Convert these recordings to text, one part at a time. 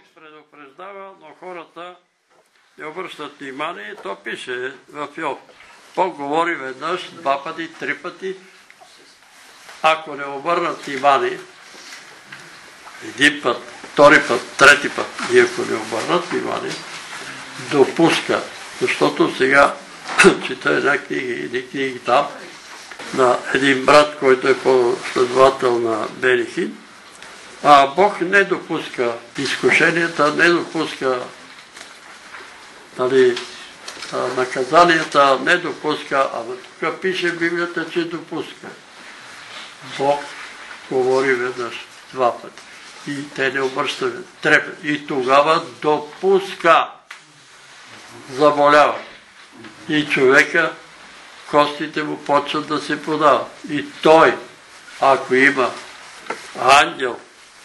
предупреждава, но хората не обръщат внимание. То пише в Йов. Бог говори веднъж, два пъти, три пъти. Ако не обърнат внимание, един път, втори път, трети път, и ако не обърнат внимание, допуска. Защото сега чета една книги там, на един брат, който е последовател на Берихин, а Бог не допуска изкушенията, не допуска наказанията, не допуска, ама тук пише в Библията, че допуска. Бог говори веднъж, два пъти. И те не обръщат, трепят. И тогава допуска. Заболява. И човека, костите му почват да се подават. И той, ако има ангел,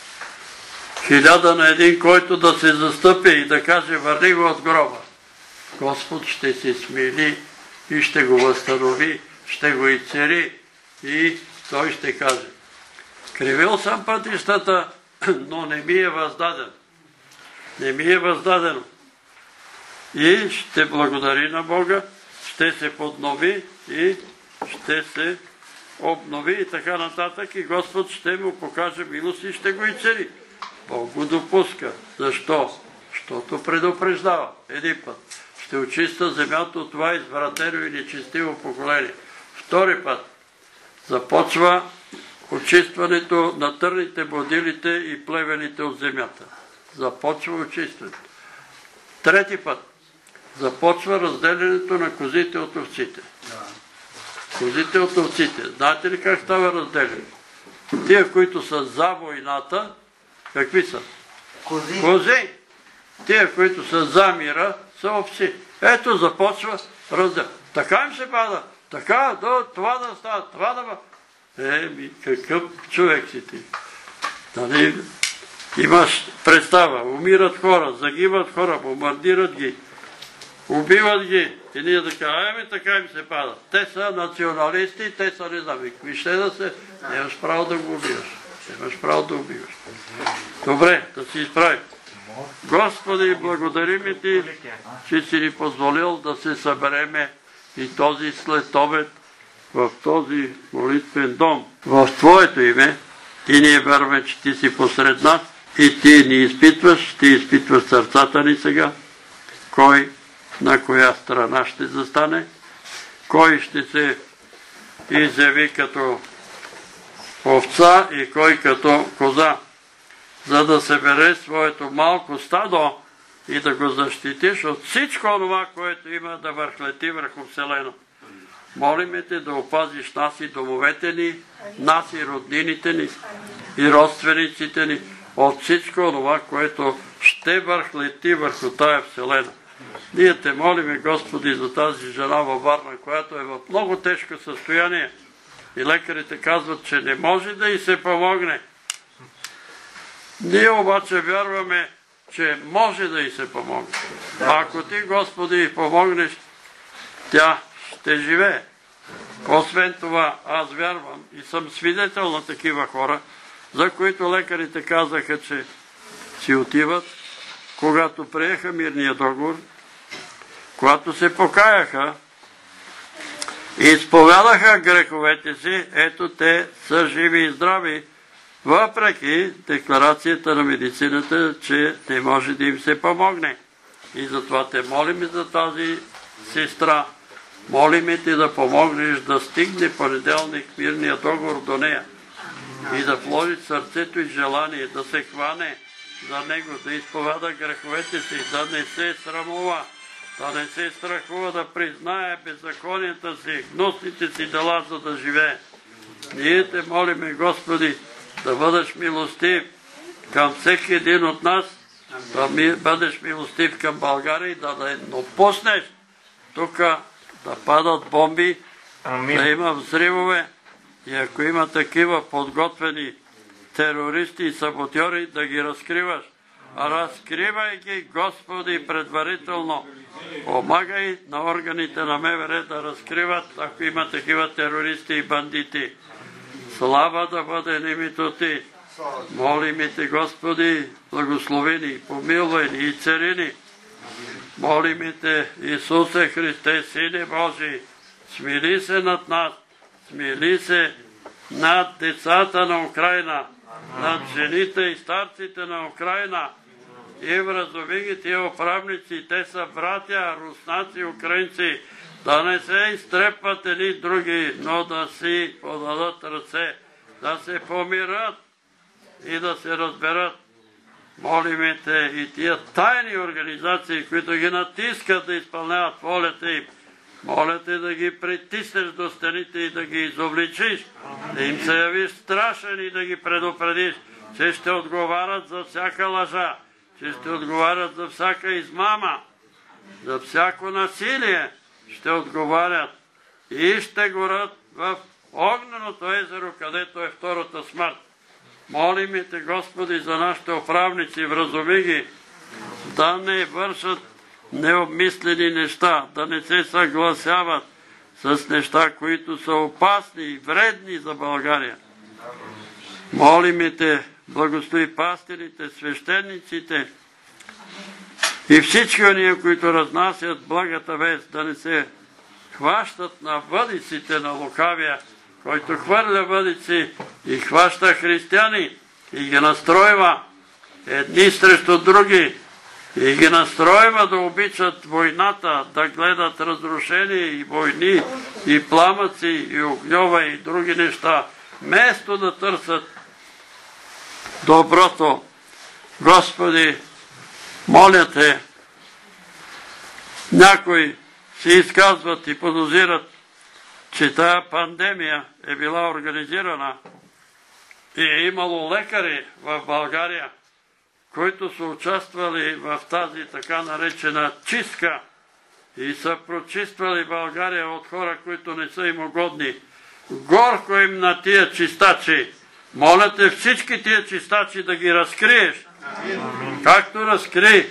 1000 на един, който да се застъпи и да каже, върни го от гроба, Господ ще се смили и ще го възстанови, ще го изцери и той ще каже, кривил съм пътищата, но не ми е въздаден. Не ми е въздадено. И ще благодари на Бога, ще се поднови и ще се обнови и така нататък и Господ ще му покаже милост и ще го изцели. Бог го допуска. Защо? Защото предупреждава. Един път. Ще очиста земята от това извратено и нечестиво поколение. Втори път. Започва очистването на търните, бодилите и плевените от земята. Започва очистването. Трети път. Започва разделянето на козите от овците. Козите от овците. Знаете ли как става разделяне? Тия, които са за войната, какви са? Кози. Тия, които са за мира, са овци. Ето започва разделяне. Така им се пада. Така, това да става, това да бъде. Какъв човек си ти? Дали имаш представа, умират хора, загиват хора, бомбардират ги, убиват ги и ние да кажем, така им се пада. Те са националисти, те са не знам, вижте да се, нямаш право да го убиваш. Нямаш право да убиваш. Добре, да си изправим. Господи, благодарим ти, че си ни позволил да се събереме и този следобед в този молитвен дом. В Твоето име и ние вярваме, че Ти си посред нас и Ти ни изпитваш, Ти изпитваш сърцата ни сега. Кой на коя страна ще застане, кой ще се изяви като овца и кой като коза, за да събере своето малко стадо и да го защитиш от всичко това, което има да върхлети върху Вселена. Молиме Те да опазиш нас и домовете ни, нас и роднините ни, и родствениците ни, от всичко това, което ще върхлети върху тая Вселена. Ние Те молиме, Господи, за тази жена във Варна, която е в много тежко състояние. И лекарите казват, че не може да й се помогне. Ние обаче вярваме, че може да й се помогне. Ако Ти, Господи, й помогнеш, тя ще живее. Освен това, аз вярвам и съм свидетел на такива хора, за които лекарите казаха, че си отиват, когато приеха мирния договор, когато се покаяха и изповядаха греховете си, ето те са живи и здрави, въпреки декларацията на медицината, че не може да им се помогне. И затова Те молим за тази сестра. Молиме Ти да помогнеш да стигне понеделник мирния договор до нея и да вложи сърцето и желание да се хване за него, да изповяда греховете си, да не се срамува, да не се страхува, да признае беззаконията си, гнусните си дела, за да живее. Ние Те молиме, Господи, да бъдеш милостив към всеки един от нас, да бъдеш милостив към България и да не допуснеш тук да падат бомби, да има взривове и ако има такива подготвени терористи и саботьори, да ги разкриваш. Разкривай ги, Господи, предварително. Помагай на органите на МВР да разкриват, ако има такива терористи и бандити. Слава да бъде името Ти. Молим Те, Господи, благословени, помилвай и царини. Молим Те, Исусе Христе, Сине Божий, смили се над нас, смили се над децата на Украина, над жените и старците на Украина. И вразуми ги тия управници, те са братя, руснаци, украинци, да не се изтрепват едни други, но да си подадат ръце, да се помират и да се разберат. Молиме Те и тия тайни организации, които ги натискат да изпълняват волята им, моля Те да ги притиснеш до стените и да ги изобличиш, да им се явиш страшен и да ги предупредиш, че ще отговарят за всяка лъжа, че ще отговарят за всяка измама, за всяко насилие ще отговарят и ще горят в огненото езеро, където е втората смърт. Молим Те, Господи, за нашите управници, вразуми ги, да не вършат необмислени неща, да не се съгласяват с неща, които са опасни и вредни за България. Молим Те, благослови пастирите, свещениците и всички ония, които разнасят благата вест, да не се хващат на въдиците на лукавия, който хвърля въдици и хваща християни и ги настройва едни срещу други и ги настройва да обичат войната, да гледат разрушения и войни и пламъци и огньова и други неща, вместо да търсят доброто. Господи, моля Те, някои се изказват и подозират, че тая пандемия е била организирана и е имало лекари в България, които са участвали в тази така наречена чистка и са прочиствали България от хора, които не са им угодни. Горко им на тия чистачи. Моля Те всички тия чистачи да ги разкриеш. Както разкри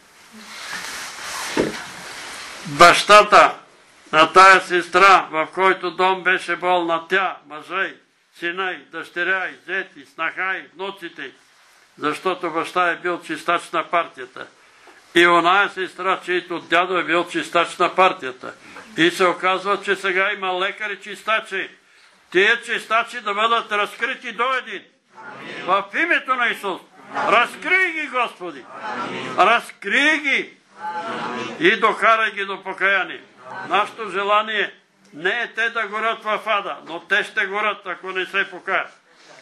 бащата на тая сестра, в който дом беше болна тя, мъжа й, сина й, дъщеря й, зет й, снаха й, внуците й, защото баща е бил чистач на партията. И оная сестра, чието дядо е бил чистач на партията. И се оказва, че сега има лекари чистачи. Тия чистачи да бъдат разкрити до един. В името на Исус. Разкрий ги, Господи. Разкрий ги. И докарай ги до покаяние. Нашето желание не е те да горят в ада, но те ще горят, ако не се покаят.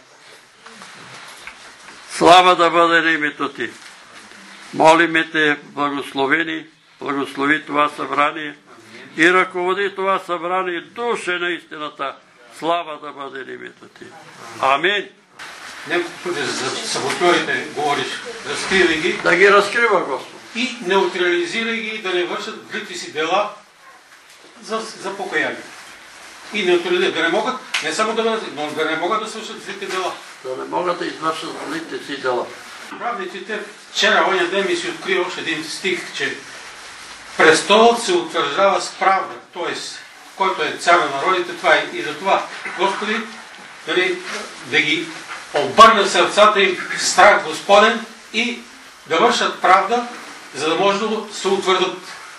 Слава да бъде на името Ти. Молиме Те, благословени, благослови това събрание и ръководи това събрание душе на истината. Слава да бъде на името Ти. Амин. Няколко за саботьорите говориш, разкривай ги. Да ги разкрива, Господ. И неутрализирай ги да не вършат злите си дела за покаяние. И неутрализирай, да не могат, не само да бъдат, но да не могат да свършат злите дела. Да не могат да извършат злите си дела. Правниците, вчера, оня ден ми си откри още един стих, че престолът се утвърждава с правда, т.е. който е цар на народите, това е и за това. Господи, да ги обърна сърцата им в страх Господен и да вършат правда, за да може да се утвърдат.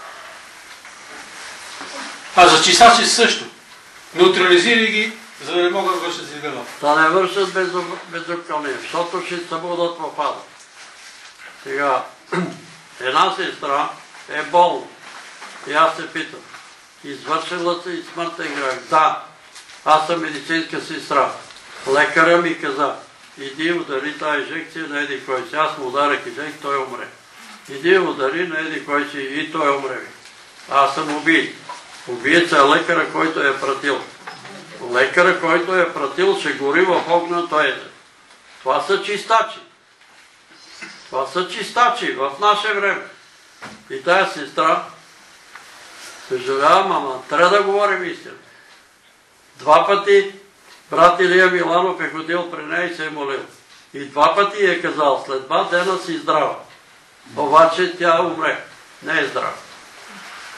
А за чистачи също. Неутрализирай ги, за да не могат да вършат си дела. Да не вършат беззаконие, защото ще се бъдат в ада. Сега, една сестра е болна. И аз се питам, извършила се и смъртен грях? Да, аз съм медицинска сестра. Лекаря ми каза, иди удари тази инжекция на еди кой си. Аз му ударях инжекция, той умре. Иди удари на еди кой си и той умре. Аз съм убий. Убиец е лекаря, който е пратил. Лекаря, който е пратил, ще гори в огненото езеро. Това са чистачи. Това са чистачи в наше време. И тая сестра, съжалявам, ама трябва да говорим истина. 2 пъти брат Илия Миланов е ходил при нея и се е молил. И 2 пъти е казал, след 2 дена си здрава. Обаче тя умре. Не е здрава.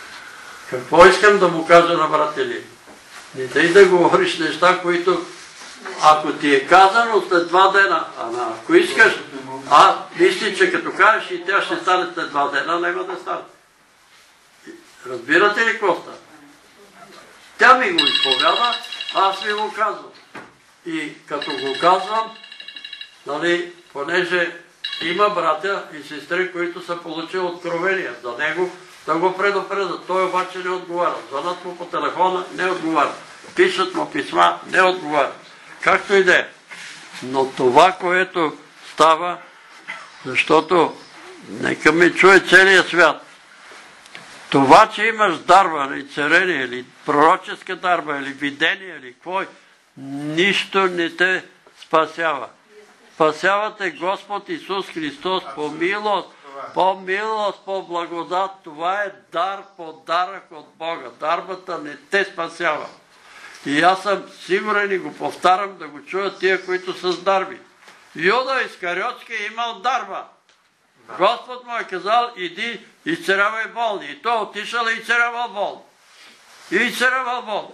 Какво искам да му кажа на брат Илия? Не дай да говориш неща, които Ако ти е казано след 2 дена, ако искаш, мисли, че като кажеш и тя ще стане след 2 дена, няма да стане. Разбирате ли какво става? Тя ми го изповяда, аз ми го казвам. И като го казвам, понеже има братя и сестри, които са получили откровения за него, да го предупредят. Той обаче не отговаря. Звънат му по телефона, не отговаря. Пишат му писма, не отговаря. Както и да е. Но това, което става, защото нека ме чуе целият свят. Това, че имаш дарба, или царение, или пророческа дарба, или видение, или какво, нищо не те спасява. Спасявате Господ Исус Христос по милост, по благодат. Това е дар, подарък от Бога. Дарбата не те спасява. И аз съм сигурен и го повтарям да го чуят тия, които са с дарби. Юда Искариотски е имал дарба. Господ му е казал, иди изцелявай болни. И той отишъл и изцелявал болни. И изцелявал болни.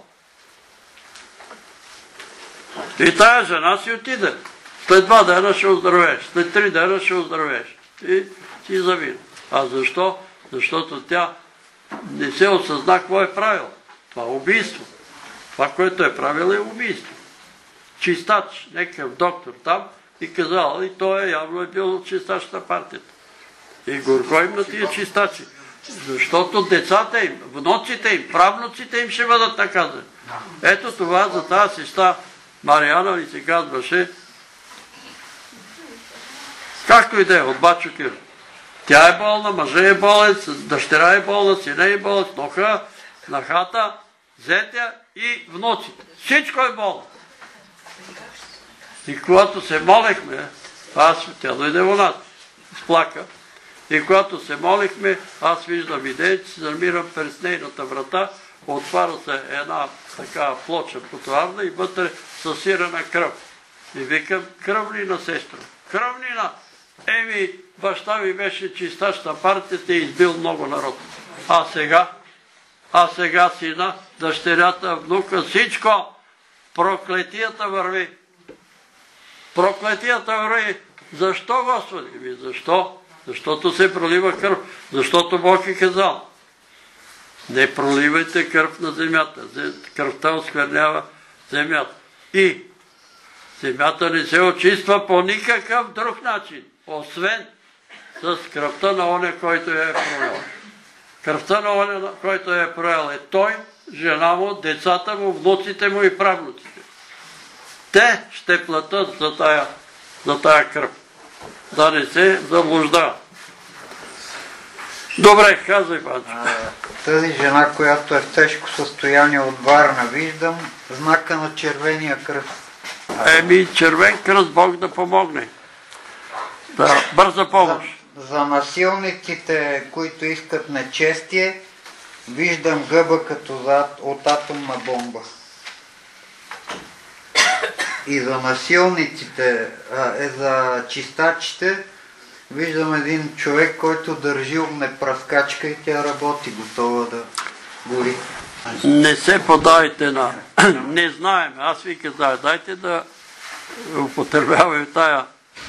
И тая жена си отиде. След 2 дена ще оздравеш, след 3 дена ще оздравеш. И си завина. А защо? Защото тя не се осъзна какво е правил. Това е убийство. Това, което е правил, е убийство. Чистач, някакъв доктор там и казал, и той явно е бил чистач на партията. И горко им на тия чистачи. Защото децата им, внуците им, правнуците им ще бъдат наказани. Ето това за тази сестра Мариана ни се казваше, както и да е, от Бачо Кир. Тя е болна, мъжа е болен, дъщеря е болна, сина е болен, сноха на хата, зетя и внуците. Всичко е болно. И когато се молехме, тя дойде у нас, сплака, и когато се молихме, аз виждам видео, че се намирам през нейната врата, отваря се една такава плоча потоварна и вътре съсирана кръв. И викам, кръвнина, сестра, кръвнина. Баща ми беше чистач на партията и избил много народ. А сега сина, дъщерята, внука, всичко, проклетията върви. Проклетията върви. Защо, Господи? Защо? Защото се пролива кръв. Защото Бог е казал. Не проливайте кръв на земята. Кръвта осквернява земята. И земята не се очиства по никакъв друг начин, освен с кръвта на оня, който е провел. Кръвта на оня, който е провел, е той, жена му, децата му, внуците му и правнуците. Те ще платят за тая кръв. Да не се заблуждава. Добре, казвай, Панчо. Тази жена, която е в тежко състояние от Варна, виждам знака на червения кръст. Червен кръст, Бог да помогне. Да, бърза помощ. За насилниците, които искат нечестие, виждам гъба като от атомна бомба. И за насилниците, за чистачите, виждам един човек, който държи огнепръскачка и тя работи, готова да гори. Не се подайте на... Не знаем, аз ви казах, дайте да употребяваме тая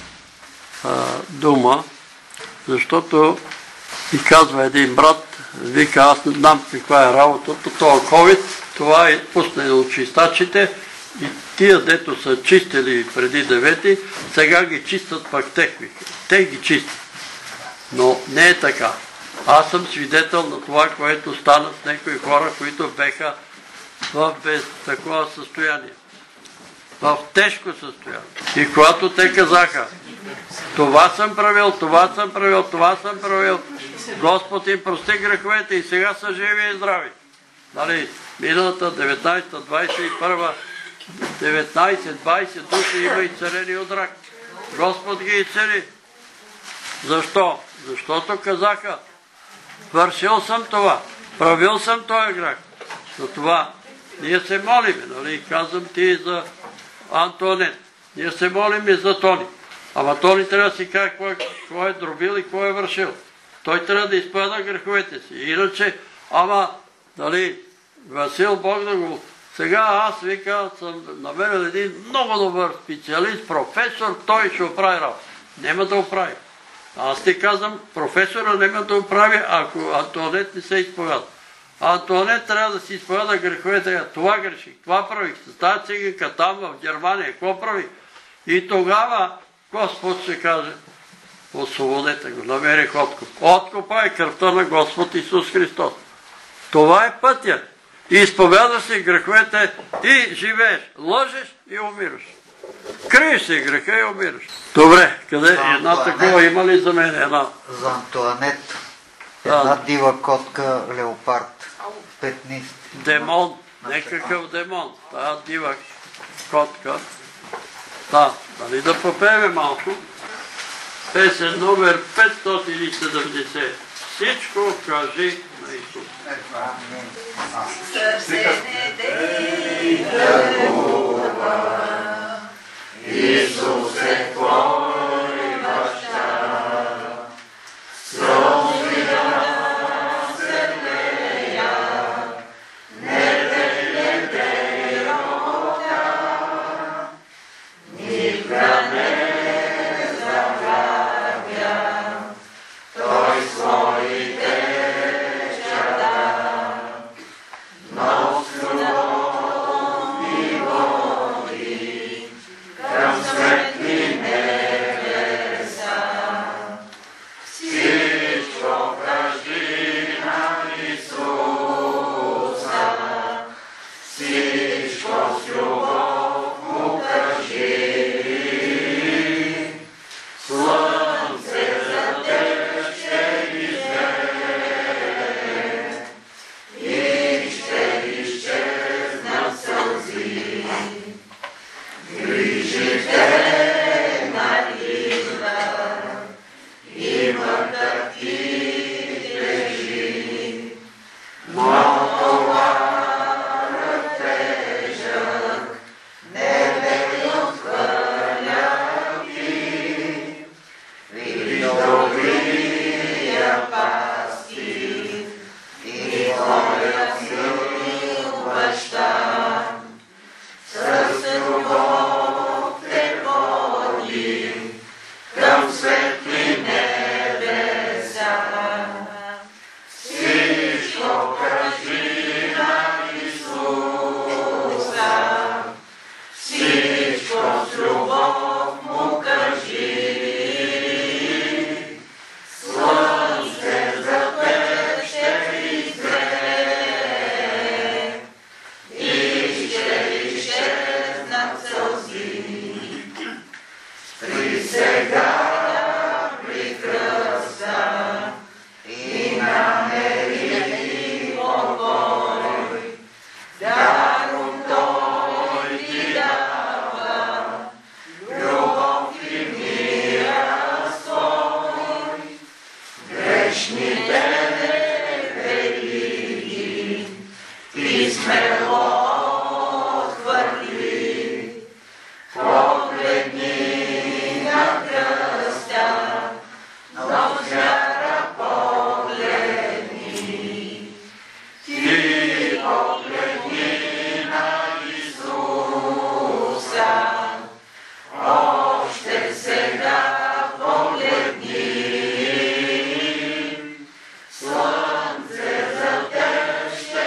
дума, защото и казва един брат, вика, аз не знам каква е работата, това COVID, това е пусне от чистачите и тия, дето са чистили преди 9, сега ги чистят пак те ги чистят. Но не е така. Аз съм свидетел на това, което стана с някои хора, които беха в такова състояние. В тежко състояние. И когато те казаха, това съм правил, Господ им прости греховете и сега са живи и здрави. Миналата 19-та, 21-та, 19-20 души има изцелени от рак. Господ ги изцели. Защо? Защото казаха, вършил съм това, правил съм този грех. Затова ние се молим, казвам ти за Антонет, ние се молим и за Тони. Ама Тони трябва да си каже какво е дробил и какво е вършил. Той трябва да изповяда греховете си. Иначе, Васил Бог да го Сега аз вика, съм намерил един много добър специалист, професор, той ще оправи работа. Нема да оправи. Аз ти казвам, професора нема да оправи, ако Антуанет не се изповяда. Антуанет трябва да си изповяда греховете. Това греших, това правих, с тази циганка там в Германия, какво прави? И тогава Господ ще каже, освободете го, намерих откуп. Откупа е кръвта на Господ Исус Христос. Това е пътя. И изповядаш си греховете и живееш. Лъжеш и умираш. Криеш си греха и умираш. Добре, къде една такова има ли за мен? Една. За Антуанет. Една дива котка леопард. Петнист. Демон. Некакъв демон. Тая дива котка. Да, дали да попеме малко. Песен номер 570. Всичко кажи на Исус. Сърце не дей тъгува, Исус е твой баща. Слози да се лея, не дей рота, никога не забравя, той своите чада, но с любов ни води към светли небеса. Всичко кажи на Исуса, всичко с любов му кажи. Слънце за теб ще изгрее и ще изчезнат сълзи. Грижите на Лиза и мъртъв ти лежи, но товарът тежък не те отхвърля ти. И добрия пастир и твоя сил баща с любов те води към светли небеса. Всичко кажи на Исуса, всичко с любов му кажи. Слънце за теб ще изгрее и ще изчезнат сълзи. Присега при кръста и намери покой. Даром той ти дава, любов и мира свой. Грешните велики ти смело отхвърли. Погледни на кръста, но с вяра погледни. Ти погледни на Исуса, още сега погледни. Слънце за теб ще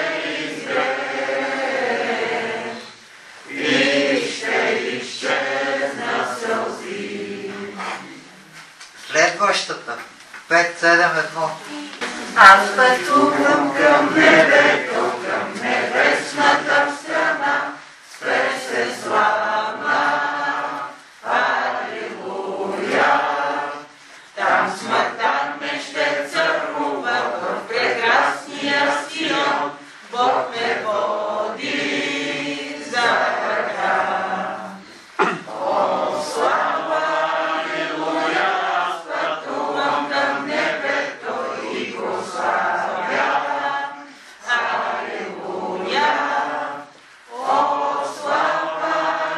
изгрее и ще изчезна сълзи. Следващата. 5-7-1. Аз пътувам към небето, към небесната страна, с песен славна. Алилуя! Там смъртта не ще царува, в прекрасния Сион Бог ме води за ръка. О, слава, алилуя! Аз пътувам към небето и го славя. Алилуя! О, слава,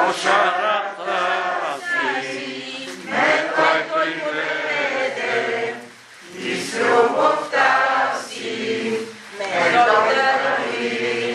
кошарата си, ме той приведе и с любовта си ме додари.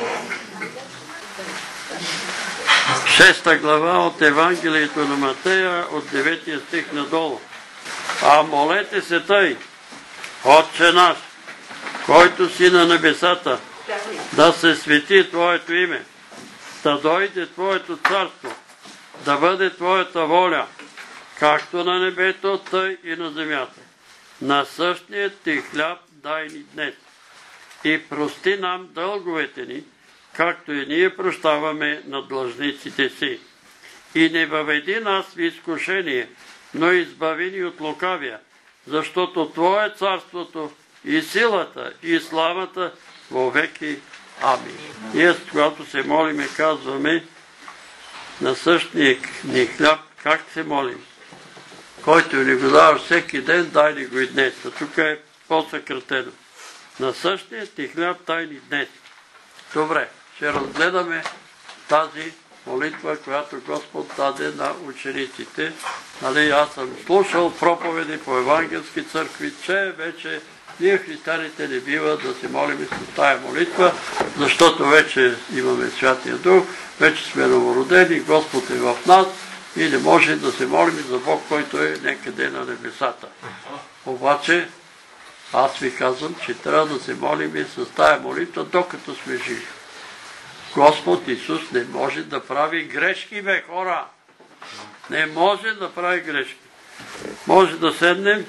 6 глава от Евангелието на Матея, от 9 стих надолу. А молете се тъй: Отче наш, който си на небесата, да се свети Твоето име, да дойде Твоето царство, да бъде Твоята воля, както на небето, тъй и на земята. Насъщният ти хляб дай ни днес и прости нам дълговете ни, както и ние прощаваме на длъжниците си. И не въведи нас в изкушение, но избави ни от лукавия, защото Твое е царството и силата и славата вовеки. Амин. Ние, когато се молиме, казваме: насъщния ни хляб, как се молим? Който ни го даваш всеки ден, дай ни го и днес. А тук е по-съкратено. Насъщният ти хляб дай ни днес. Добре, ще разгледаме тази молитва, която Господ даде на учениците. Аз съм слушал проповеди по евангелски църкви, че вече ние християните не бива да се молим с тая молитва, защото вече имаме Святия Дух, вече сме новородени, Господ е в нас и не може да се молим за Бог, който е някъде на небесата. Обаче, аз ви казвам, че трябва да се молим и с тая молитва, докато сме живи. Господ Исус не може да прави грешки, бе, хора! Не може да прави грешки. Може да седнем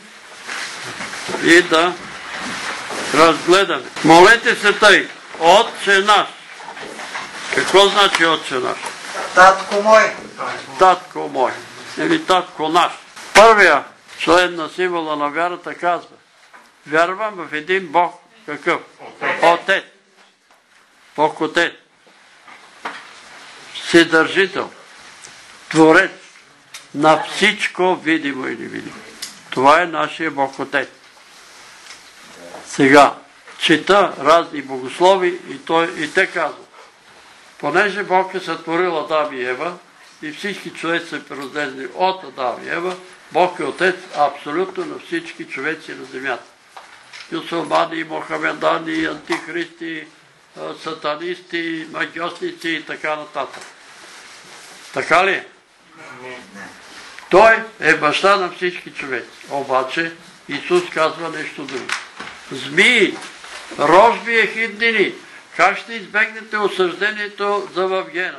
и да разгледаме. Молете се тъй: Отче наш. Какво значи Отче наш? Татко мой. Татко мой. Или татко наш. Първия член на символа на вярата казва: вярвам в един Бог. Какъв? Отец. Бог Отец. Вседържител. Творец на всичко видимо и невидимо. Това е нашия Бог Отец. Сега, чета разни богослови и те казват: понеже Бог е сътворил Адам и Ева и всички човеци са произлезли от Адам и Ева, Бог е Отец абсолютно на всички човеци на земята. Мюсюлмани, мохамедани, антихристи, сатанисти, магиосници и така нататък. Така ли? Той е баща на всички човеци. Обаче Исус казва нещо друго. Змии, рожби ехиднини, как ще избегнете осъждението за в гена?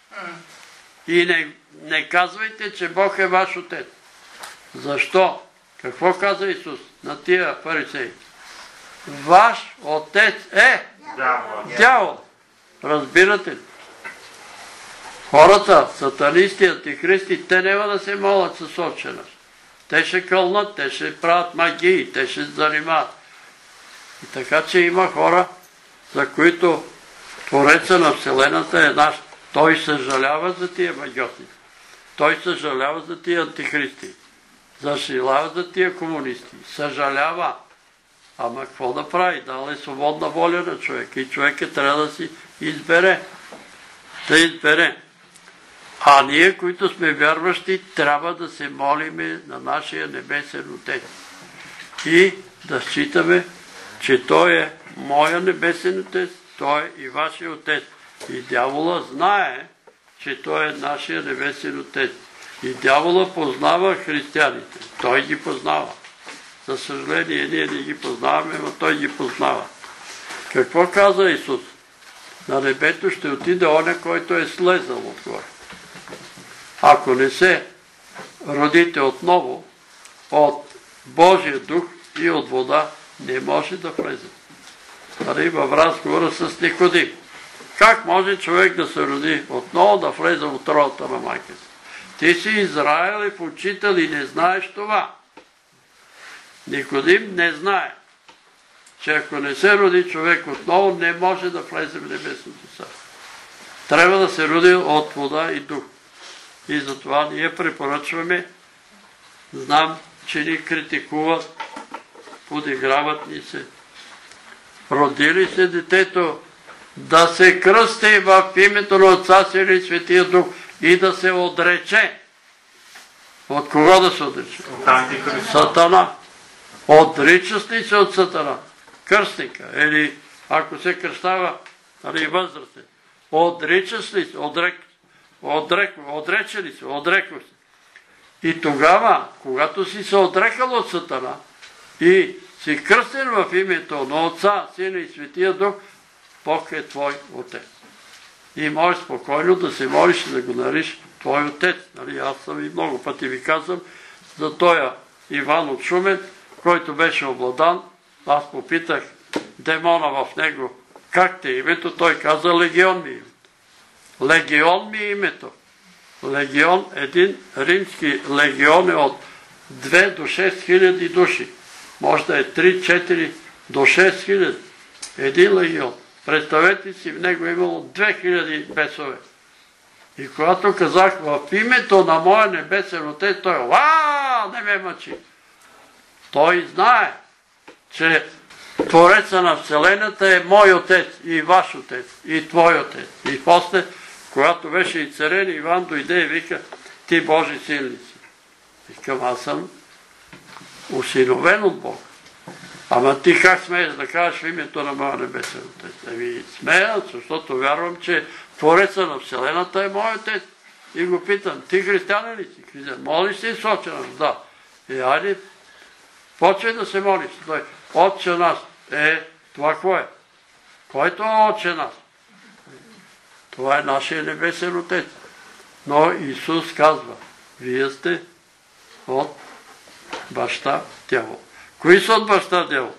И не казвайте, че Бог е ваш Отец. Защо? Какво каза Исус на тия фарисеи? Ваш Отец е дявол. Разбирате ли? Хората, сатанисти, антихристи, те няма да се молят с Отче наш. Те ще кълнат, те ще правят магии, те ще се занимават. И така, че има хора, за които Твореца на Вселената е наш. Той съжалява за тия магиотници. Той съжалява за тия антихристи. Съжалява за тия комунисти. Съжалява. Ама какво да прави? Дал е свободна воля на човека. И човекът трябва да си избере. Да избере. А ние, които сме вярващи, трябва да се молиме на нашия небесен Отец. И да считаме, че Той е моя небесен Отец, Той е и вашия Отец. И дявола знае, че Той е нашия небесен Отец. И дявола познава християните. Той ги познава. За съжаление, ние не ги познаваме, но Той ги познава. Какво каза Исус? На небето ще отиде оня, който е слезал отгоре. Ако не се родите отново от Божия дух и от вода, не може да влезе. В разговора с Никодим. Как може човек да се роди отново, да влезе в утробата на майка си? Ти си Израилев учител и не знаеш това. Никодим не знае, че ако не се роди човек отново, не може да влезе в небесното царство. Трябва да се роди от вода и дух. И затова ние препоръчваме, знам, че ни критикуват, подиграват ни се. Роди ли се детето да се кръсти в името на Отца, Сина и Светия Дух и да се отрече. От кого да се отрече? От Антихрист. Сатана. Отричаш ли се от Сатана? Кръстника. Или ако се кръстава възрастен. Отричаш ли се? Отрече ли се? Отреква се. И тогава, когато си се отрекал от Сатана и си кръстен в името на Отца, Сина и Светия Дух, Бог е твой Отец. И можеш спокойно да се молиш и да го нариш твой Отец. Нали, аз съм и много пъти ви казвам за тоя Иван от Шумен, който беше обладан. Аз попитах демона в него, как те името? Той каза, Легион ми е името. Легион ми е името. Легион, един римски легион е от 2 до 6 хиляди души. Може да е 3, 4 до 6 хиляди. Един легион. Представете си, в него имало 2000 бесове. И когато казах в името на моя небесен Отец, той не ме мъчи. Той знае, че Твореца на Вселената е мой Отец и ваш Отец и твой Отец. И после, когато беше и царен, Иван дойде и вика, ти Божи син ли си? Викам, аз съм усиновен от Бога. Ама ти как смееш да кажеш в името на моя небесен Отец? Смея, защото вярвам, че Твореца на Вселената е мой Отец. И го питам, ти християнин ли си? Християн. Молиш ли сочена? Да. И айде, почвай да се молиш. Той, Отче наш. Това кой е? Който е Отче наш? Това е нашия небесен Отец. Но Исус казва, вие сте от баща дявол. Кои са от баща дявол?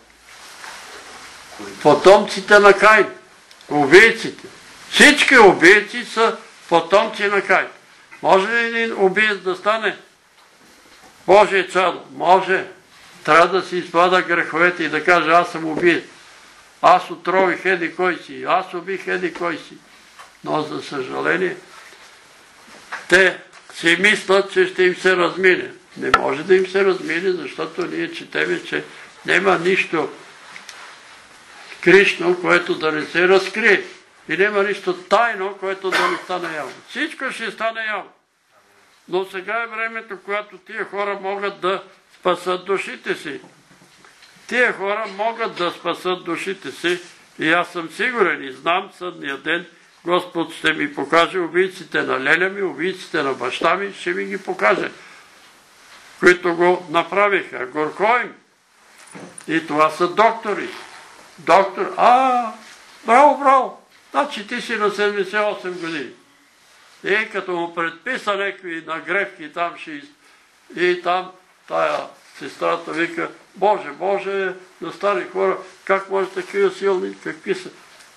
Потомците на Каин. Убийците. Всички убийци са потомци на Каин. Може ли един убиец да стане Божие чадо? Може. Трябва да си изпада греховете и да каже, аз съм убиец. Аз отрових еди кой си. Аз убих еди кой си. Но за съжаление, те си мислят, че ще им се размине. Не може да им се размине, защото ние четеме, че няма нищо кришно, което да не се разкрие. И няма нищо тайно, което да не стане явно. Всичко ще стане явно. Но сега е времето, когато тия хора могат да спасат душите си. Тия хора могат да спасат душите си и аз съм сигурен и знам съдния ден, Господ ще ми покаже убийците на леля ми, убийците на баща ми, ще ми ги покаже, които го направиха. Горко им. И това са доктори. Доктор, браво. Значи ти си на 78 години. И като му предписа някакви нагревки там и там тая сестрата вика, Боже, на стари хора, как може такива силни, какви са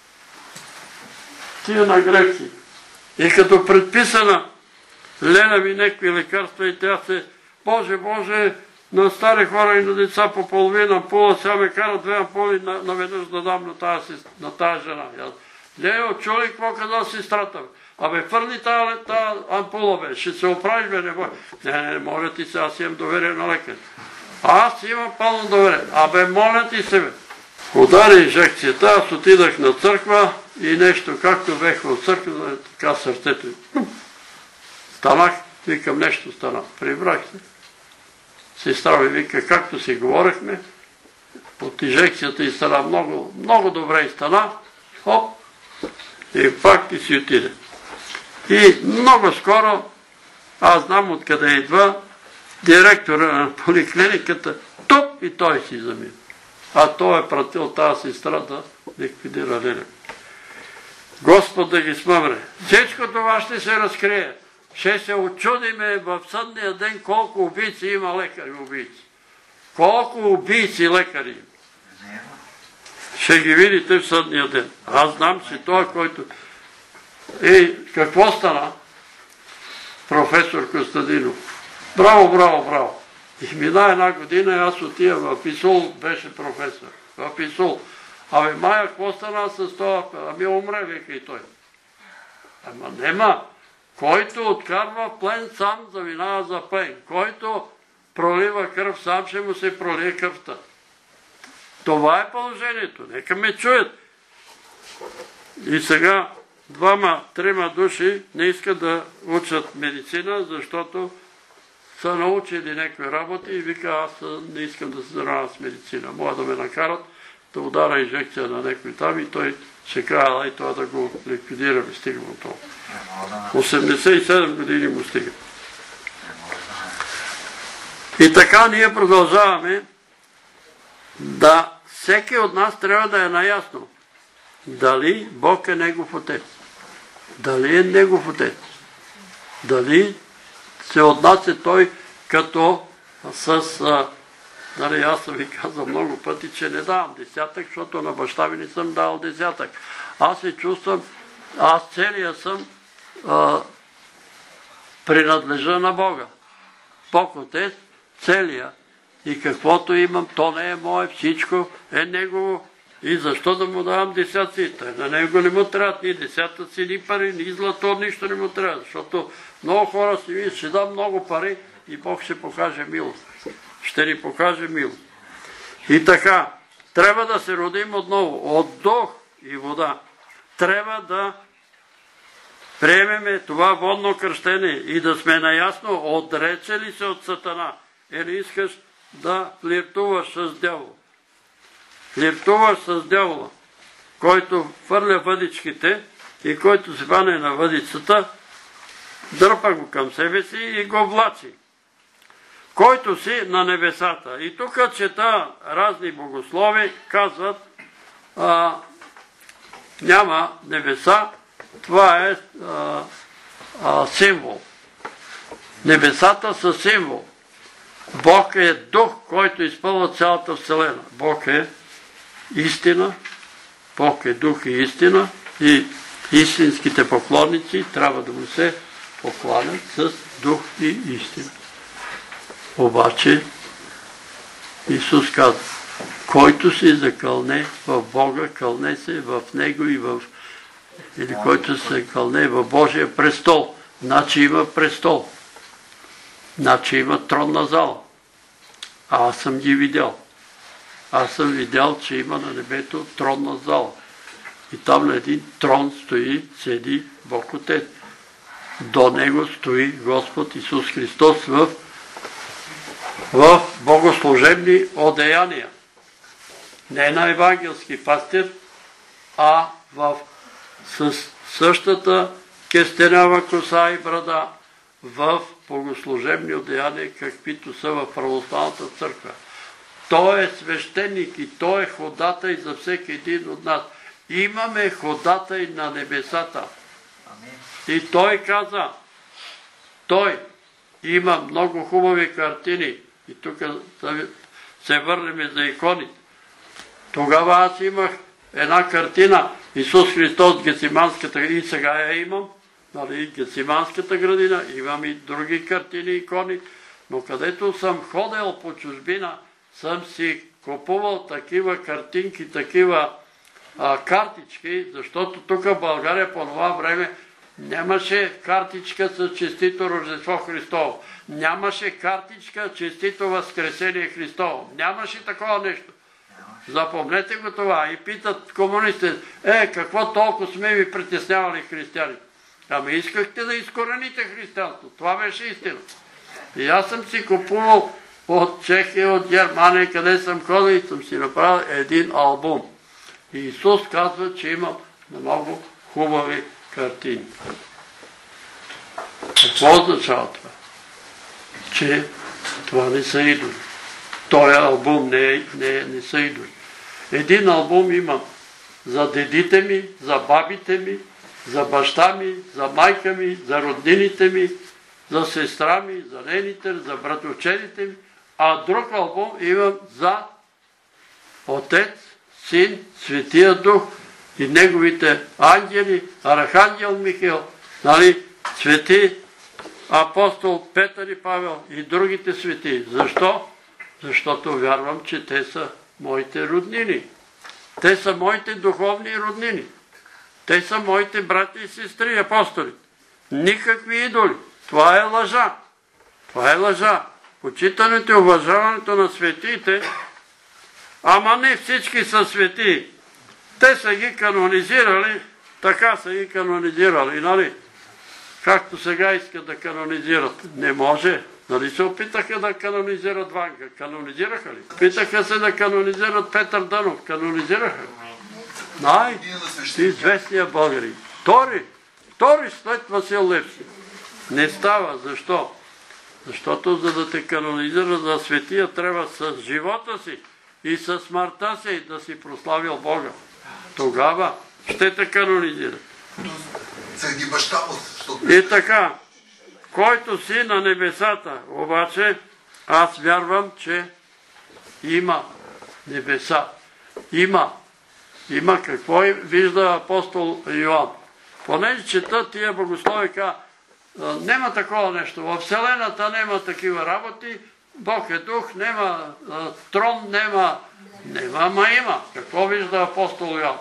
тия нагревки. И като предписана Лена ми някакви лекарства и тя се, Боже, на стари хора и на деца по половина ампула, сега ме кара 2 ампули наведнъж да дам на тая жена. Лео, чули какво каза сестрата? Фърли тая ампула, бе, ще се оправиш, бе, не бой. Не, моля ти се, аз имам доверие на лекар. Аз имам пълно доверие. Моля ти се, бе. Удари инжекцията, аз отидах на църква и нещо, както бех в църква, така сърцето. Станах, викам, нещо стана. Прибрах се. Сестра ми вика, както си говорихме, от инжекцията и стана много добре и стана. Хоп, и пак ти си отиде. И много скоро, аз знам откъде идва, директора на поликлиниката, туп и той си замина. А той е пратил тази сестра да ликвидира Леля. Господ да ги смъмре. Всичко това ще се разкрие. Ще се очудиме в съдния ден колко убийци има лекари убийци. Колко убийци лекари има. Ще ги видите в съдния ден. Аз знам, че той, който... какво стана? Професор Костадинов. Браво. И мина една година и аз отия в Исул, беше професор. В Исул. Майя, какво стана с това? Умре, вика и той. Нема. Който откарва плен, сам заминава за плен. Който пролива кръв, сам ще му се пролие кръвта. Това е положението. Нека ме чуят. И сега двама-трима души не искат да учат медицина, защото са научили някакви работи и вика, аз не искам да се занимавам с медицина. Мога да ме накарат да удара инжекция на някой там и той ще каже, и това да го ликвидираме, стига му това. 87 години му стига. И така ние продължаваме да всеки от нас трябва да е наясно дали Бог е Негов Отец. Дали е Негов Отец. Дали се отнася Той като нали, аз съм ви казал много пъти, че не давам десятък, защото на баща ми не съм дал десятък. Аз се чувствам, аз целия съм принадлежа на Бога. Бог Отец, целия. И каквото имам, то не е мое, всичко е Негово. И защо да му давам десятците? На него не му трябват ни десятъци, ни пари, ни злато, нищо не му трябва. Защото много хора си мислят, ще дам много пари и Бог ще покаже милост. Ще ни покаже милост. И така, трябва да се родим отново от дух и вода. Трябва да приемеме това водно кръщение и да сме наясно, отрече ли се от Сатана или искаш да флиртуваш с дявола. Флиртуваш с дявола, който хвърля въдичките и който се хване на въдицата, дърпа го към себе си и го влачи. Който си на небесата. И тук чета разни богослови, казват, няма небеса, това е символ. Небесата са символ. Бог е дух, който изпълва цялата вселена. Бог е истина, Бог е дух и истина и истинските поклонници трябва да му се покланят с дух и истина. Обаче Исус казва, който се закълне в Бога, кълне се в Него и или който се кълне в Божия престол. Значи има престол. Значи има тронна зала. А аз съм ги видял. Аз съм видял, че има на небето тронна зала. И там на един трон стои, седи Бог Отец. До него стои Господ Исус Христос в богослужебни одеяния. Не на евангелски пастир, а с същата кестенява коса и брада в богослужебни одеяния, каквито са в православната църква. Той е свещеник и той е ходатай за всеки един от нас. Имаме ходатай на небесата. И той каза, той има много хубави картини. И тук се върнем за иконите. Тогава аз имах една картина, Исус Христос, Гециманската, и сега я имам, нали, Гециманската градина, имам и други картини, икони, но където съм ходил по чужбина, съм си купувал такива картинки, такива картички, защото тук в България по това време нямаше картичка с честито Рождество Христово. Нямаше картичка честито Възкресение Христово. Нямаше такова нещо. Запомнете го това. И питат комунистите, какво толкова сме ви притеснявали християни? Ами искахте да изкорените християнство. Това беше истина. И аз съм си купувал от Чехия, от Германия, къде съм ходил и съм си направил един албум. И Исус казва, че има много хубави картини. Какво означава това? Че това не са идоли. Този албум не са идоли. Един албум имам за дедите ми, за бабите ми, за баща ми, за майка ми, за роднините ми, за сестра ми, за нейните, за братовчедите ми, а друг албум имам за Отец, Син, Светия Дух и неговите ангели, Архангел Михаил, нали, свети апостол Петър и Павел и другите свети. Защо? Защото вярвам, че те са моите роднини. Те са моите духовни роднини. Те са моите брати и сестри, апостоли. Никакви идоли. Това е лъжа. Това е лъжа. Почитането и уважаването на светиите, ама не всички са светии. Те са ги канонизирали Така са и канонизирали, нали? Както сега искат да канонизират. Не може. Нали се опитаха да канонизират Ванка? Канонизираха ли? Питаха се да канонизират Петър Дънов. Канонизираха. Най-известния българин. Втори след Васил Левски. Не става. Защо? Защото за да те канонизира за светия, трябва с живота си и с смъртта си да си прославил Бога. Тогава ще те канонизира. И така, който си на небесата, обаче аз вярвам, че има небеса. Има какво вижда апостол Йоан. Понеже чета тия богословика, няма такова нещо. В Вселената няма такива работи. Бог е дух, няма трон, няма, ама има. Какво вижда апостол Йоан?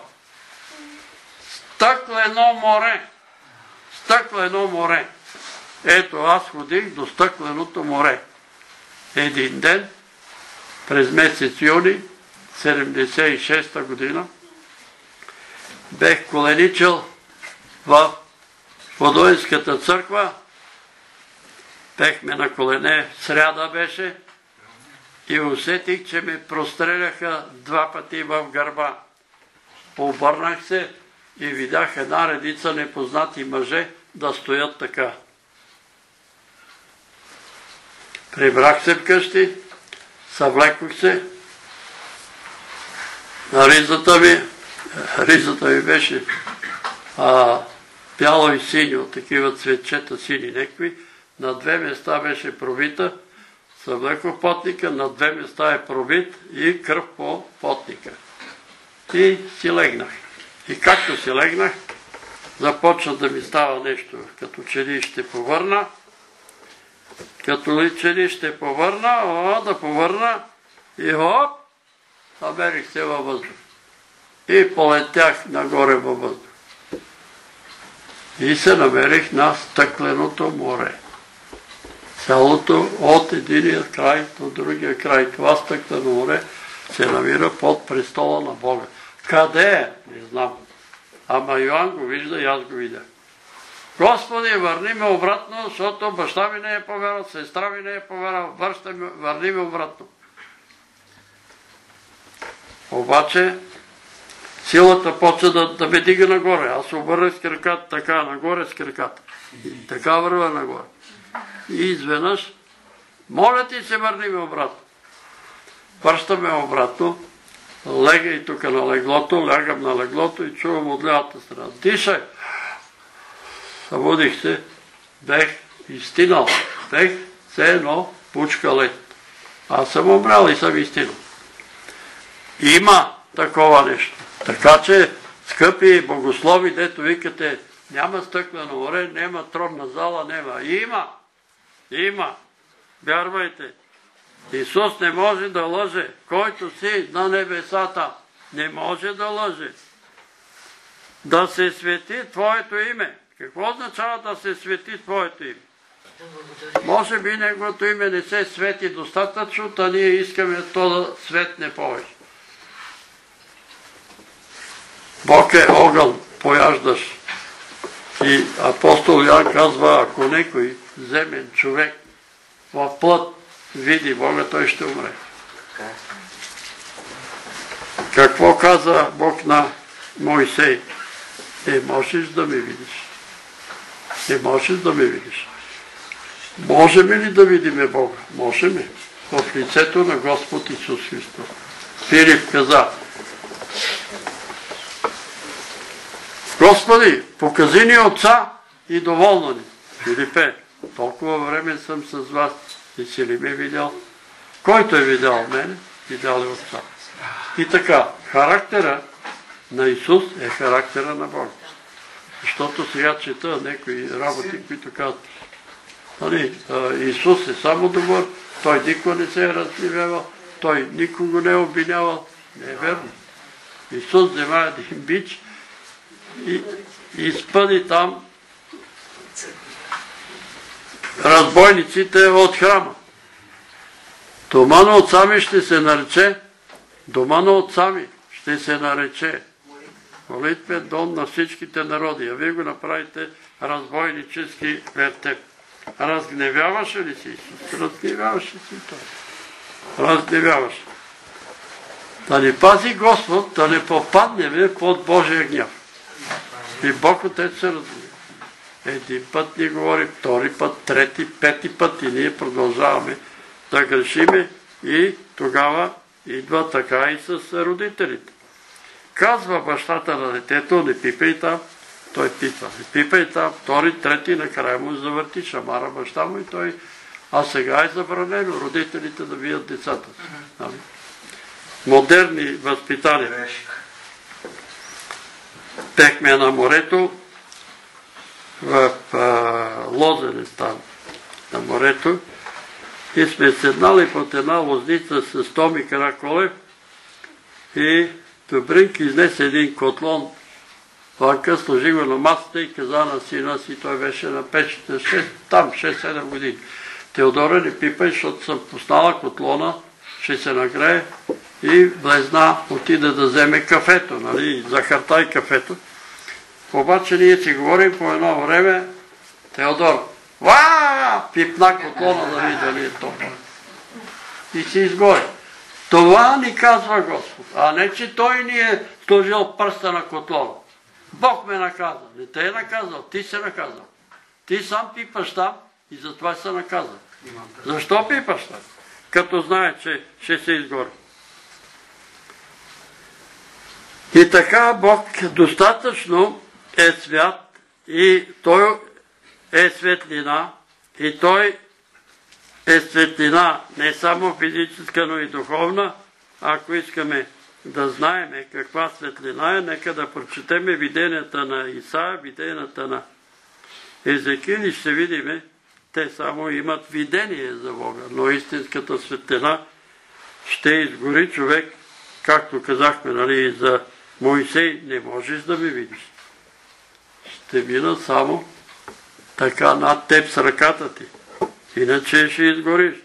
Стъклено море. Ето, аз ходих до стъкленото море. Един ден, през месец юни, 76-та година, бех коленичил в Водоинската църква. Бехме на колене, сряда беше, и усетих, че ме простреляха 2 пъти в гърба. Обърнах се и видях една редица непознати мъже да стоят така. Прибрах се вкъщи, съвлекох се. На ризата ми беше бяло и синьо, такива цветчета сини некви. На 2 места беше пробита, съвлекох потника, на 2 места е пробит и кръв по потника. И си легнах. И както си легнах, започна да ми става нещо, като че ли ще повърна. Да повърна и хоп, намерих се във въздух. И полетях нагоре във въздух. И се намерих на стъкленото море. Цялото от единия край до другия край. Това стъклено море се намира под престола на Бога. Къде е? Не знам. Ама Йоан го вижда и аз го видях. Господи, върни ме обратно, защото баща ми не е повярвал, сестра ми не е повярвал, върни ме обратно. Обаче силата почва да ме дига нагоре. Аз се обърнах с краката, така нагоре с краката. И така върва нагоре. И изведнъж, моля ти се, върни ме обратно. Връщаме обратно, легай тук на леглото, лягам на леглото и чувам от лявата страна. Дишай! Събудих се, бех изстинал. Бех все едно пучка лед. Аз съм умрял и съм изстинал. Има такова нещо. Така че, скъпи богослови, дето викате, няма стъклено море, няма тронна зала, няма. Има. Вярвайте. Исус не може да лъже. Който си на небесата, не може да лъже. Да се свети Твоето име. Какво означава да се свети Твоето име? Може би Неговото име не се свети достатъчно, а ние искаме то да светне повече. Бог е огън, пояждаш. И апостол Йоан казва, ако некой земен човек в плът види Бога, той ще умре. Какво каза Бог на Мойсей? Не можеш да ме видиш. Не можеш да ме видиш. Можем ли да видиме Бога? Можем. В лицето на Господ Исус Христос. Филип каза, Господи, покази ни Отца и доволно ни. Филипе, толкова време съм с вас и си ли ме видял? Който е видял мене, видял и Отца. И така, характера на Исус е характера на Бога. Защото сега чета някои работи, които казват, Исус е само добър, той никога не се е разгневявал, той никого не е обвинявал. Не е верно. Исус взема един бич и изпъди там разбойниците от храма. Дома на отца ми ще се нарече Молитвен дом на всичките народи. А вие го направите разбойнически вертеп. Разгневяваше ли си Исус? Разгневяваше си той. Разгневяваше. Да ни пази Господ, да не попаднем под Божия гняв. И Бог Отец се разгневява. Един път ни говори, втори път, трети, пети път и ние продължаваме да грешиме и тогава идва така и с родителите. Казва бащата на детето, не пипай там, той пипа. Не пипай там, втори, трети, накрая му завърти шамара баща му и той, а сега е забранено родителите да бият децата си. Модерни възпитания. Пехме на морето, в Лозенец там, на морето, и сме седнали под една лозница с Томи Караколев и Добринк изнесе един котлон вънка, сложи го на масата и каза на сина си, той беше на печета, там 6-7 години. Теодора, не пипай, защото съм пуснала котлона, ще се нагрее и влезна, отида да вземе кафето, нали, захарта и кафето. Обаче ние си говорим по едно време, Теодор, пипна котлона да види дали е топъл. И си изгори. Това ни казва Господ, а не, че той ни е сложил пръста на котлона. Бог ме наказа. Не те е наказал, ти се наказал. Ти сам пипаш там и затова се наказал. Защо пипаш там? Като знае, че ще се изгори. И така Бог достатъчно е свят и той е светлина и той е светлина не само физическа, но и духовна. Ако искаме да знаем каква светлина е, нека да прочетеме виденията на Исаия, виденията на Езекил и ще видим, те само имат видение за Бога, но истинската светлина ще изгори човек, както казахме, нали, за Моисей, не можеш да ме видиш. Ще мина само така над теб с ръката ти. Иначе ще изгориш.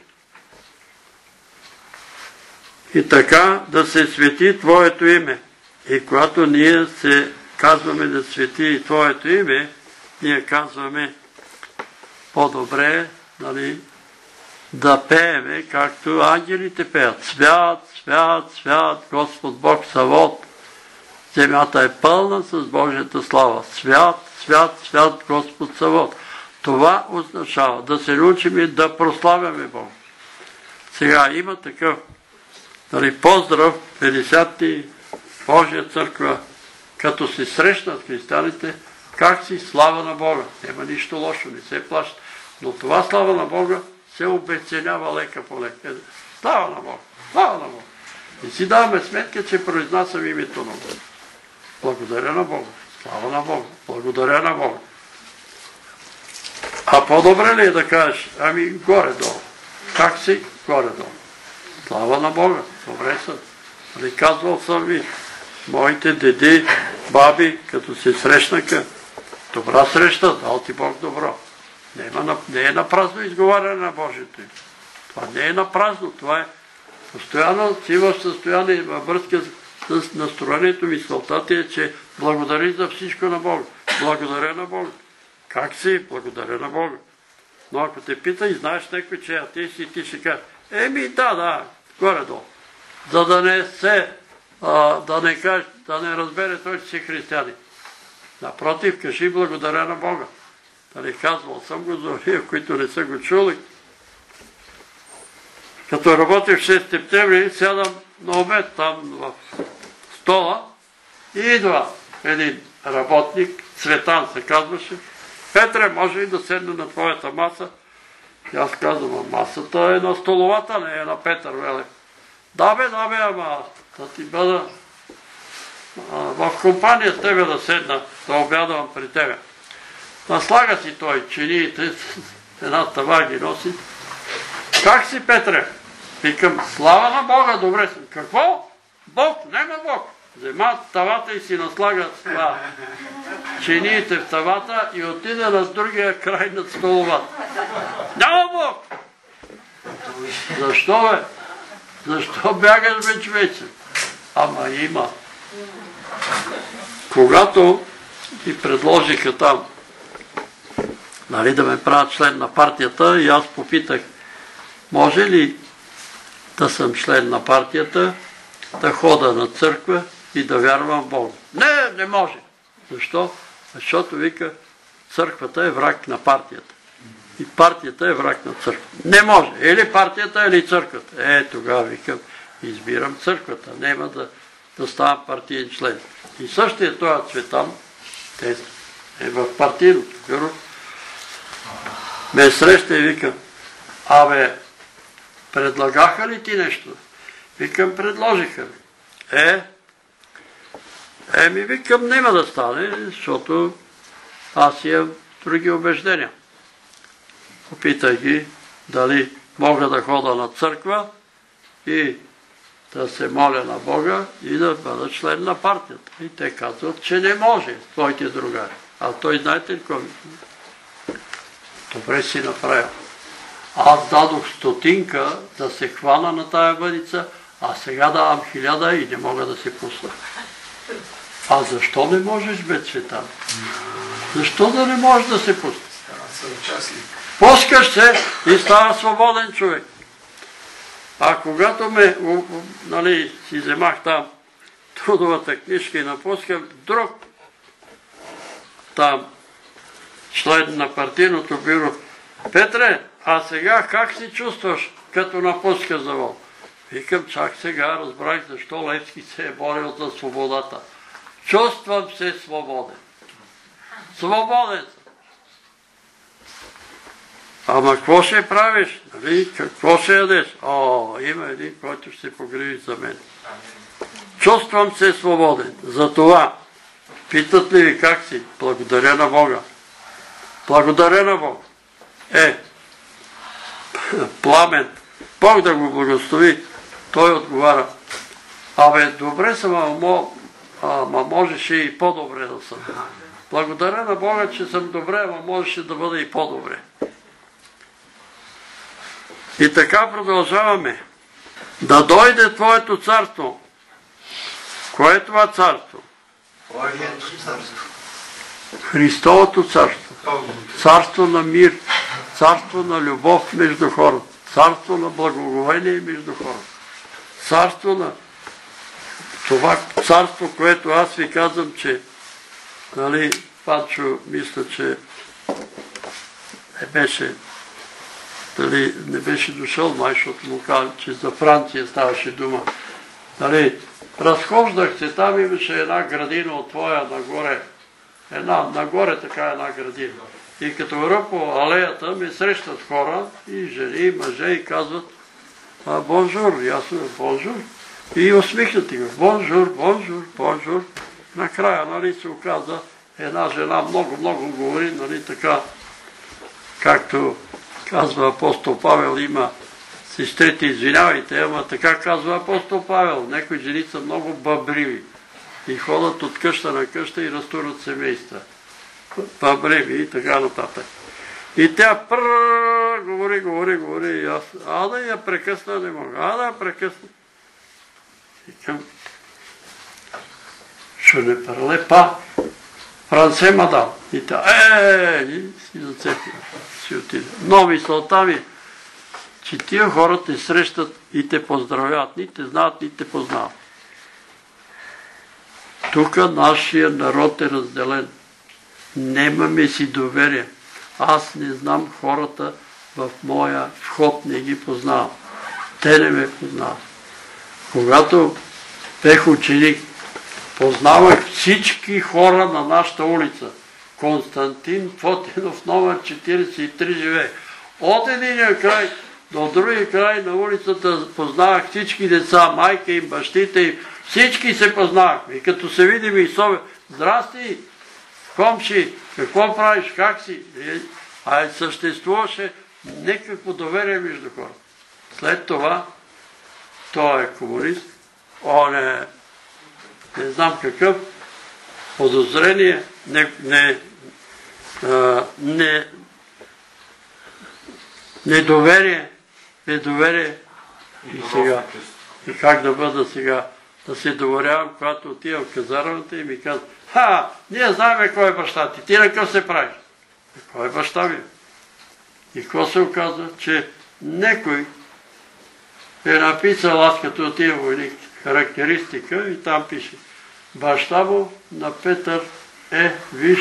И така да се свети Твоето име. И когато ние се казваме да свети Твоето име, ние казваме по-добре, нали, да пееме, както ангелите пеят. Свят, свят, свят, Господ Бог Савот. Земята е пълна с Божията слава. Свят, свят, свят, Господ Савот. Това означава да се научим и да прославяме Бог. Сега има такъв поздрав, 50-ти Божия църква, като се срещнат християните, как си слава на Бога. Няма нищо лошо, не се плаща. Но това слава на Бога се обесценява лека по лека. Слава на Бога, слава на Бога. И си даваме сметка, че произнасям името на Бога. Благодаря на Бога, слава на Бога, благодаря на Бога. А по-добре ли е да кажеш, ами горе-долу. Как си? Горе-долу. Слава на Бога, добре съм. Али казвал съм ви, моите деди, баби, като се срещнаха, добра среща, дал ти Бог добро. Не е на празно изговаряне на Божието. Това не е на празно, това е постоянно си в състояние, във връзка с настроението, мисълта ти е, че благодари за всичко на Бога. Благодаря на Бога. Как си? Благодаря на Бога. Но ако те пита и знаеш някой, че атеист и ти ще кажеш, да, горе-долу. За да не се, да не разбере той, че си християнин. Напротив, кажи благодаря на Бога. Дали казвал съм го за вие, които не са го чули. Като работих в 6 септември, сядам на обед там в стола и идва един работник, Цветан се казваше. Петре, може ли да седне на твоята маса? И аз казвам, масата е на столовата, не е на Петър Велев. Да бе, ама да ти бъда в компания с тебе да седна, да обядвам при тебе. Наслага си той чиниите, една тава ги носи. Как си, Петре? Викам, слава на Бога, добре съм. Какво? Бог? Нема Бог. Взема тавата и си наслага чиниите в тавата и отида на другия край над столовата. Няма Бог! Защо бе? Защо бягаш бе, човече? Ама има. когато ми предложиха там да ме правят член на партията и аз попитах, може ли да съм член на партията, да хода на църква и да вярвам в Бога? Не може. Защо? Защото вика, църквата е враг на партията. И партията е враг на църквата. Не може. Или партията, или църквата. Тогава викам, избирам църквата. Нема да ставам партиен член. И същия това Цветан, е в партийното бюро, ме среща и викам, предлагаха ли ти нещо? Викам, предложиха. Викам, няма да стане, защото аз имам други убеждения. Попитах ги дали мога да хода на църква и да се моля на Бога и да бъда член на партията. И те казват, че не може, твоите другари. А той, знаете ли кой? Добре си направил. Аз дадох 100 да се хвана на тая въдица, а сега давам 1000 и не мога да се пусна. А защо не можеш, бе, Цветан? Защо да не можеш да се пусне? Пускаш се и става свободен човек. А когато си вземах там трудовата книжка и напускам, друг там член на партийното бюро, Петре, а сега как си чувстваш, като напуска завод? Викам, чак сега разбрах защо Левски се е борил за свободата. Чувствам се свободен. Свободен съм. Ама какво ще правиш? Какво ще ядеш? Има един, който ще се погрижи за мен. Чувствам се свободен. Затова, питат ли ви как си? Благодаря на Бога. Благодаря на Бога. Пламен, Бог да го благослови, той отговаря. Добре съм, ама можеше и по-добре да съм. Благодаря на Бога, че съм добре, ама можеше да бъда и по-добре. И така продължаваме. Да дойде Твоето царство. Кое е това царство? Божието царство. Христовото царство. Царство на мир. Царство на любов между хората. Царство на благоговение между хората. Царство на това царство, което аз ви казвам, че Панчо мисля, че не беше дошъл май, защото му казвам, че за Франция ставаше дума. Разхождах се, там имаше една градина от твоя нагоре. Нагоре така една градина. И като вървя по алеята ме срещат хора, и жени, и мъже, и казват бонжур, ясно е, бонжур. И усмихнати го, бонжур, бонжур, бонжур. Накрая, се оказа, една жена много говори, така, както казва апостол Павел, има сестрите, извинявайте, ама така казва апостол Павел. Някои жени са много бъбриви и ходят от къща на къща и разтурят семейства. Бъбриви и така нататък. И тя говори и аз, да я прекъсна, не мога, да я прекъсна. И към ще не парле па, Франсе мадам. И тя, и си зацепи, си отиде. Но мисълта ми, че тия хора те срещат и те поздравяват. Ни те знаят, ни те познават. Тук нашия народ е разделен. Немаме си доверие. Аз не знам хората в моя вход, не ги познавам. Те не ме познават. Когато бех ученик, познавах всички хора на нашата улица. Константин Фотинов, номер 43 живее. От единия край до другия край на улицата познавах всички деца, майка им, бащите им. Всички се познавахме. И като се видим и сове, здрасти, комши, какво правиш, как си? Съществуваше някакво доверие между хората. След това, той е комунист, он е не знам какъв, подозрение, недоверие и сега. И как да бъда сега? Да се доверявам, когато отивам в казармата и ми казвам, Ние знаеме кой е баща ти. Ти на къв се правиш? Кой е баща ми? И какво се оказва? Че некой е написал, аз като тия войник, характеристика и там пише: баща му на Петър е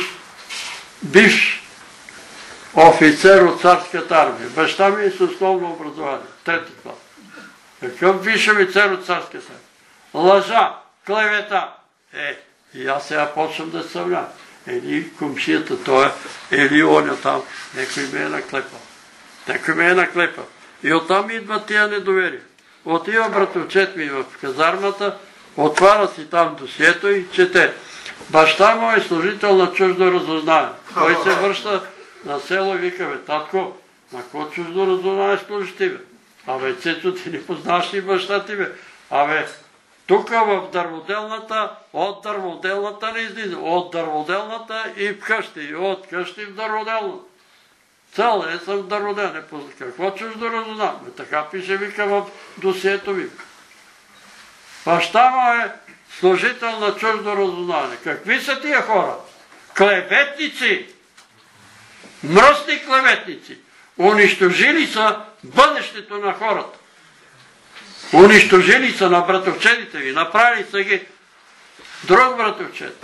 бивш офицер от царската армия. Баща ми е с основно образование. Трети клас. Какъв висш офицер от царската армия? Лъжа, клевета. И аз сега почвам да съмнявам. Или комшията, той или оня там, некой ме е наклепал. Некой ме е наклепал. И оттам идва тия недоверия. Отива братовчет ми в казармата, отваря си там досието и чете: баща му е служител на чуждо разузнаване. Той се връща на село и вика: бе, татко, на какво чуждо разузнаване служиш ти, бе? Абе, Цецо, ти не познаваш ли баща ти, бе? Абе, тук в дърводелната, от дърводелната не излиза, от дърводелната и в къщи, и от къщи в дърводелната. Цел е съм в дърводел, не позна. Какво чуждо разузнаване? Така пише, вика, в досието ми. Баща му е служител на чуждо разузнаване. Какви са тия хора? Клеветници! Мръсни клеветници! Унищожили са бъдещето на хората. Унищожили са на братовчетите ви. Направили са ги друг братовчет.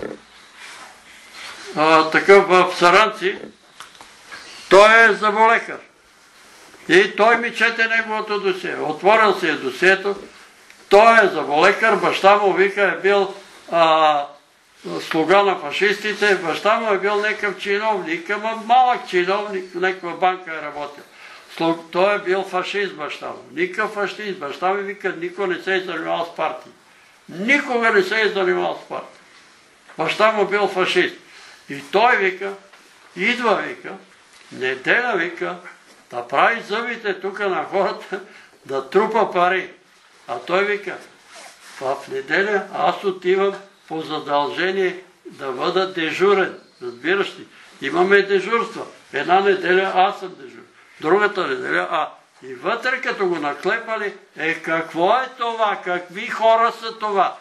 Такъв в Саранци. Той е зъболекар. И той ми чете неговото досие. Отворил си е досието. Той е зъболекар. Баща му, вика, е бил слуга на фашистите. Баща му е бил някакъв чиновник, ама малък чиновник, в някаква банка е работил. Той е бил фашист, баща му. Никакъв фашист. Баща ми вика: никога не се е занимавал с партии. Никога не се е занимавал с партии. Баща му бил фашист. И той вика, идва, вика, неделя, вика, да прави зъбите тук на хората, да трупа пари. А той вика: в неделя аз отивам по задължение да бъда дежурен. Разбираш ли? Имаме дежурства. Една неделя аз съм дежурен. Другата неделя, и вътре като го наклепали, какво е това? Какви хора са това?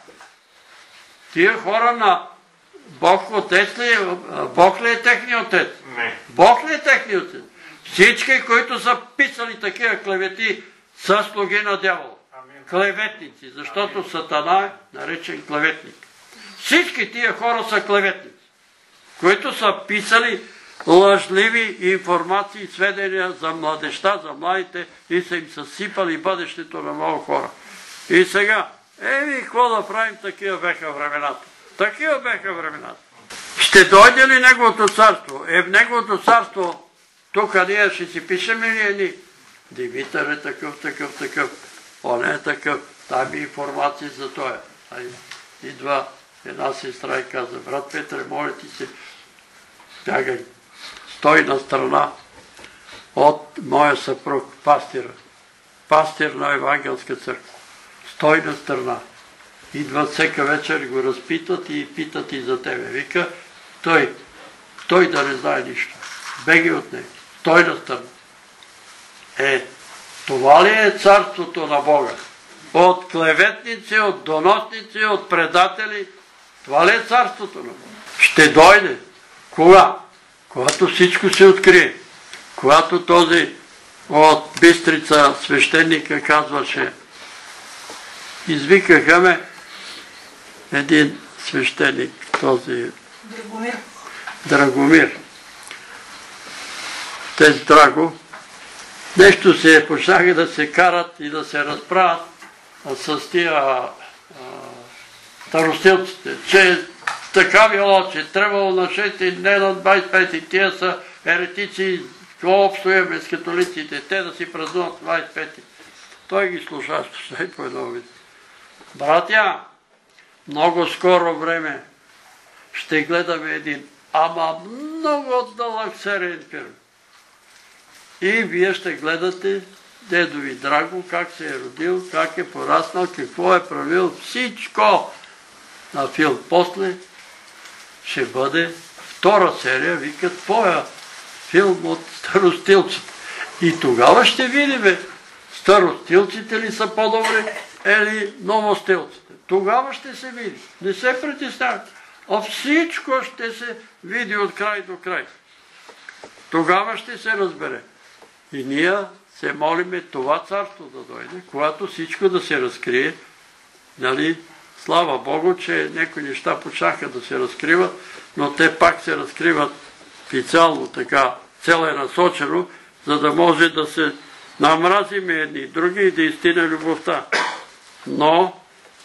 Тия хора на Бог отец ли? Бог ли е техният отец? Не. Бог ли е техният отец? Всички, които са писали такива клевети, са слуги на дявола. Клеветници, защото Сатана е наречен клеветник. Всички тия хора са клеветници, които са писали лъжливи информации, сведения за младежта, за младите, и са им съсипали бъдещето на много хора. И сега, какво да правим, такива беха времената. Такива беха времената. Ще дойде ли Неговото царство? В Неговото царство, тук ние ще си пишем ли едни? Димитър е такъв. Он е такъв. Дай ми информация за това. Идва една сестра и каза: брат Петре, моля ти се, бягай. Стой на страна от моя съпруг, пастир на Евангелска църква. Стой на страна. Идват всека вечер, го разпитат и питат и за тебе. Вика, той да не знае нищо. Беги от него. Стой на страна. Това ли е царството на Бога? От клеветници, от доносници, от предатели. Това ли е царството на Бога? Ще дойде. Кога? Когато всичко се открие. Когато този от Бистрица свещеника казваше: извикаха ме един свещеник, този Драгомир. Тези Драго, нещо се почнаха да се карат и да се разправят с тия старостилците, че така било, че трябвало на 6, не на 25, тия са еретици, какво общо имаме с католиците, те да си празнуват 25. Той ги слуша по едно вид. Братя, много скоро време ще гледаме един, ама много дълъг сериен филм. И вие ще гледате дедо ви Драго, как се е родил, как е пораснал, какво е правил, всичко на филм. После ще бъде втора серия, викат твоя филм от старостилците. И тогава ще видим старостилците ли са по-добри или новостилците. Тогава ще се види. Не се притеснявайте. а всичко ще се види от край до край. Тогава ще се разбере. И ние се молиме това царство да дойде, когато всичко да се разкрие. Нали? Слава Богу, че някои неща почнаха да се разкриват, но те пак се разкриват официално така, целенасочено, за да може да се намразиме едни и други и да изтине любовта. Но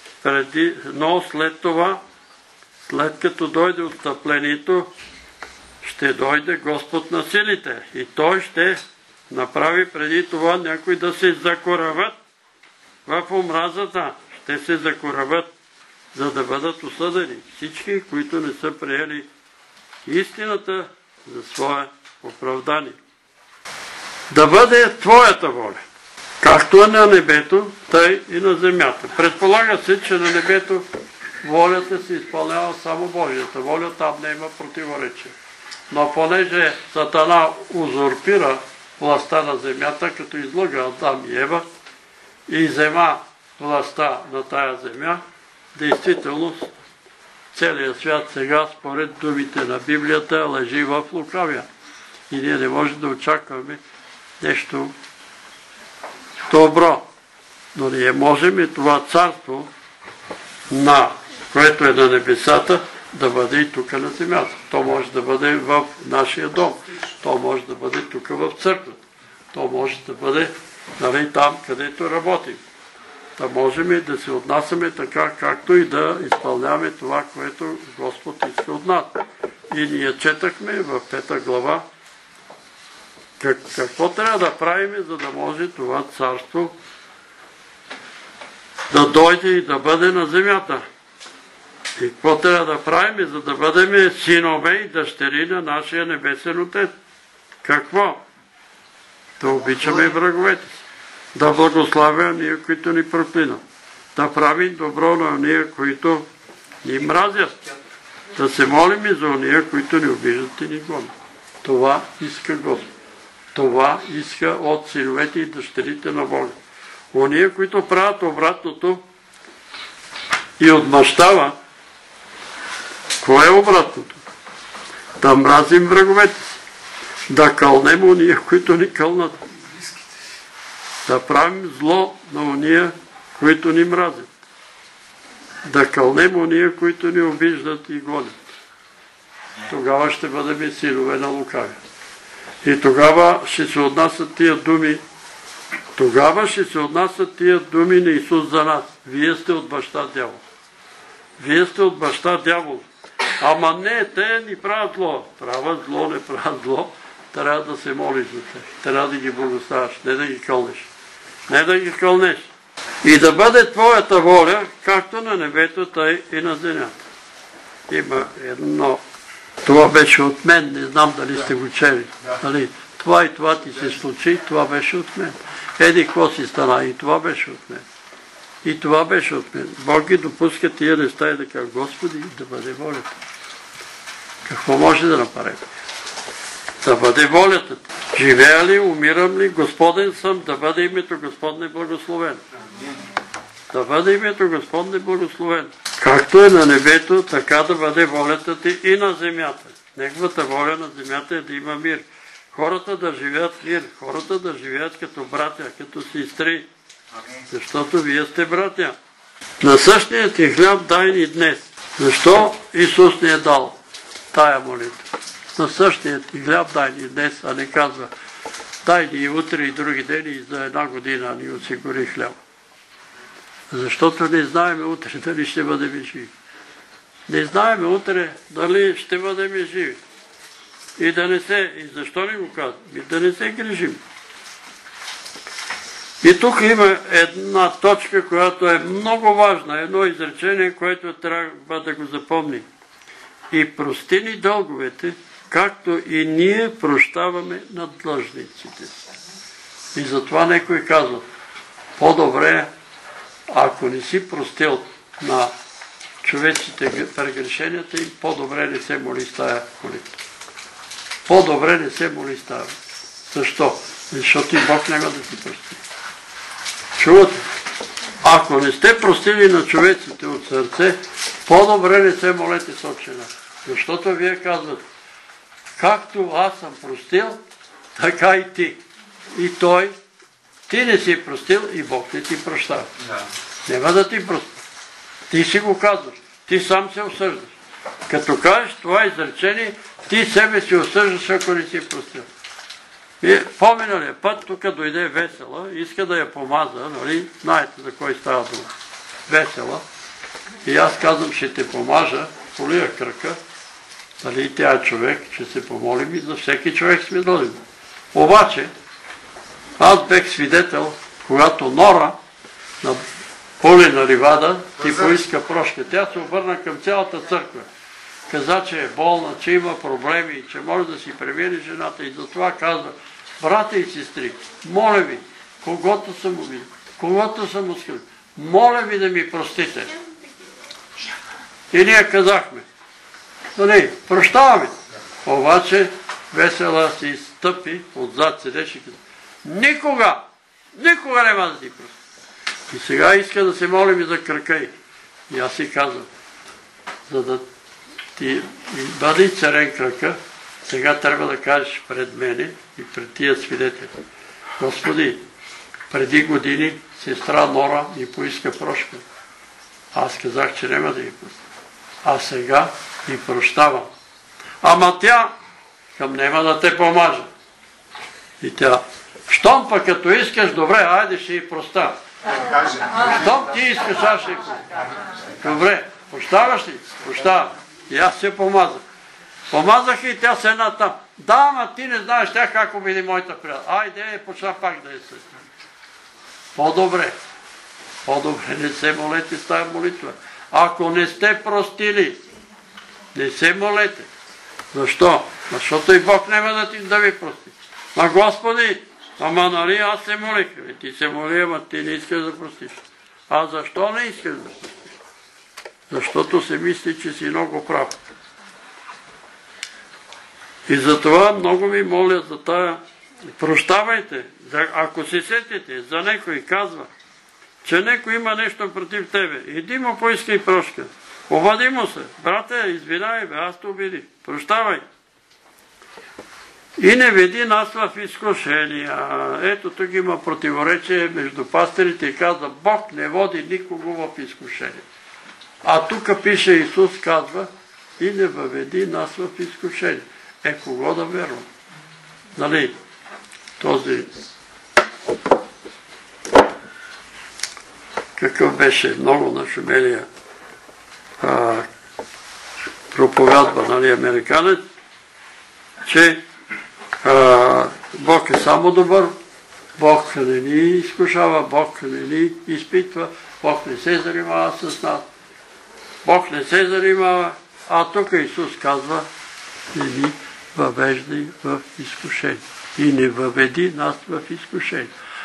след това, след като дойде отстъплението, ще дойде Господ на силите и Той ще направи преди това някои да се закорават в омразата. Ще се закорават, за да бъдат осъдени всички, които не са приели истината за свое оправдание. Да бъде Твоята воля, както е на небето, тъй и на земята. Предполага се, че на небето волята се изпълнява само Божията воля, там не има противоречие. Но понеже Сатана узурпира властта на земята, като излъга Адам и Ева и взема властта на тая земя, действително целият свят сега, според думите на Библията, лежи в лукавия. И ние не можем да очакваме нещо добро. Но ние можем и това царство, което е на небесата, да бъде и тук на земята. То може да бъде в нашия дом. То може да бъде тук в църквата. То може да бъде там, където работим. Да можем да се отнасяме така, както и да изпълняваме това, което Господ иска от нас. И ние четахме в 5 глава какво трябва да правим, за да може това царство да дойде и да бъде на земята. И какво трябва да правим, за да бъдем синове и дъщери на нашия небесен Отец? Какво? Да обичаме враговете си. Да благославя ние, които ни проклинат. Да правим добро на ние, които ни мразят. Да се молим и за ония, които ни обиждат и ни гонят. Това иска Господ. Това иска от синовете и дъщерите на Бога. Ония, които правят обратното и отмъщава, кое е обратното? Да мразим враговете си. Да кълнем ония, които ни кълнат. Да правим зло на ония, които ни мразят. Да кълнем ония, които ни обиждат и гонят. Тогава ще бъдем синове на лукавия. И тогава ще се отнасят тия думи. Тогава ще се отнасят тия думи на Исус за нас. Вие сте от баща дявол. Вие сте от баща дявол. Ама не, те ни правят зло. Правят зло, не правят зло. Трябва да се молиш за тях. Трябва да ги благославяш, не да ги кълнеш. Не да ги кълнеш. И да бъде Твоята воля, както на небето, тъй и на земята. Има едно. Това беше от мен, не знам дали сте го чели. Това и това ти се случи, това беше от мен. Еди, какво си стана? И това беше от мен. И това беше от мен. Бог ги допуска тия неща и да кажа, Господи, да бъде волята. Какво може да направим? Да бъде волята ти. Живея ли, умирам ли, Господен съм, да бъде името Господне благословен. Да бъде името Господне благословен. Както е на небето, така да бъде волята ти и на земята. Неговата воля на земята е да има мир. Хората да живеят мир, хората да живеят като братя, като сестри. Защото вие сте братя. На същия ти хляб дай ни днес. Защо Исус ни е дал тая молитва? На същия ти хляб дай ни днес, а не казва дай ни и утре и други дни и за 1 година ни осигури хляб. Защото не знаем утре дали ще бъдем живи. Не знаем утре дали ще бъдем живи. И защо ни го казвам? Да не се грижим. И тук има една точка, която е много важна, едно изречение, което трябва да го запомни. И прости ни дълговете, както и ние прощаваме на длъжниците. И затова някой казва, по-добре, ако не си простил на човеците прегрешенията им, по-добре не се моли с тая молитва. По-добре не се моли с тая. Защо? Защото и Бог няма да ти прости. Чувате? Ако не сте простили на човеците от сърце, По-добре не се молете с Отче наш. Защото вие казвате, както аз съм простил, така и ти. И той, ти не си простил и Бог не ти прощава. Няма да ти прости. Ти си го казваш. Ти сам се осъждаш. Като кажеш това изречение, ти себе си осъждаш, ако не си простил. И по-миналия път тук дойде Весела, иска да я помаза, нали? Знаете за кой става дума. Весела. И аз казвам, ще те помажа, полия кръка, нали, тя е човек, ще се помолим и за всеки човек сме дължни. Обаче, аз бех свидетел, когато Нора на Полина Ливада ти поиска прошка. Тя се обърна към цялата църква. Каза, че е болна, че има проблеми, че може да си премири жената и затова казва, брата и сестри, моля ви, когото съм обидил, когото съм оскърбил, моля ви да ми простите. И ние казахме, нали, прощаваме. Обаче Весела си стъпи, отзад седеше и каза, никога няма да ти прости. И сега иска да се молим и за крака й. И аз си казвам, за да ти бъде царен крака, сега трябва да кажеш пред мене и пред тия свидетели. Господи, преди години сестра Нора ми поиска прошка. Аз казах, че няма да ги прости. А сега ми прощавам. Ама тя към няма да те помажа. И тя, щом пък като искаш, добре, айде ще й простя. Щом ти искаш, аз ще й простя. Добре, прощаваш ли? Прощавам. И аз се помазах. Помазах и тя се една там. Да, ама ти не знаеш тя как обиди моята приятел. Айде, почна пак да я съди. По-добре не се молете с тази молитва. Ако не сте простили, не се молете. Защо? Защото и Бог няма да ви прости. Ма Господи, ама нали аз се молих. Ти се моли, ама ти не искаш да простиш. А защо не искаш да простиш? Защото се мисли, че си много прав. И затова много ви моля за тая. Прощавайте, ако се сетите, за некой казва, че некой има нещо против тебе. Иди му поискай прошка. Обади му се. Брате, извинявай бе, аз те обиди. Прощавай. И не веди нас в изкушения. Ето тук има противоречие между пастирите и казва, Бог не води никого в изкушение. А тук пише Исус, казва, и не въведи нас в изкушение. Кого да вервам? Нали, този какъв беше много нашумелия проповядва, нали, американец, че Бог е само добър, Бог не ни изкушава, Бог не ни изпитва, Бог не се занимава с нас, Бог не се занимава, а тук Исус казва, не ни въвеждай в изкушение и не въведи нас в изкушение.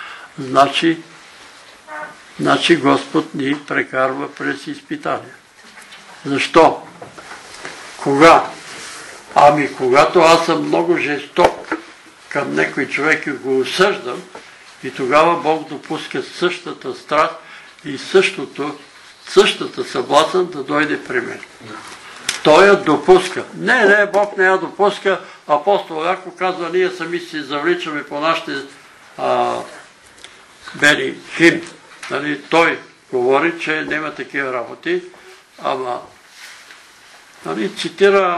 Значи Господ ни прекарва през изпитания. Защо? Кога? Ами когато аз съм много жесток към някой човек и го осъждам, и тогава Бог допуска същата страст и същата съблазън да дойде при мен. Той я допуска. Не, Бог не я допуска. Апостол Яков казва, ние сами си завличаме по нашите бели химни. Нали, той говори, че няма такива работи, ама цитира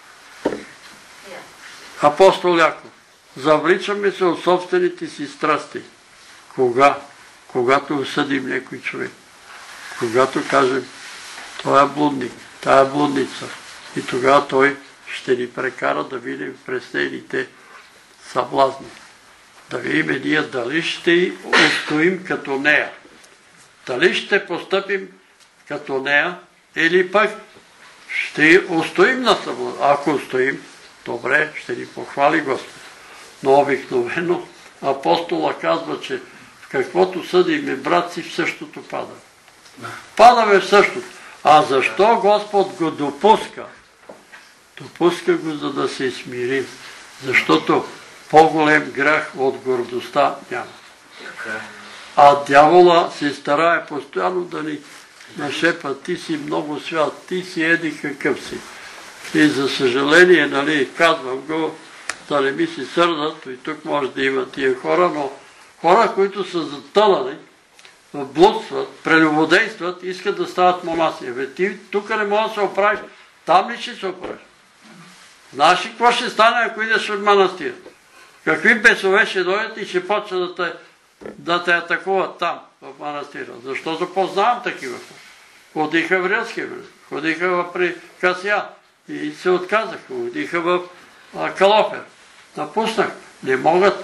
апостол Яков. Завличаме се от собствените си страсти. Кога? Когато осъдим някой човек. Когато кажем, той е блудник, тая е блудница. И тогава той ще ни прекара да видим през нейните съблазни. Да видим ние дали ще устоим като нея. Дали ще постъпим като нея или пък ще устоим на съблазни. Ако устоим, добре, ще ни похвали Господ. Но обикновено апостола казва, че в каквото съдиме брат си, в същото пада. Падаме в същото. А защо Господ го допуска? Допуска го, за да се смирим. Защото по-голем грях от гордостта няма. А дявола се старае постоянно да ни на шепа, ти си много свят, ти си еди какъв си. И за съжаление, нали, казвам го, да не ми си сърдат, и тук може да има тия хора, но хора, които са затънали, блудстват, прелюбодействат, искат да стават монаси. Ти тук не можеш да се оправиш, там ли ще се оправиш? Знаеш ли какво ще стане, ако идеш от манастир? Какви бесове ще дойдат и ще почнат да те атакуват там, в манастира? Защото познавам такива. Ходиха в Рилски, ходиха при Касия и се отказаха. Ходиха в Калофер. Напуснах. Не могат.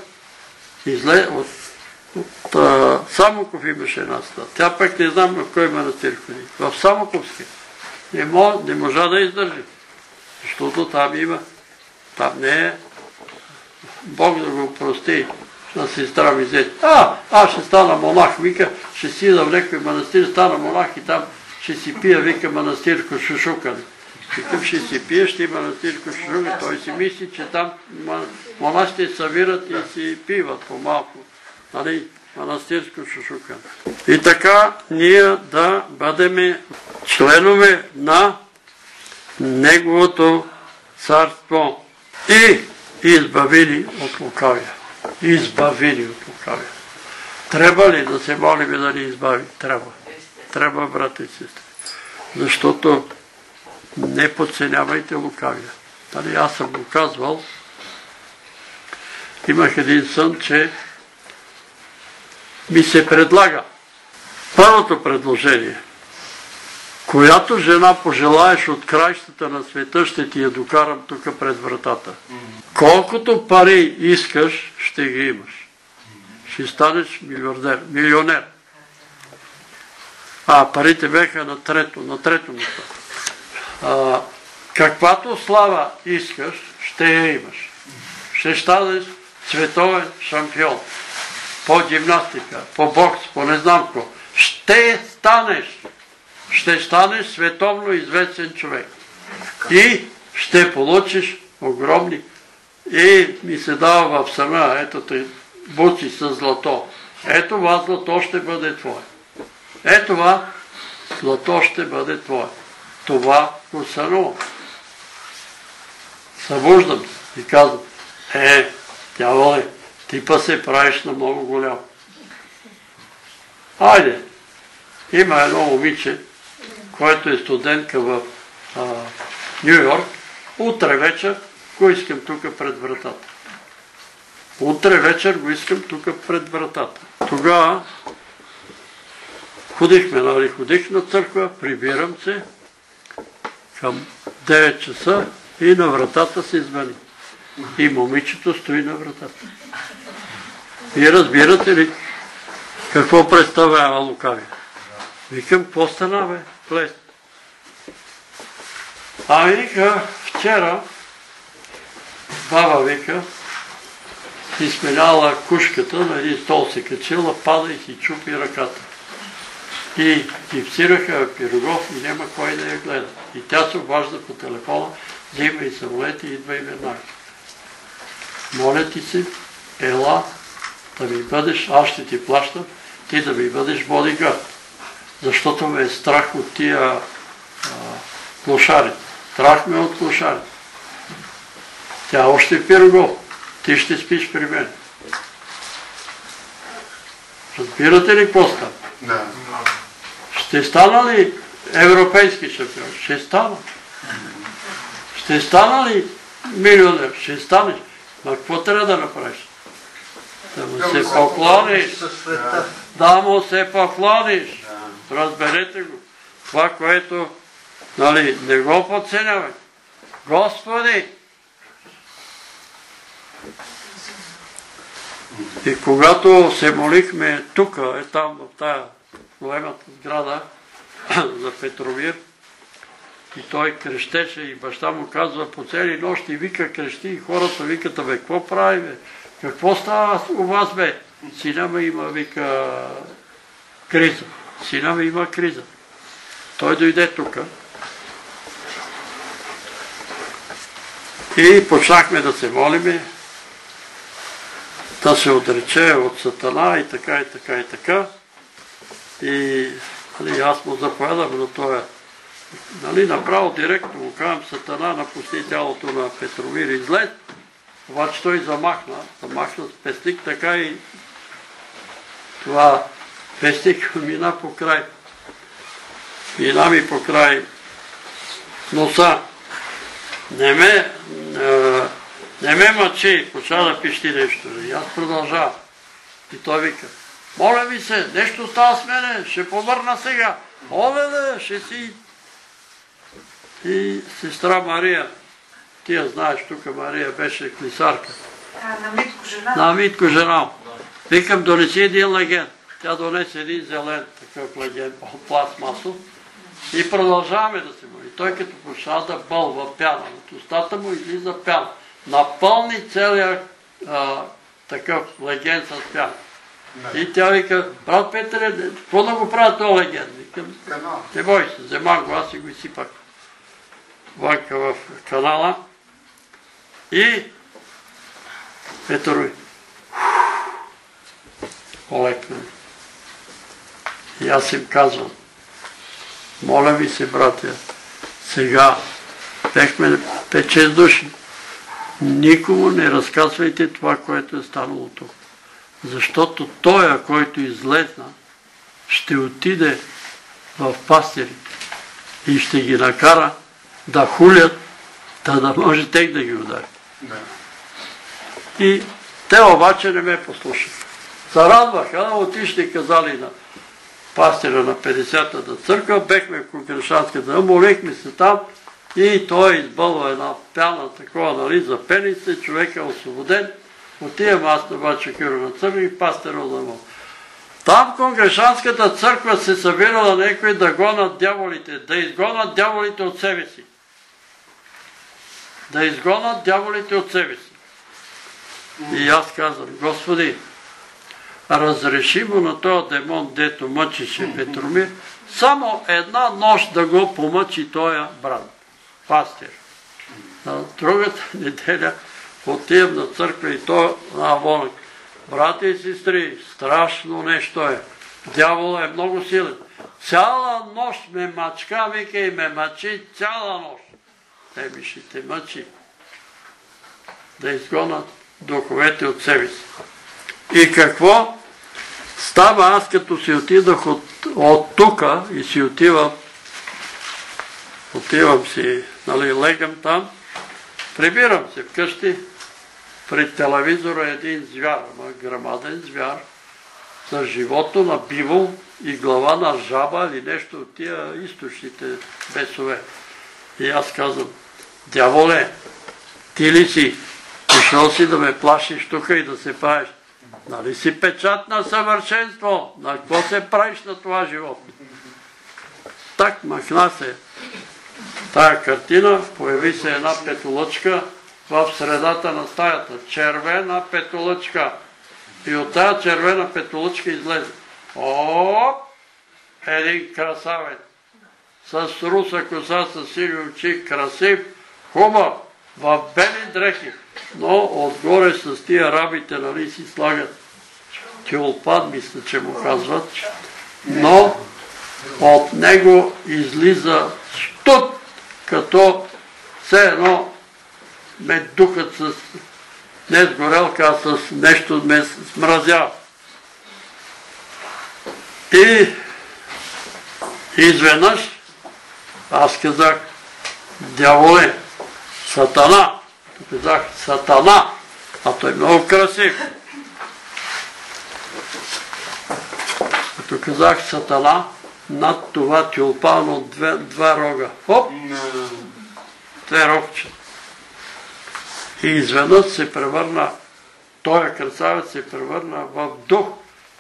От Самоков имаше една стая. Тя пък не знам в кой манастир ходи. В Самоковски. Не можа да издържи. Защото там има. Там не е. Бог да го прости на сестра ми взе. Аз ще стана монах, вика, ще си да в някой манастир, стана монах и там ще си пия, вика, манастирко шушукане. Какъв ще си пие, ще има манастирко шушукане. Той си мисли, че там монахите събират и си пиват по-малко. Нали? Манастирско шушукане. И така ние да бъдем членове на Неговото царство и избавени от лукавия. Избавени от лукавия. Трябва ли да се молим да ни избави? Трябва. Трябва, брати и сестри. Защото не подценявайте лукавия. Дали, аз съм го казвал. Имах един сън, че ми се предлага. Първото предложение. Която жена пожелаеш от краищата на света, ще ти я докарам тук пред вратата. Колкото пари искаш, ще ги имаш. Ще станеш милионер. Парите бяха на трето место. Каквато слава искаш, ще я имаш. Ще станеш световен шампион. По гимнастика, по бокс, по не знам какво. Ще станеш световно известен човек. И ще получиш огромни. И ми се дава в съна, ето те буци с злато. Ето това злато ще бъде твое. Ето това злато ще бъде твое. Това го сънувам. Събуждам се и казвам, дяволе, ти па се правиш на много голям. Хайде, има едно момиче, което е студентка в Ню Йорк, утре вечер го искам тук пред вратата. Утре вечер го искам тук пред вратата. Тогава ходих на църква, прибирам се към 9 часа и на вратата се звъни. И момичето стои на вратата. И разбирате ли какво представлява лукавия? Викам, какво стана, бе? Плес. Вика, вчера баба, вика, си сменяла кушката, на един стол се качила, пада и си чупи ръката. И гипсираха Пирогов и няма кой да я гледа. И тя се обажда по телефона, взима и самолети и идва и веднага. Моля ти се, ела да ми бъдеш, аз ще ти плащам, ти да ми бъдеш бодигард. Защото ме е страх от тия клошари. Страх ме от клошари. Тя още е Пирогов. Ти ще спиш при мен. Разбирате ли какво става? Да. Ще стана ли европейски шампион? Ще стана. Ще стана ли милионер? Ще станеш. Но какво трябва да направиш? Да му се поклониш. Да му се поклониш. Разберете го. Това, което не го подценявай. Господи! И когато се молихме тук, там в тая големата сграда за Петровир, и той крещеше и баща му казва по цели нощи, вика, крещи, и хората викат, бе, какво прави, бе? Какво става у вас, бе? Сина ме има, вика, криза. Сина ме има криза. Той дойде тук и почнахме да се молиме, да се отрече от Сатана и така, и така, и така. И Аз му заповядам на това. Направо директно му казвам, Сатана напусти тялото на Петромир, излез. Обаче той замахна с пестик, така и това пестик мина по край. Мина ми по край носа. Не ме мъчи, почва да пищи нещо. И аз продължавам. И той вика, моля ви се, нещо става с мене, ще повърна сега. Оле, ще си... И сестра Мария, ти я знаеш, тук Мария беше клисарка. На Митко жена? На Митко жена. Викам, донеси един леген. Тя донесе един зелен такъв леген, пластмасов. И продължаваме да се моли. Той като почва да бълва пяна, от устата му излиза пяна. Напълни целият такъв леген с пяна. И тя вика, брат Петре, какво да го правя този леген? Викам, не бой се, вземах го, аз и го изсипах вънка в канала. И Петър олекна. И аз им казвам, моля ви се, братя, сега бехме 5-6 души. Никому не разказвайте това, което е станало тук. Защото той, който излезна, ще отиде в пастири и ще ги накара да хулят, да може тек да ги удари. И те обаче не ме послушаха. Зарадваха, отишли и казали на пастира на 50-та църква, бехме в Конгрешанската, молихме се там и той избълва една пяна такова, за пеница, човек е освободен. Отивам аз на Бача Кирова църква и пастира отдавал. Там в Конгрешанската църква се събирала някои да гонят дяволите, да изгонят дяволите от себе си. Да изгонят дяволите от себе си. И аз казвам, Господи, разреши му на този демон, дето мъчеше Петромир, само една нощ да го помъчи този брат, пастир. На другата неделя отивам на църква и той на волък. Брати и сестри, страшно нещо е. Дявол е много силен. Цяла нощ ме мачка, вика, и ме мъчи цяла нощ. Еми ще те мъчи. Да изгонят духовете от себе си. И какво става, аз като си отидах от тука и си отивам си, легам там, прибирам се вкъщи, пред телевизора един звяр, грамаден звяр, с живото на бивол и глава на жаба или нещо от тия източните бесове. И аз казвам, дяволе, ти ли си? Дошъл си да ме плашиш тук и да се правиш. Нали си печат на съвършенство? На какво се правиш на това животно? Так махна се тая картина, появи се една петолъчка в средата на стаята. Червена петолъчка. И от тая червена петолъчка излезе. Един красавец. С руса коса, с сиви очи, красив, хубав, в бели дрехи. Но отгоре с тия рабите, нали, си слагат тюлпан, мисля, че му казват. Но от него излиза щут, като все едно ме духат с не с горелка, а с нещо ме смразява. И изведнъж аз казах, дяволе, Сатана. Казах, Сатана, а той е много красив. Като казах Сатана, над това тюлпан от два рога. Хоп! Две рогчета. И изведнъж се превърна, този красавец се превърна в дух.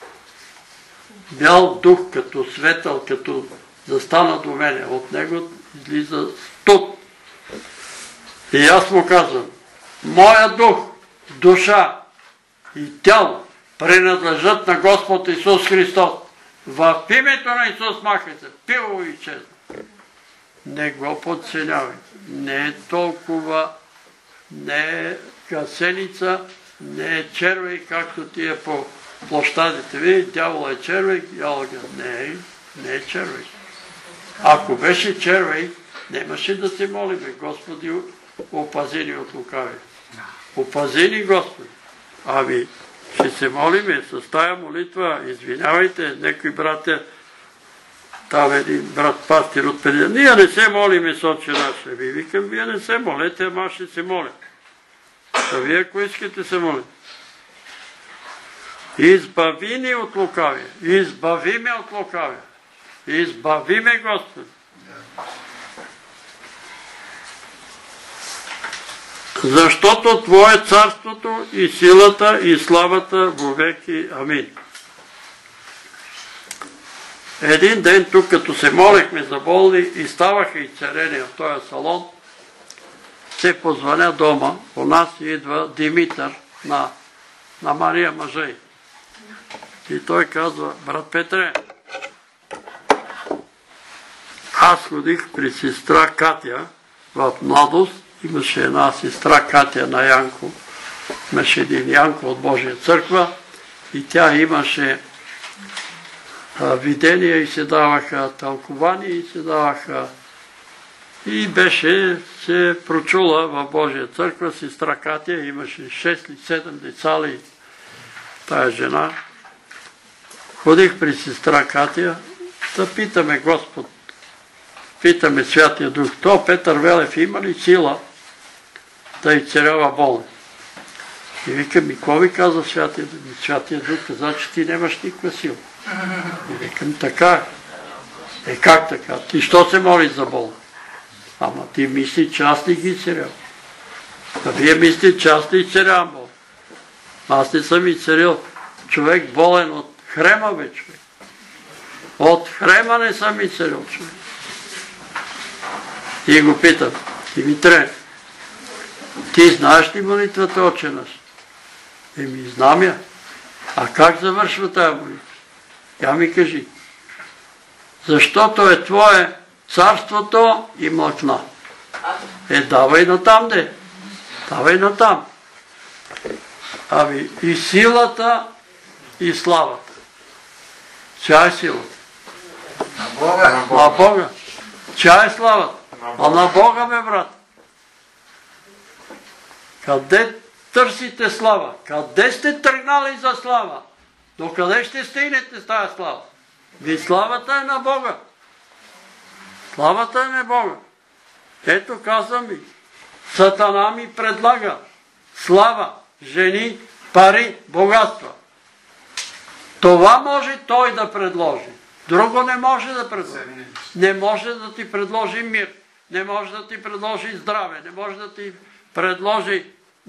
Бял дух, като светъл, като застана до мене. От него излиза студ. И аз му казвам, моя дух, душа и тяло принадлежат на Господ Исус Христос. В името на Исус махай се, пило и изчезна. Не го подценявай. Не е толкова, не е гасеница, не е червей, както ти е по площадите ви. Дявол е червей, ялга не е. Не е червей. Ако беше червей, нямаше да се молиме. Господи, опази ни от лукавия. Опази ни, Господи. Ами, ще се молиме с тая молитва. Извинявайте, некои братя, там един брат пастир от преди. Ние не се молиме с Отче наш. Ви викам, вие не се молете, ама аз ще се моля. А вие, ако искате, се молите. Избави ни от лукавия. Избави ме от лукавия. Избави ме, Господи. Защото Твое е царството и силата и славата вовеки. Амин. Един ден тук, като се молехме за болни и ставаха и царени в този салон, се позвъня дома. У нас идва Димитър на Мария мъжей. И той казва, брат Петре, аз ходих при сестра Катя в младост. Имаше една сестра Катя на Янко. Имаше един Янко от Божия църква и тя имаше видения и се даваха тълкования и се даваха и беше се прочула в Божия църква. Сестра Катя имаше 6 или 7 деца ли тая жена. Ходих при сестра Катя да питаме Господ, питаме Святия Дух, то Петър Велев има ли сила да изцелява болни? И викам, и какво ви каза Святия Дух? Святия Дух каза, че ти нямаш никаква сила. И викам, така е. Как така? Ти що се молиш за болни? Ама ти мисли, че аз не ги изцелявам. А вие мислите, че аз не изцелявам болни. Аз не съм изцелил човек болен от хрема, бе, човек. От хрема не съм изцелил човек. И го питам, Димитре, ти знаеш ли молитвата Отче наш? Еми, знам я. А как завършва тая молитва? Я ми кажи. Защото е Твое царството и млъкна. Давай натам, де. Давай натам. Ами, и силата, и славата. Чая е силата? На Бога. На Бога. Чая е славата? А на Бога, бе, брат. Къде търсите слава? Къде сте тръгнали за слава? До къде ще стигнете с тази слава? Ви славата е на Бога. Славата е на Бога. Ето казвам ви. Сатана ми предлага слава, жени, пари, богатства. Това може той да предложи. Друго не може да предложи. Не може да ти предложи мир. Не може да ти предложи здраве. Не може да ти предложи,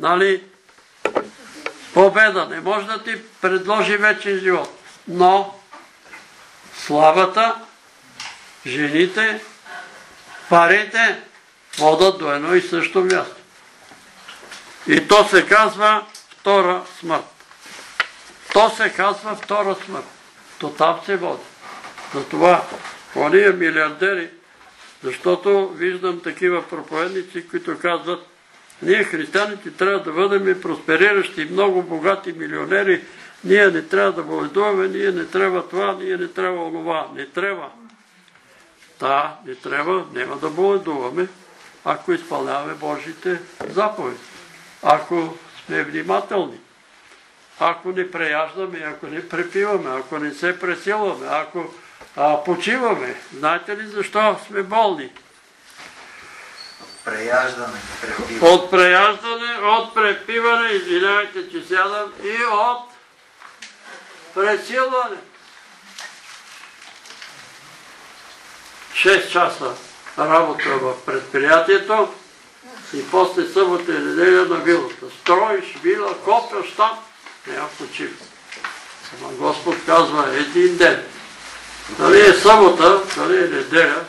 победа. Не може да ти предложи вечен живот. Но славата, жените, парите водят до едно и също място. И то се казва втора смърт. То се казва втора смърт. То там се води. Затова ония милиардери, защото виждам такива проповедници, които казват, ние християните трябва да бъдем проспериращи, много богати милионери, ние не трябва да боледуваме, ние не трябва това, ние не трябва онова. Не трябва. Да, не трябва, няма да боледуваме, ако изпълняваме Божите заповеди. Ако сме внимателни, ако не преяждаме, ако не препиваме, ако не се пресилваме, ако почиваме. Знаете ли защо сме болни? Преяждане, препиване. От преяждане, от препиване, извинявайте, че сядам, и от пресилване. 6 часа работа в предприятието и после събота и неделя на вилата. Строиш вила, копяш там, няма почива. Ама Господ казва един ден. Дали е събота, дали е неделя,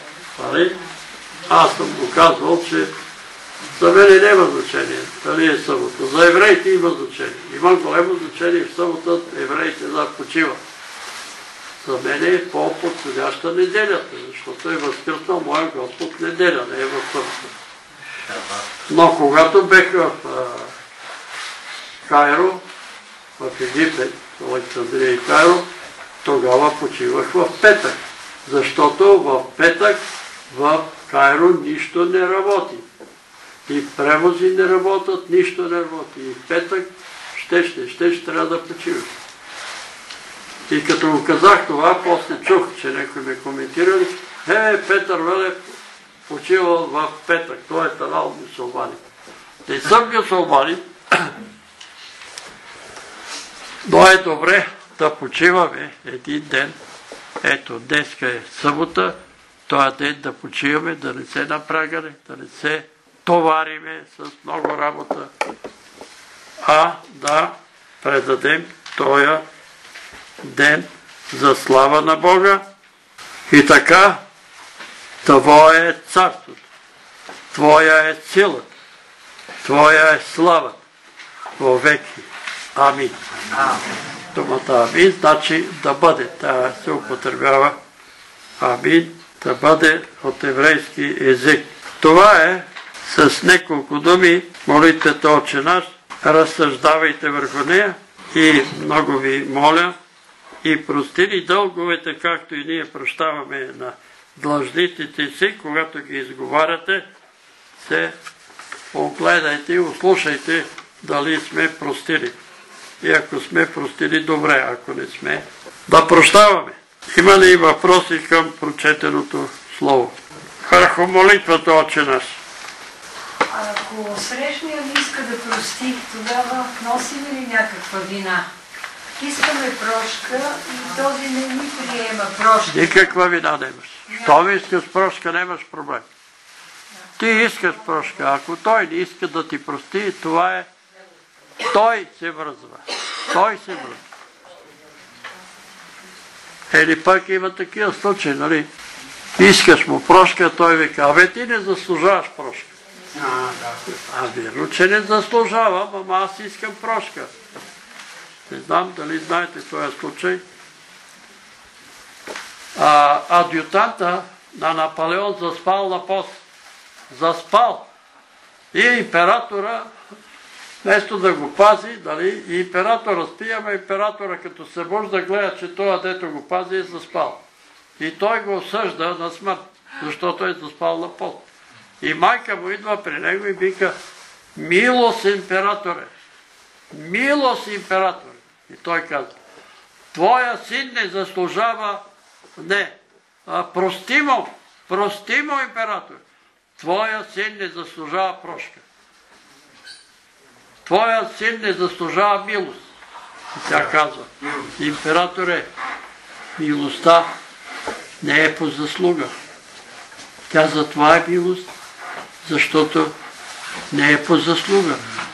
аз съм го казвал, че за мен няма значение дали е събота. За евреите има значение. Има големо значение в събота евреите да почиват. За мен е по-подходяща неделята, защото е възкръснал моя Господ неделя, не е в събота. Но когато бех в Кайро, в Египет, Александрия и Кайро, тогава почивах в петък. Защото в петък в Кайро нищо не работи. И превози не работят, нищо не работи. И в петък ще трябва да почиваш. И като го казах това, после чух, че някой ме коментирали, Петър Велев почивал в петък. Той е станал мюсюлманин. Не съм мюсюлманин, но е добре да почиваме един ден. Ето, днеска е събота, този ден да почиваме, да не се напрягаме, да не се товариме с много работа, а да предадем този ден за слава на Бога. И така, Твое е царството, Твоя е силата, Твоя е слава во веки. Амин. Думата амин значи да бъде. Тя се употребява амин, да бъде от еврейски език. Това е с няколко думи молитвата Отче наш. Разсъждавайте върху нея и много ви моля и прости ни дълговете, както и ние прощаваме на длъжниците си, когато ги изговаряте, се огледайте и услушайте дали сме простили. И ако сме простили, добре, ако не сме, да прощаваме. Има ли въпроси към прочетеното слово? Върху молитвата Отче наш. Ако срещния не иска да прости, тогава носим ли някаква вина? Искаме прошка и този не ни приема прошка. Никаква вина нямаш. Щом искаш прошка, нямаш проблем. Ти искаш прошка. Ако той не иска да ти прости, това е... Той се връзва. Той се връзва. Или пък има такива случаи, нали? Искаш му прошка, той вика, ти не заслужаваш прошка. Верно, че не заслужавам, ама аз искам прошка. Не знам дали знаете този случай. Адютанта на Наполеон заспал на пост. Заспал. И императора, вместо да го пази, дали, и императора спи, ама императора като се бужда гледа, че това дето го пази е заспал. И той го осъжда на смърт, защото е заспал на пост. И майка му идва при него и вика, милост императоре, милост императоре. И той казва, твоя син не заслужава, прости му император, твоя син не заслужава прошка. Твоя син не заслужава милост. И тя казва, императоре, милостта не е по заслуга. Тя затова е милост, защото не е по заслуга.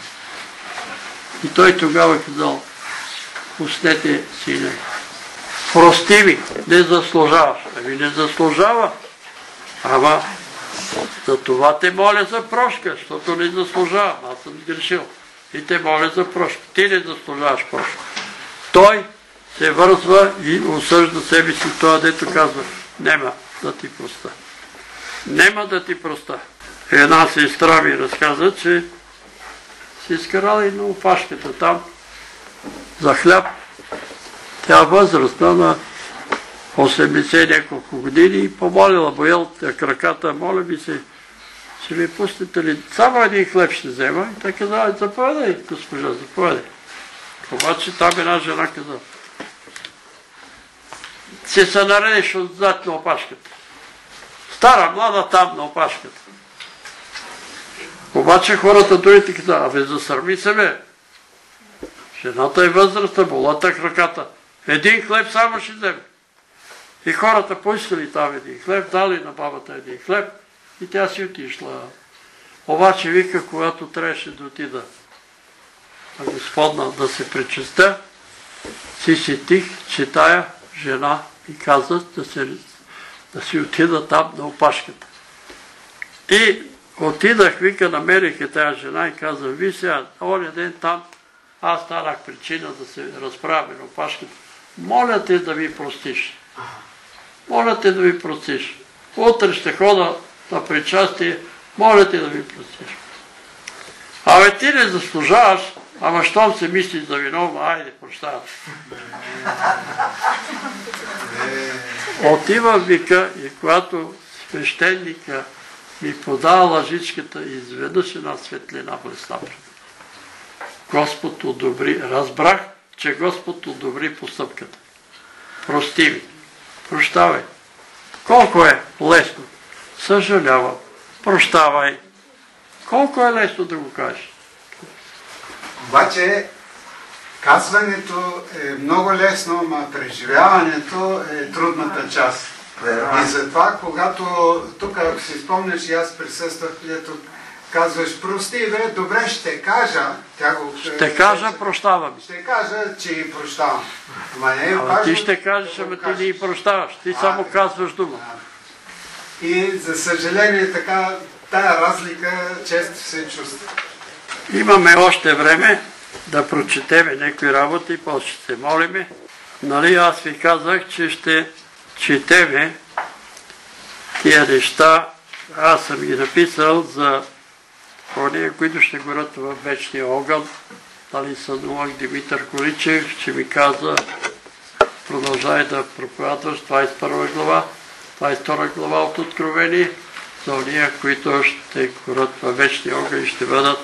И той тогава казал, пуснете сине, прости ми, не заслужаваш. Не заслужава. Ама за това те моля за прошка, защото не заслужавам. Аз съм грешил. И те моля за прошка. Ти не заслужаваш прошка. Той се вързва и осъжда себе си. Това дето казва, нема да ти проста. Нема да ти проста. Една сестра ми разказа, че си изкарала и на опашката там за хляб. Тя възрастна на 80 няколко години и помолила боел краката, моля ми се, ще ми пустите ли, само един хлеб ще взема. И тя казала, заповядай, госпожа, заповядай. Обаче там една жена казала, се наредиш отзад на опашката. Стара, млада там на опашката. Обаче хората другите казали, засърми се бе. Жената е възрастна, болата краката. Един хлеб само ще вземе. И хората поискали там един хлеб, дали на бабата един хлеб и тя си отишла. Обаче вика, когато трябваше да отида на Господна да се причиста, си сетих, че тая жена и каза да си отида там на опашката. И отидах, вика, намерих тая жена и каза, ви сега, оня ден там, аз станах причина да се разправяме на опашката. Моля те да ми простиш. Моля те да ми простиш. Утре ще хода на причастие, моля те да ми простиш. Абе ти не заслужаваш, ама щом се мислиш за виновна, айде, прощавам. Отива вика и когато свещеника ми подава лъжичката, изведнъж една светлина блесна. Господ одобри. Разбрах, че Господ одобри постъпката. Прости ми. Прощавай. Колко е лесно. Съжалявам. Прощавай. Колко е лесно да го кажеш. Обаче казването е много лесно, но преживяването е трудната част. И затова, когато тук, ако си спомняш, и аз присъствах, където казваш, прости, бе, добре, ще кажа. Ще кажа, прощавам. Ще кажа, че и прощавам. Ти ще кажеш, ама ти не и прощаваш. Ти само казваш дума. И за съжаление така, тая разлика често се чувства. Имаме още време да прочетеме някои работи, после ще се молиме. Нали, аз ви казах, че ще четеме тия неща. Аз съм ги написал за ония, които ще горят във вечния огън. Нали, съдувах Димитър Коричев, че ми каза, продължай да проповядваш 21 глава, 22 глава от Откровение, за ония, които ще горят във вечния огън и ще бъдат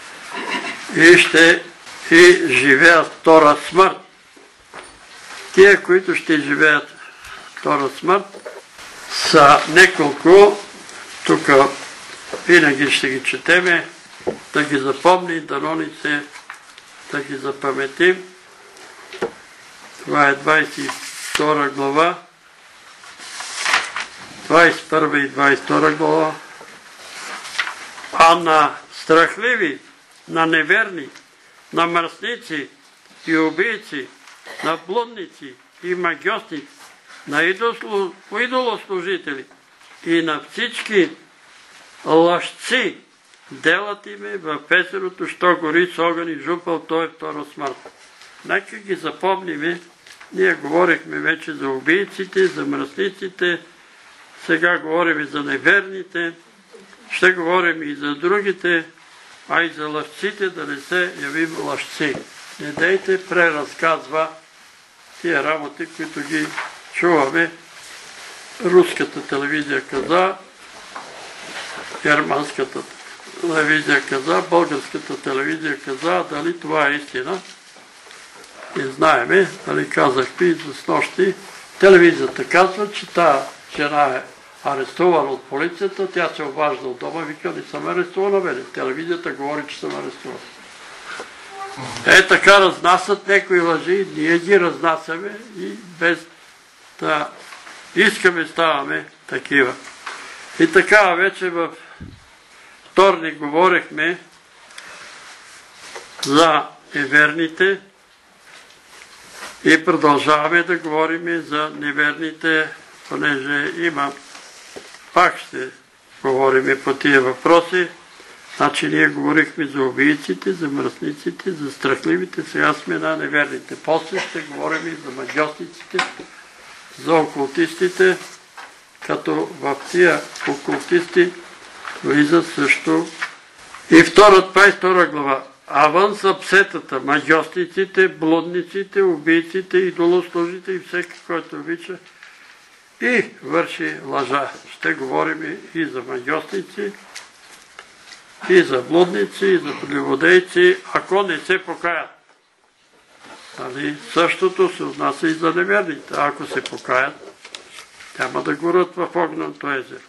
и живеят втора смърт. Тия, които ще живеят втора смърт, са неколко. Тук винаги ще ги четеме, да ги запомни, дано ни се да ги запаметим. Това е 22 глава, 21 и 22 глава. А на страхливи, на неверни, на мръсници и убийци, на блудници и магьосници, на идолослужители и на всички лъжци, делът им е в езерото, що гори с огън и жупъл, то е втора смърт. Нека ги запомниме. Ние говорихме вече за убийците, за мръсниците, сега говорим и за неверните, ще говорим и за другите, а и за лъжците, да не се явим лъжци. Не дейте преразказва тия работи, които ги чуваме. Руската телевизия каза, германската телевизия каза, българската телевизия каза, дали това е истина. Не знаеме, дали казахме и за снощи. Телевизията казва, че тази жена е арестувана от полицията, тя се обажда от дома, вика, не съм арестувана, бе. Телевизията говори, че съм арестувана. Така разнасят някои лъжи, ние ги разнасяме и без да искаме ставаме такива. И така вече във вторник говорихме за неверните и продължаваме да говорим за неверните, понеже има, пак ще говорим по тия въпроси. Значи ние говорихме за убийците, за мръсниците, за страхливите, сега сме на неверните. После ще говорим и за магьосниците, за окултистите, като в тия окултисти влиза също и 22 глава. А вън са псетата, магьосниците, блудниците, убийците, идолослужите и всеки, който обича и върши лъжа. Ще говорим и за магьосници, и за блудници, и за прелюбодейци, ако не се покаят. Същото се отнася и за неверните. Ако се покаят, няма да горят в огненото езеро.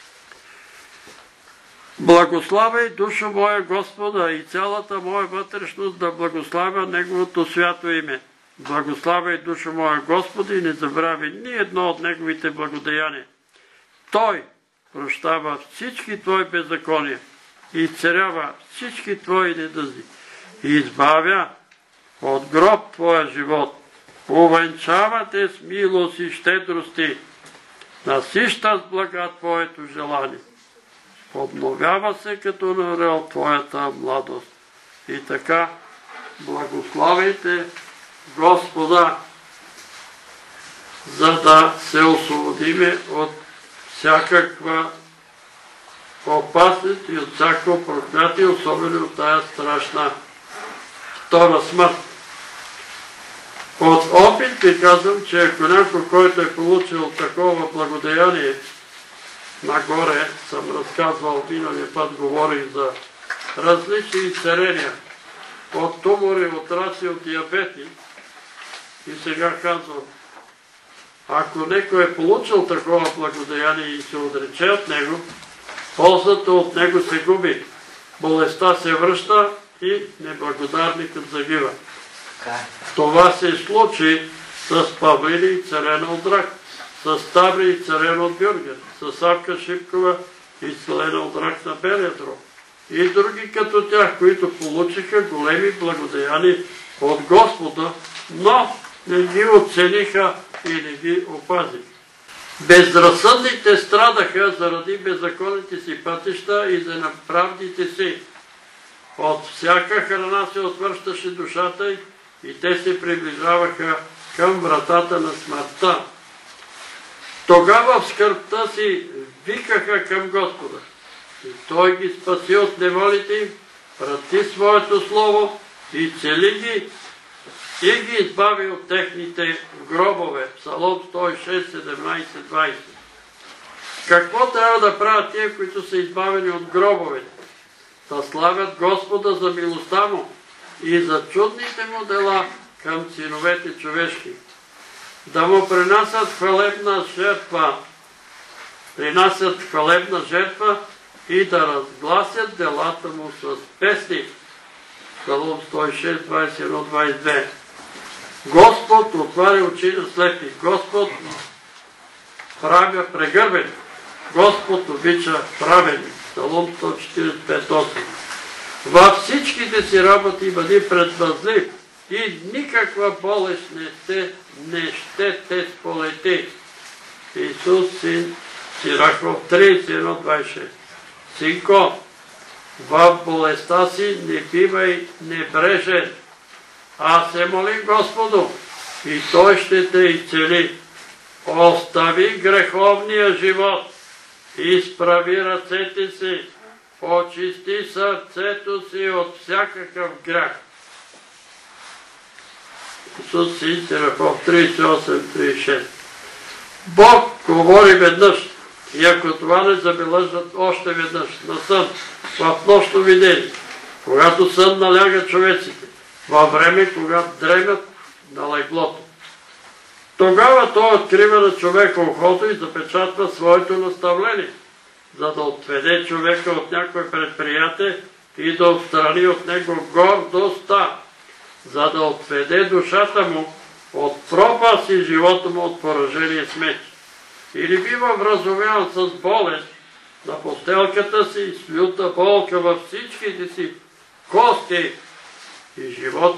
Благославяй, душо моя Господа, и цялата моя вътрешност да благославя Неговото свято име. Благославяй, душо моя Господа, и не забрави ни едно от Неговите благодеяния. Той прощава всички Твои беззакония и изцерява всички Твои недъзи и избавя от гроб Твоя живот. Увенчава те с милост и щедрости, насища с блага Твоето желание. Обновява се като на орел Твоята младост. И така, благославяйте Господа, за да се освободиме от всякаква опасност и от всяко проклятие, особено от тая страшна втора смърт. От опит ви казвам, че ако някой, който е получил такова благодеяние, нагоре съм разказвал, миналия път говорих за различни изцеления, от тумори, от раци, от диабети. И сега казвам, ако някой е получил такова благодеяние и се отрече от него, ползата от него се губи, болестта се връща и неблагодарникът загива. Това се случи с Павлини, царена от рак, с Ставри, царена от Бюрген, с Савка Шипкова, изцелена от рак на белия дроб, и други като тях, които получиха големи благодеяния от Господа, но не ги оцениха и не ги опазиха. Безразсъдните страдаха заради беззаконните си пътища и за неправдите си. От всяка храна се отвръщаше душата й и те се приближаваха към вратата на смъртта. Тогава в скърбта си викаха към Господа и Той ги спаси от неволите им, прати своето слово и цели ги и ги избави от техните гробове. Псалом 106, 17, 20. Какво трябва да правят тия, които са избавени от гробовете? Да славят Господа за милостта му и за чудните му дела към синовете човешки. Да му принасят хвалебна жертва и да разгласят делата му с песни. Псалом 106, 21, 22. Господ отваря очи на слепи. Господ правя прегърбени. Господ обича правени. Псалом 145, 8. Във всичките си работи бъди предпазлив и никаква болест не ще те сполети. Исус, син Сирахов 31, 26. Синко, в болестта си не бивай небрежен, а се моли Господу и Той ще те изцели. Остави греховния живот, изправи ръцете си, очисти сърцето си от всякакъв грях. Исус, син Сирахов 38, 36. Бог говори веднъж, и ако това не забележат още веднъж на сън, в нощно видение, когато сън наляга човеците, във време, когато дремят на леглото. Тогава той открива на човека ухото и запечатва своето наставление, за да отведе човека от някое предприятие и да отстрани от него гордостта, за да отведе душата му от пропаст и живота му от поражение смеч. Или бива вразумян с болест на постелката си и с люта болка във всичките си кости и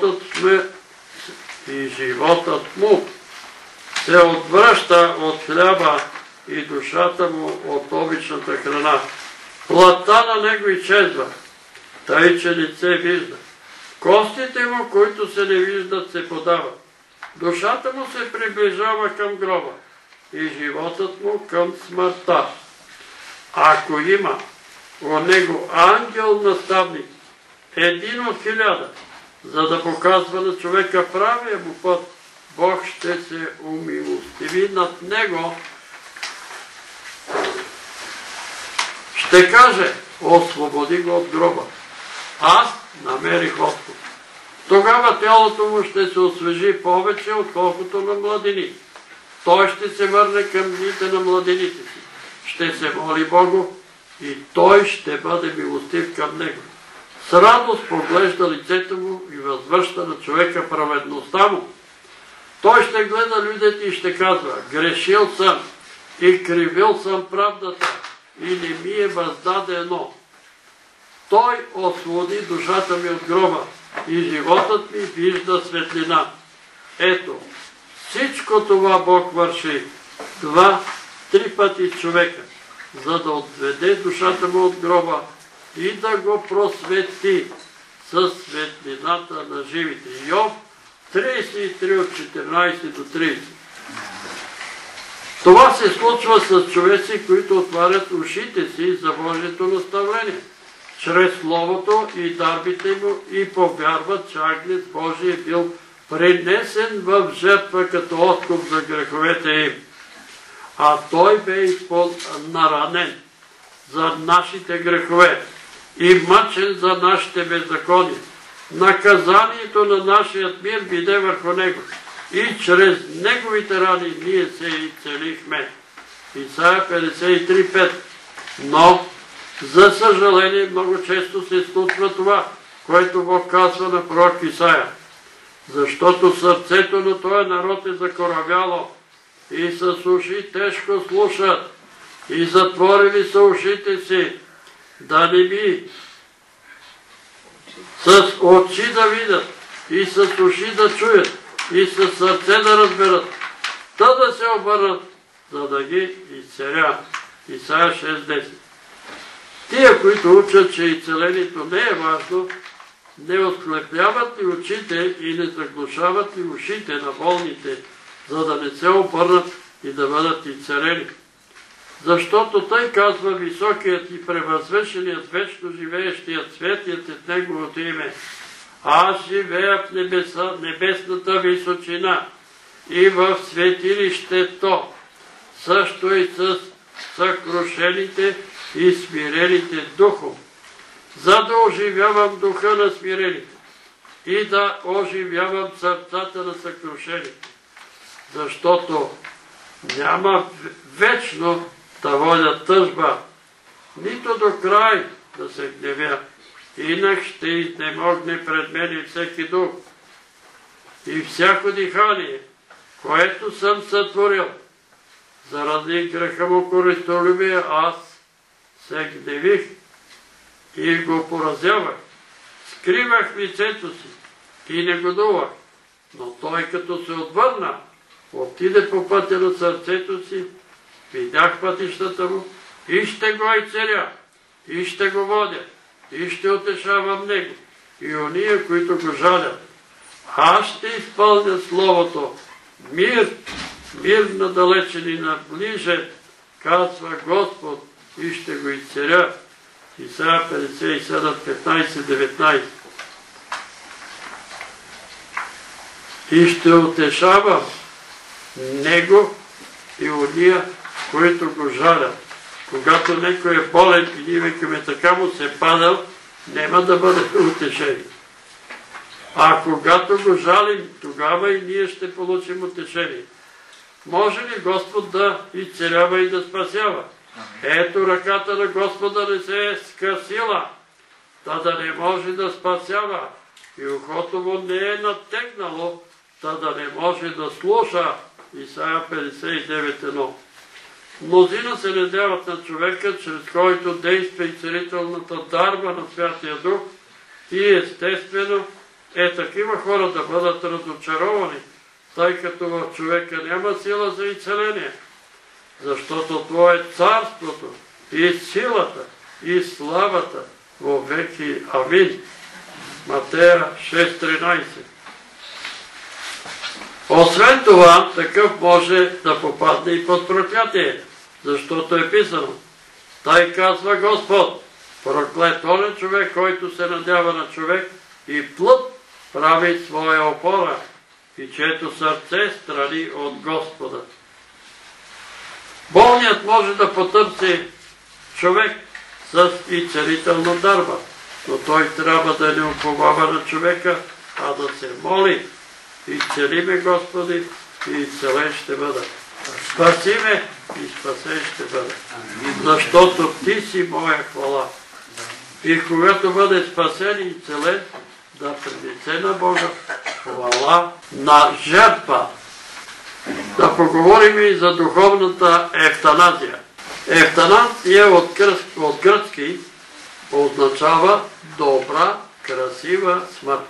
животът му се отвръща от хляба и душата му от обичната храна. Плътта на него изчезва, тъй че не се вижда. Костите му, които се не виждат, се подават. Душата му се приближава към гроба и животът му към смъртта. Ако има у него ангел-наставник, 1 от 1000, за да показва на човека правия му път, Бог ще се умилостиви над него. Ще каже, освободи го от гроба. Аз намерих отход. Тогава тялото му ще се освежи повече, отколкото на младини. Той ще се върне към дните на младените си. Ще се моли Богу и Той ще бъде милостив към него. С радост поглежда лицето му и възвръща на човека праведността му. Той ще гледа людите и ще казва, грешил съм и кривил съм правдата и не ми е въздадено. Той освободи душата ми от гроба и животът ми вижда светлина. Ето, всичко това Бог върши 2-3 пъти човека, за да отведе душата му от гроба и да го просвети със светлината на живите. Йов 33 от 14 до 30. Това се случва с човеци, които отварят ушите си за Божието наставление, чрез Словото и дарбите му и повярват, че Агнец Божий е бил принесен в жертва като откуп за греховете им. А той бе наранен за нашите грехове и мъчен за нашите беззакония. Наказанието на нашият мир биде върху него и чрез неговите рани ние се изцелихме. Исаия 53:5. Но, за съжаление, много често се случва това, което Бог казва на пророк Исаия. Защото сърцето на този народ е закоравяло и с уши тежко слушат и затворили са ушите си, да не би с очи да видят и с уши да чуят и с сърце да разберат, да се обърнат, за да ги изцеля. Исаия 6:10. Тия, които учат, че изцелението не е важно, не отклепяват ли очите и не заглушават ли ушите на болните, за да не се обърнат и да бъдат изцелени. Защото тъй казва високият и превъзвешеният, вечно живеещият, светият е в неговото име. Аз живея в небесната височина и в светилището, също и с съкрушените и смирените духом, за да оживявам духа на смирените и да оживявам сърцата на съкрушените. Защото няма вечно да водя тъжба, нито до край да се гневя. Инак ще изнемогне пред мен и всеки дух и всяко дихание, което съм сътворил. Заради греха му користолюбие аз се гневих и го поразявах. Скривах лицето си и негодувах, но той като се отвърна, отиде по пътя на сърцето си, видях пътищата му и ще го изцеля, и ще го водя, и ще утешавам него, и ония, които го жалят. Аз ще изпълня словото. Мир, мир надалечен и наближен, казва Господ, и ще го изцеля. Исаия 57:15-19. И ще утешавам него и ония, които го жалят. Когато някой е болен и ние викаме така му се падал, няма да бъде утешени. А когато го жалим, тогава и ние ще получим утешение. Може ли Господ да изцелява и да спасява? Ето ръката на Господа не се е скъсила, да не може да спасява, и ухото му не е натегнало, да не може да слуша. Исаия 59:1. Мнозина се надяват на човека, чрез който действа и целителната дарба на Святия Дух, и естествено е такива хора да бъдат разочаровани, тъй като в човека няма сила за изцеление. Защото Твое е царството и силата и славата во веки. Амин. Матея 6:13. Освен това, такъв може да попадне и под проклятие, защото е писано. Тай казва Господ, проклет оня човек, който се надява на човек и плът прави своя опора, и чието сърце страни от Господа. Болният може да потърси човек с изцелителна дарба, но той трябва да не уповава на човека, а да се моли. Изцели ме, Господи, и изцелен ще бъда. Спаси ме, и спасен ще бъда. Защото Ти си моя хвала. И когато бъде спасен и изцелен, да принесе на Бога хвала на жертва. Да поговорим и за духовната евтаназия. Евтаназия от гръцки означава добра, красива смърт.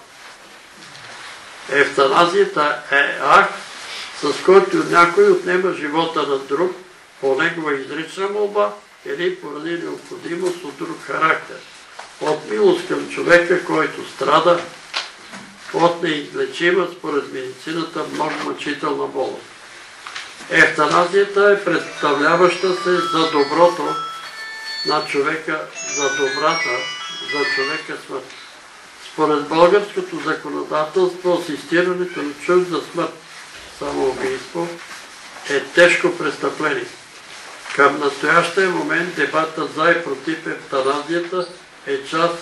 Евтаназията е акт, с който някой отнема живота на друг по негова изрична молба или поради необходимост от друг характер. От милост към човека, който страда от неизлечима според медицината много мъчителна болест. Евтаназията е представляваща се за доброто на човека, за добрата за човека смърт. Според българското законодателство, асистирането на чужда смърт, самоубийство, е тежко престъпление. Към настоящия момент дебата за и против евтаназията е част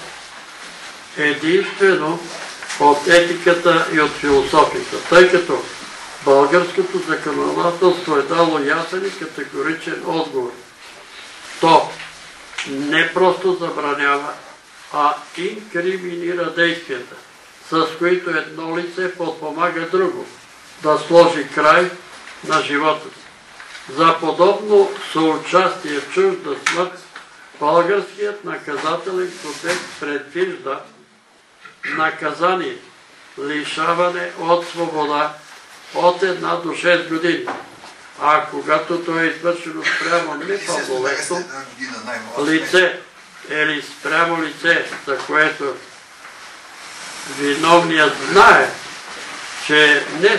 единствено от етиката и от философията, тъй като българското законодателство е дало ясен и категоричен отговор. То не просто забранява, а инкриминира действията, с които едно лице подпомага друго да сложи край на живота си. За подобно съучастие в чужда смърт, българският наказателен кодекс предвижда наказание лишаване от свобода от 1 до 6 години. А когато то е извършено спрямо непълнолетно лице или спрямо лице, за което виновният знае, че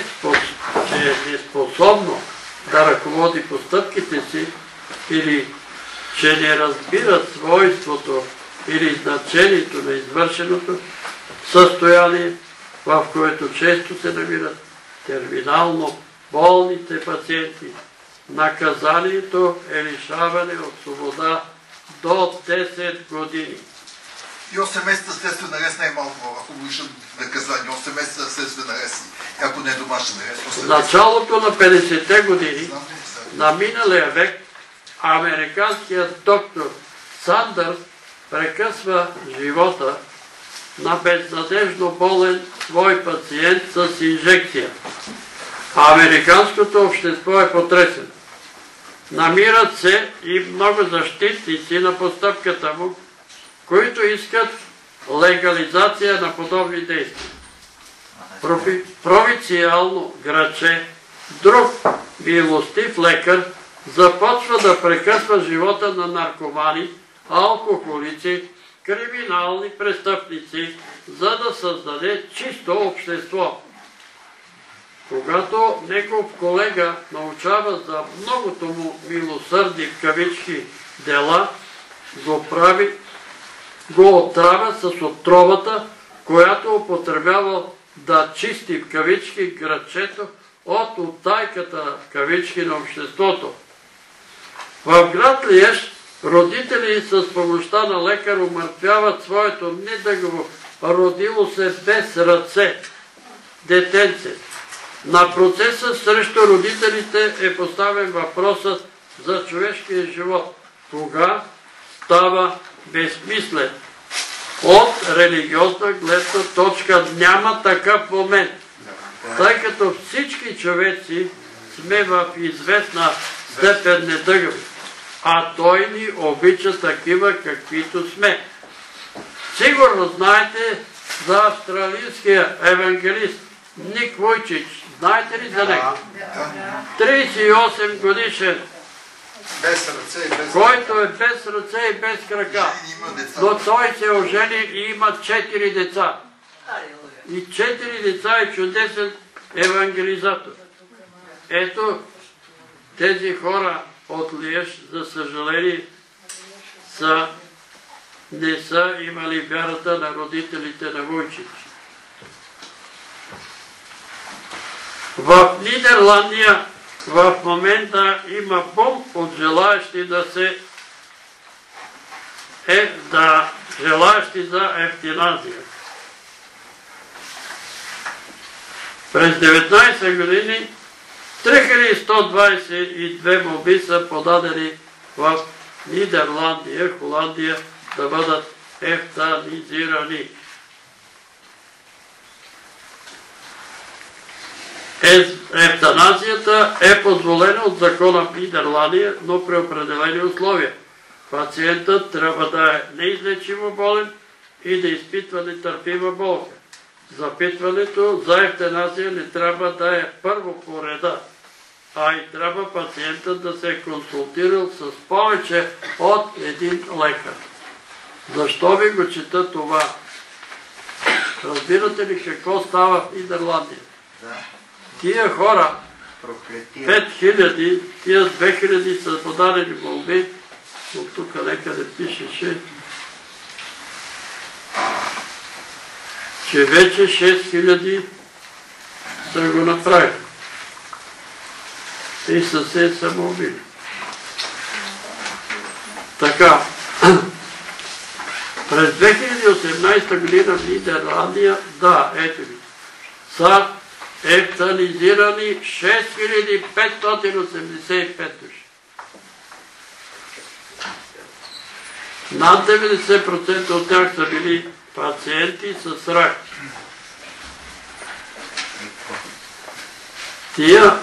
е неспособно да ръководи постъпките си или че не разбира свойството или значението на извършеното, състояние, в което често се намират терминално болните пациенти. Наказанието е лишаване от свобода до 10 години. И 8 месеца следствен арест най-малко, ако го лишат наказание. 8 месеца следствен арест, ако не е домашен арест. В началото на 50-те години на миналия век американският доктор Сандърс прекъсва живота на безнадежно болен свой пациент с инжекция. Американското общество е потресено. Намират се и много защитници на постъпката му, които искат легализация на подобни действия. Провинциално градче, друг милостив лекар, започва да прекъсва живота на наркомани, алкохолици, криминални престъпници, за да създаде чисто общество. Когато негов колега научава за многото му милосърдни в кавички дела, го отравя с отровата, която употребявал да чисти в кавички градчето от утайката в кавички на обществото. В град Лиеж родители с помощта на лекар умъртвяват своето недъгово родило се без ръце детенце. На процеса срещу родителите е поставен въпросът за човешкия живот. Кога става безсмислен? От религиозна гледна точка няма такъв момент, тъй като всички човеци сме в известна степен недъгави, а той ни обича такива, каквито сме. Сигурно знаете за австралийския евангелист Ник Вуйчич. Знаете ли за него? 38 годишен, който е без ръце и без крака. Но той се ожени и има 4 деца. И 4 деца е чудесен евангелизатор. Ето, тези хора от Лиеж, за съжаление, не са имали вярата на родителите на Вуйчич. В Нидерландия в момента има бум от желаящи желаящи за евтаназия. През 19 години 3122 молби са подадени в Нидерландия, Холандия, да бъдат евтанизирани. Евтаназията е позволена от закона в Нидерландия, но при определени условия. Пациентът трябва да е неизлечимо болен и да изпитва нетърпима болка. Запитването за евтаназия не трябва да е първо по реда, а и трябва пациентът да се е консултирал с повече от един лекар. Защо ви го чета това? Разбирате ли какво става в Нидерландия? Тия хора, 5000, тия 2000 са подадени молби, от тук некъде пишеше. че вече 6000 са го направили и са се самоубили. Така, през 2018 година в Нидерландия, да, ето ви, са евтанизирани 6585 души. Над 90% от тях са били пациенти с рак. Тия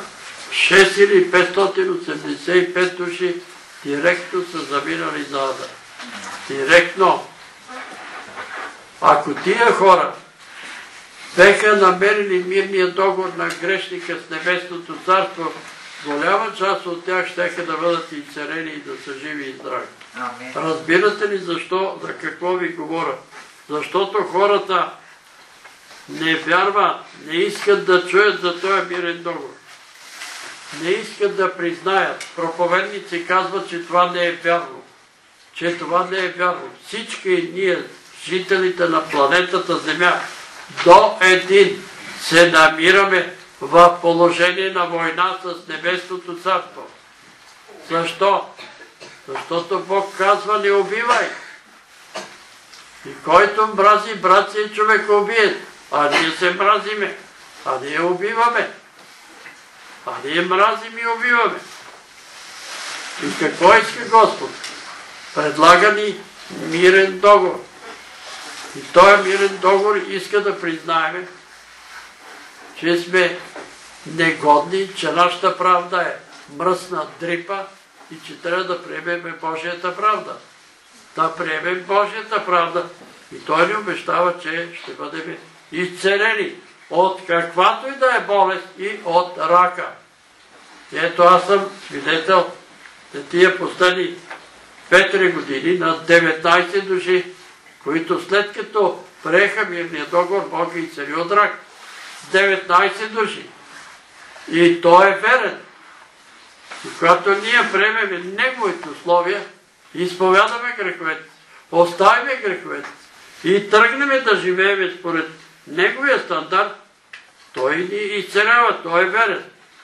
6585 души директно са заминали за ада. Директно. Ако тия хора беха намерили мирния договор на грешника с Небесното царство, голяма част от тях щеха да бъдат изцелени и да са живи и здрави. Разбирате ли защо, за какво ви говоря? Защото хората не вярват, не искат да чуят за този мирен договор. Не искат да признаят. Проповедници казват, че това не е вярно. Че това не е вярно. Всички ние, жителите на планетата Земя, до един се намираме в положение на война с Небесното царство. Защо? Защото Бог казва, не убивай. И който мрази брат си е човекоубиец. А ние се мразиме. А ние убиваме. А ние мразим и убиваме. И какво иска Господ? Предлага ни мирен договор. И този мирен договор иска да признаем, че сме негодни, че нашата правда е мръсна дрипа и че трябва да приемем Божията правда. Да приемем Божията правда. И Той ни обещава, че ще бъдем изцелени от каквато и да е болест и от рака. Ето аз съм свидетел на тия последни 5 години на 19 души, които след като приеха мирния договор, Бог ги изцели от рак. 19 души. И Той е верен. И когато ние приемем Неговите условия, изповядаме греховете, оставиме греховете и тръгнем да живеем според Неговия стандарт, Той ни изцелява, Той е верен.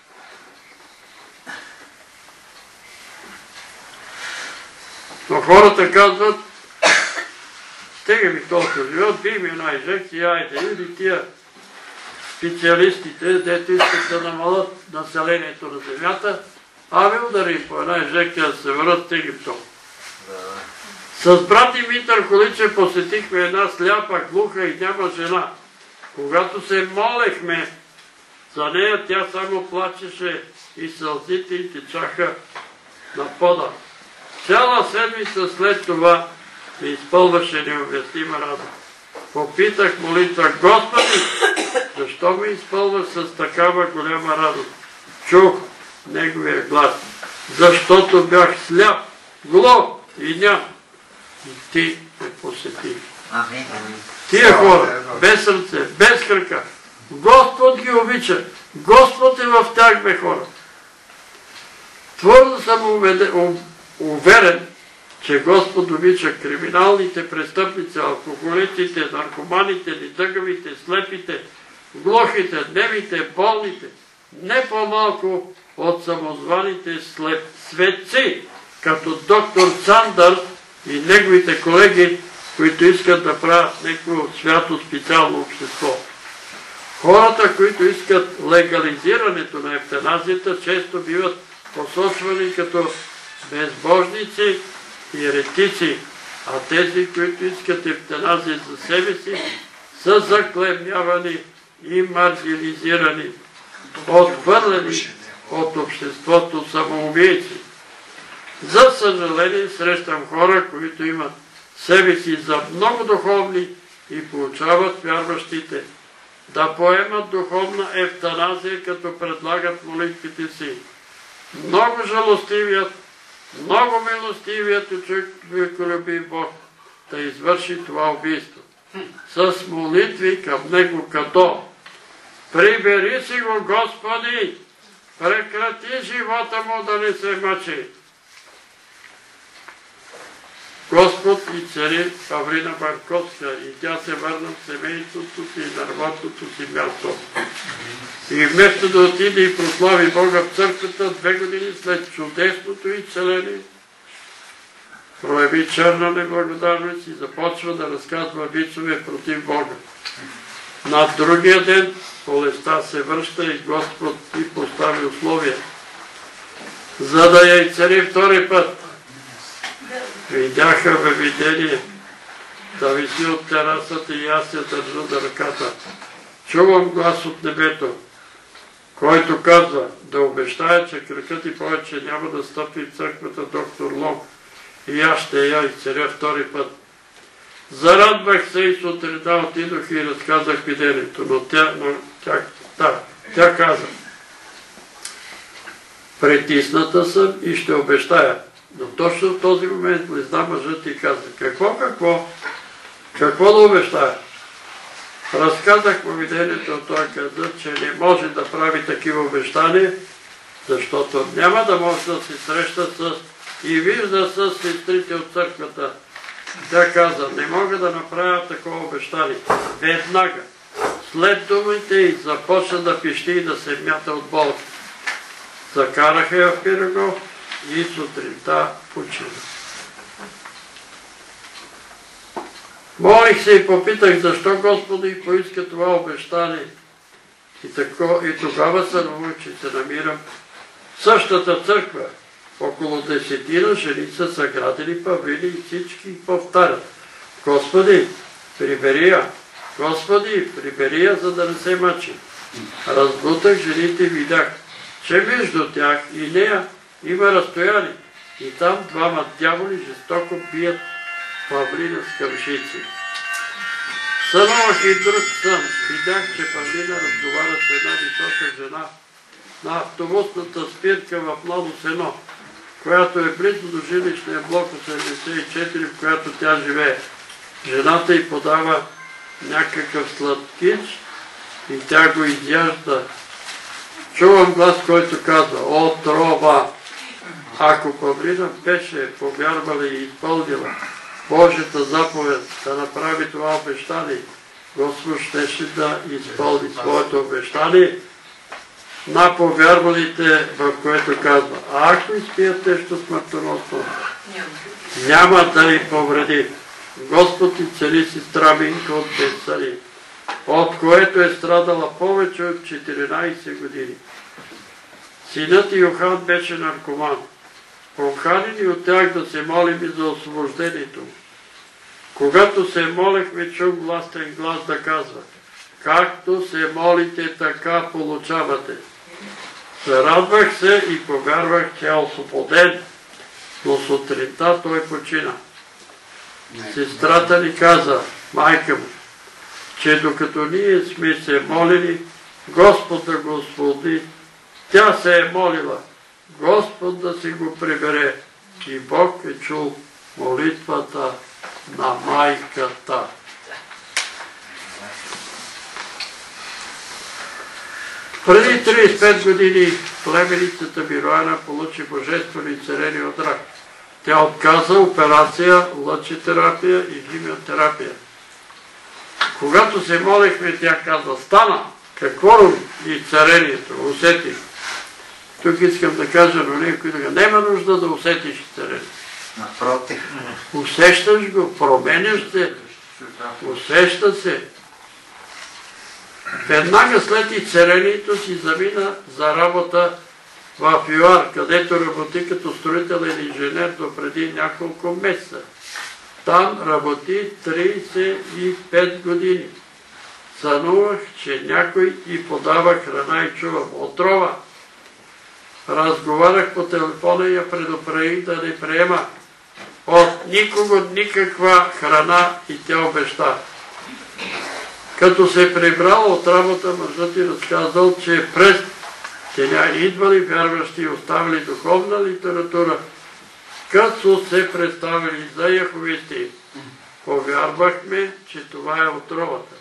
Но хората казват, тега ми толкова живот, би ми една инжекция, айде, или тия специалистите, дето искат да намалят населението на земята, ами удари по една инжекция да се върнат, тега им толкова. С брат Димитър Холичев посетихме една сляпа, глуха и няма жена. Когато се молехме за нея, тя само плачеше и сълзите й течаха на пода. Цяла седмица след това ми изпълваше необяснима радост. Попитах молитва, Господи, защо ме изпълваш с такава голяма радост? Чух Неговия глас, защото бях сляп, глух и ням. И Ти ме посети. Тия хора, без сърце, без крака, Господ ги обича. Господ е в тях, бе хора. Твърдо съм уверен, че Господ обича криминалните престъпници, алкоголиците, наркоманите, недъгавите, слепите, глухите, немите, болните, не по-малко от самозваните светци, като доктор Сандърс и неговите колеги, които искат да правят някакво свято специално общество. Хората, които искат легализирането на евтаназията, често биват посочвани като безбожници и еретици, а тези, които искат евтаназия за себе си, са заклеймявани и маргинализирани, отхвърлени от обществото самоубийци. За съжаление срещам хора, които имат себе си за много духовни и получават вярващите да поемат духовна евтаназия, като предлагат молитвите си. Много жалостивият, много милостивият и човеколюбив Бог да извърши това убийство. С молитви към Него като прибери си го, Господи, прекрати живота му да не се мъчи. Господ и цари Павлина Барковска и тя се върна в семейството си и на работното си място. И вместо да отиде и прослави Бога в църквата, 2 години след чудесното изцеление, прояви черна неблагодарност и започва да разказва вицове против Бога. На другия ден болестта се връща и Господ и постави условия, за да я изцели втори път. Видяха във видение да виси от терасата и аз я държа за ръката. Чувам глас от небето, който казва да обещая, че кракът и повече няма да стъпи в църквата доктор Лонг и аз ще я изцеля втори път. Зарадвах се и сутринта отидох и разказах видението, но тя каза: притисната съм и ще обещая. Но точно в този момент влезна мъжът и каза: какво да обещая? Разказах му видението, той каза, че не може да прави такива обещания, защото няма да може да се среща и вижда с сестрите от църквата. Тя каза: не мога да направя такова обещание. Веднага, след думите й, започна да пищи и да се мята от болка. Закараха я в Пирогов и сутринта почина. Молих се и попитах защо Господи поиска това обещание. И тогава се научих, че се намирам в същата църква. Около 10 жени са съградили павлини и всички повтарят: Господи, прибери я! Господи, прибери я, за да не се мъчи. Разбутах жените и видях, че между тях и нея има разстояние и там 2 дяволи жестоко бият Павлина с къмшици. Сънувах и друг сън. Видях, че Павлина разговаря с една висока жена на автобусната спирка в Младост 1, която е близо до жилищния блок 84, в която тя живее. Жената й подава някакъв сладкич и тя го изяжда. Чувам глас, който казва: отрова! Ако Павлина беше повярвала и изпълнила Божията заповед да направи това обещание, Господ щеше да изпълни своето обещание на повярвалите, в което казва: ако изпият нещо смъртоносно, няма да й повреди. Господ изцели сестра Минка от Бетсали, от което е страдала повече от 14 години. Синът Йохан беше наркоман. Поканени от тях да се молим и за освобождението. Когато се молехме, чух властен глас да казва: както се молите, така получавате. Зарадвах се и повярвах, че е освободен, но сутринта той почина. Сестрата ни каза, майка му, че докато ние сме се молили Господ да го освободи, тя се е молила Господ да си го прибере и Бог е чул молитвата на майката. Преди 35 години племеницата Мирояна получи божествено изцеление от рак. Тя отказа операция, лъчетерапия и химиотерапия. Когато се молихме, тя каза: стана! Какво изцелението? Усетих. Тук искам да кажа на някой, няма нужда да усетиш изцелението. Напротив. Усещаш го, променяш се, усеща се. Веднага след изцелението си замина за работа в ЮАР, където работи като строителен инженер до преди няколко месеца. Там работи 35 години. Сънувах, че някой и подава храна и чувам: отрова. Разговарях по телефона и я предупредих да не приема от никого никаква храна и тя обеща. Като се прибрала от работа, мъжът ти разказал, че през деня идвали вярващи и оставили духовна литература, като се представили за яховисти. Повярвахме, че това е отровата.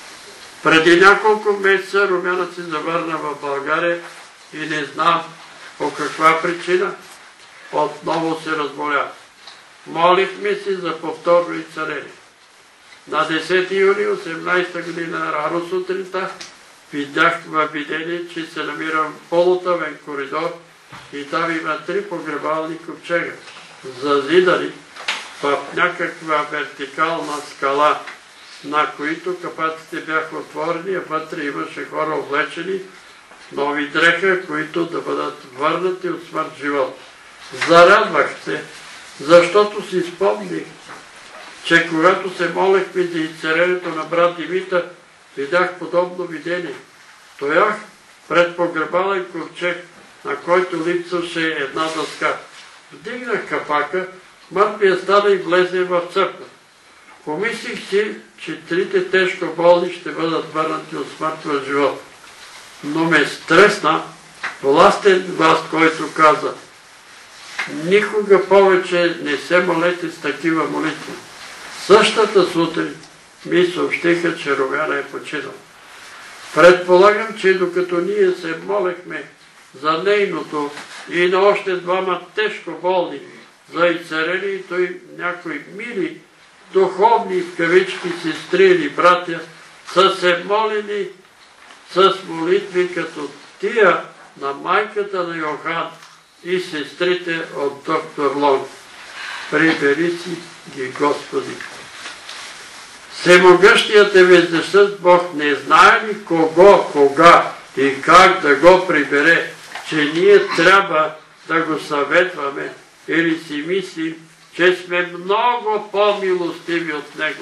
Преди няколко месеца Румянът се завърна в България и не знам По каква причина? Отново се разболя. Молихме си за повторно изцеление. На 10 юни 18 година рано сутринта видях във видение, че се намирам в полутъмен коридор и там има 3 погребални ковчега, зазидани в някаква вертикална скала, на които капаците бяха отворени, а вътре имаше хора облечени в нови дреха, които да бъдат върнати от смърт живот. Зарадвах се, защото си спомних, че когато се молехме за изцелението на брат Димитър, видях подобно видение. Стоях пред погребален ковчег, на който липсваше една дъска. Вдигнах капака, мъртвият стана и влезе в църква. Помислих си, че 3 тежко болни ще бъдат върнати от смърт в живот. Но ме стресна властен глас, който каза: никога повече не се молете с такива молитви. Същата сутрин ми съобщиха, че Румяна е починал. Предполагам, че докато ние се молехме за нейното и на още 2 тежко болни, за изцелението и някои мили, духовни в кавички сестри или братя, са се молили с молитви като тия на майката на Йохан и сестрите от доктор Лонг. Прибери си ги, Господи. Всемогъщият е вездесъщ Бог не знае ли кого, кога и как да го прибере, че ние трябва да го съветваме или си мислим, че сме много по-милостиви от Него.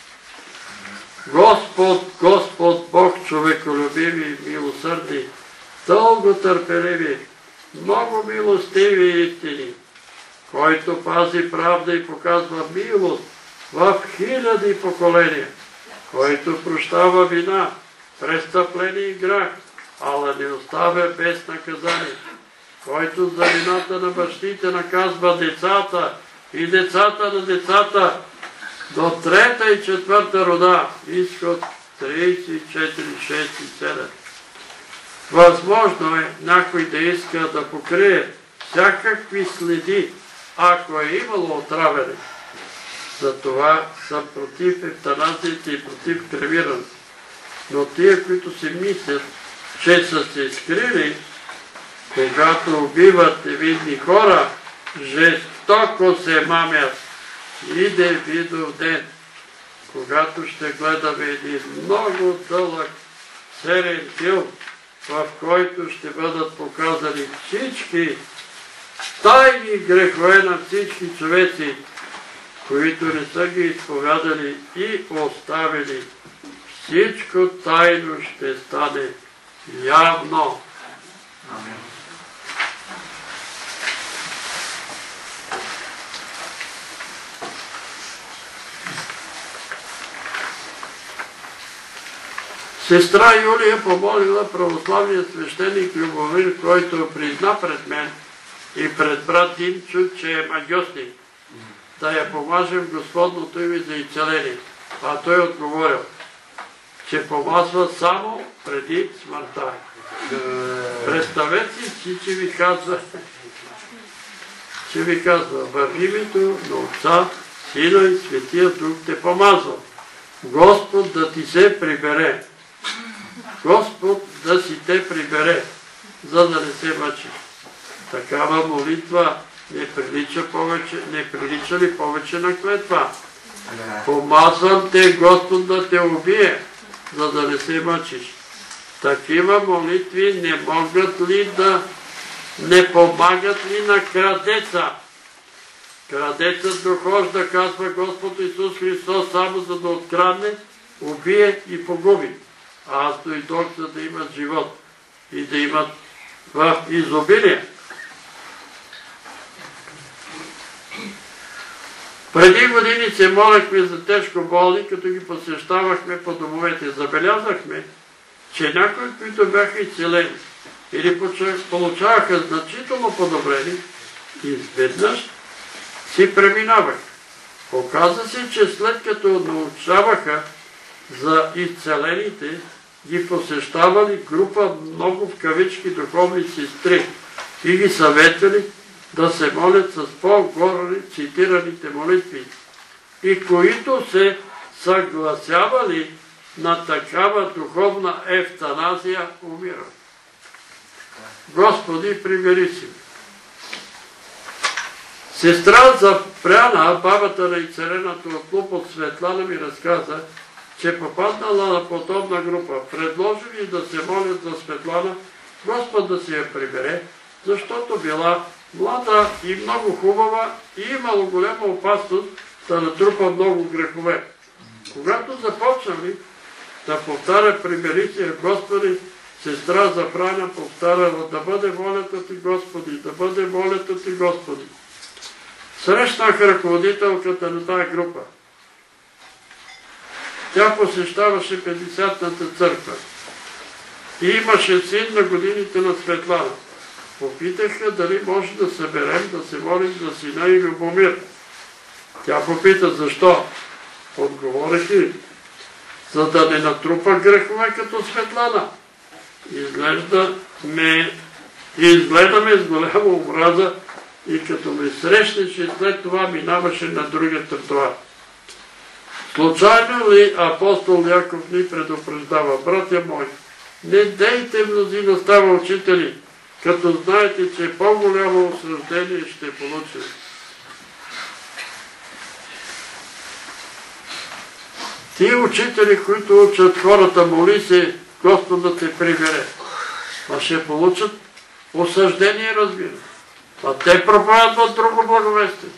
Господ, Господ Бог, човеколюбиви и милосърдни, дълго търпеливи, много милостиви и истини, който пази правда и показва милост в 1000 поколения, който прощава вина, престъпление и грях, ала не оставя без наказание, който за вината на бащите наказва децата и децата на децата до 3-та и 4-та рода. Изход 34, 6 и 7. Възможно е някой да иска да покрие всякакви следи, ако е имало отравяне. Затова съм против евтаназията и против кремирането. Но тия, които си мислят, че са се скрили, когато убиват невинни хора, жестоко се мамят. Иде Видов ден, когато ще гледаме един много дълъг сериен филм, в който ще бъдат показани всички тайни грехове на всички човеци, които не са ги изповядали и оставили. Всичко тайно ще стане явно. Амин. Сестра Юлия помолила православния свещеник Любомир, който призна пред мен и пред брат Димчо, че е магьосник, да я помажем в Господното име за изцеление. А той отговорил, че помазва само преди смъртта. Представете си, че ви казва, в името на Отца, Сина и Светия Дух те помазва. Господ да ти се прибере. Господ да си те прибере, за да не се мъчиш. Такава молитва не прилича ли повече на клетва? Помазвам те, Господ да те убие, за да не се мъчиш. Такива молитви не могат ли не помагат ли на крадеца? Крадецът дохожда, казва Господ Исус Христос, само за да открадне, убие и погуби. Аз дойдох, за да имат живот и да имат в изобилие. Преди години се молехме за тежко болни, като ги посещавахме по домовете. Забелязахме, че някои, които бяха изцелени или получаваха значително подобрени, изведнъж си преминаваха. Оказа се, че след като научаваха за изцелените, ги посещавали група много в кавички духовни сестри и ги съветвали да се молят с по-горе цитираните молитви и които се съгласявали на такава духовна евтаназия, умират. Господи, примири си. Сестра Запряна, бабата на изцелената от Лупот Светлана, ми разказа, че попаднала на подобна група. Предложили да се молят за Светлана, Господ да си я прибере, защото била млада и много хубава и имало голяма опасност да натрупа много грехове. Когато започнали да повтаря примери си, Господи, сестра Запряна повтаряла: да бъде волята Ти, Господи, да бъде волята Ти, Господи. Срещнах ръководителката на тази група. Тя посещаваше 50-ната църква и имаше син на годините на Светлана. Попитаха дали може да съберем, да се молим за сина и Любомир. Тя попита защо. Отговорих и за да не натрупа грехове като Светлана. Изгледаме с голяма омраза и като ме срещнеше, след това минаваше на другия тротоар. Случайно ли апостол Яков ни предупреждава: братя мои, не дейте мнозина става учители, като знаете, че по-голямо осъждение ще получите. Ти учители, които учат хората, моли се Господ да те прибере, а ще получат осъждение, разбира. А те проповядват друго благовестие.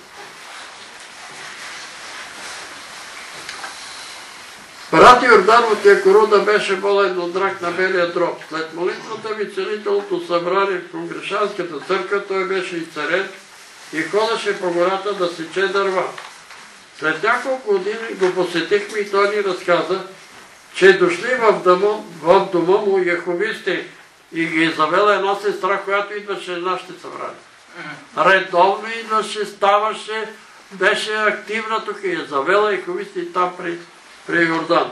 Брат Йордан от Якоруда беше болен от рак на белия дроб. След молитвата в целителното събрание в Конгрешанската църква той беше изцелен и ходеше по гората да сече дърва. След няколко години го посетихме и той ни разказа, че дошли в дома му яховисти и ги е завела една сестра, която идваше на нашите събрания. Редовно идваше, ставаше, беше активна тук и е завела яховисти там при Йордан.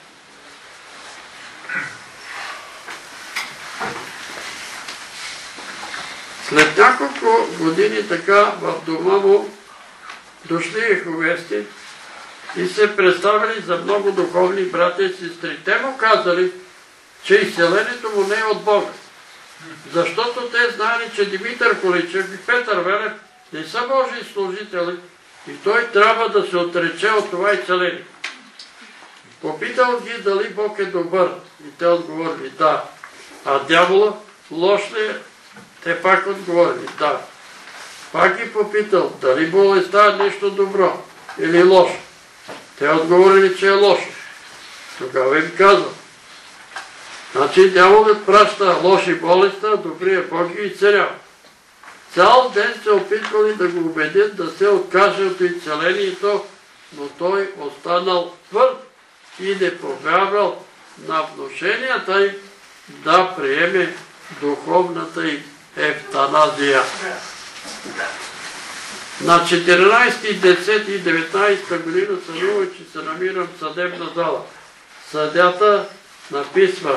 След няколко години така в дома му дошли яховисти и се представили за много духовни братя и сестри. Те му казали, че изцелението му не е от Бога. Защото те знали, че Димитър Количев и Петър Велев не са Божии служители и той трябва да се отрече от това изцеление. Попитал ги дали Бог е добър и те отговорили да. А дявола лош ли е? Те пак отговорили да. Пак ги попитал дали болестта е нещо добро или лошо. Те отговорили, че е лошо. Тогава им казал: значи дяволът праща лоши болести, а добрия Бог ги изцелява. Цял ден се опитвали да го убедят да се откаже от изцелението, но той останал твърд и не повярвал на внушенията им да приеме духовната им евтаназия. На 14, 10 и 19 година сънувах, че се намирам в съдебна зала. Съдята написва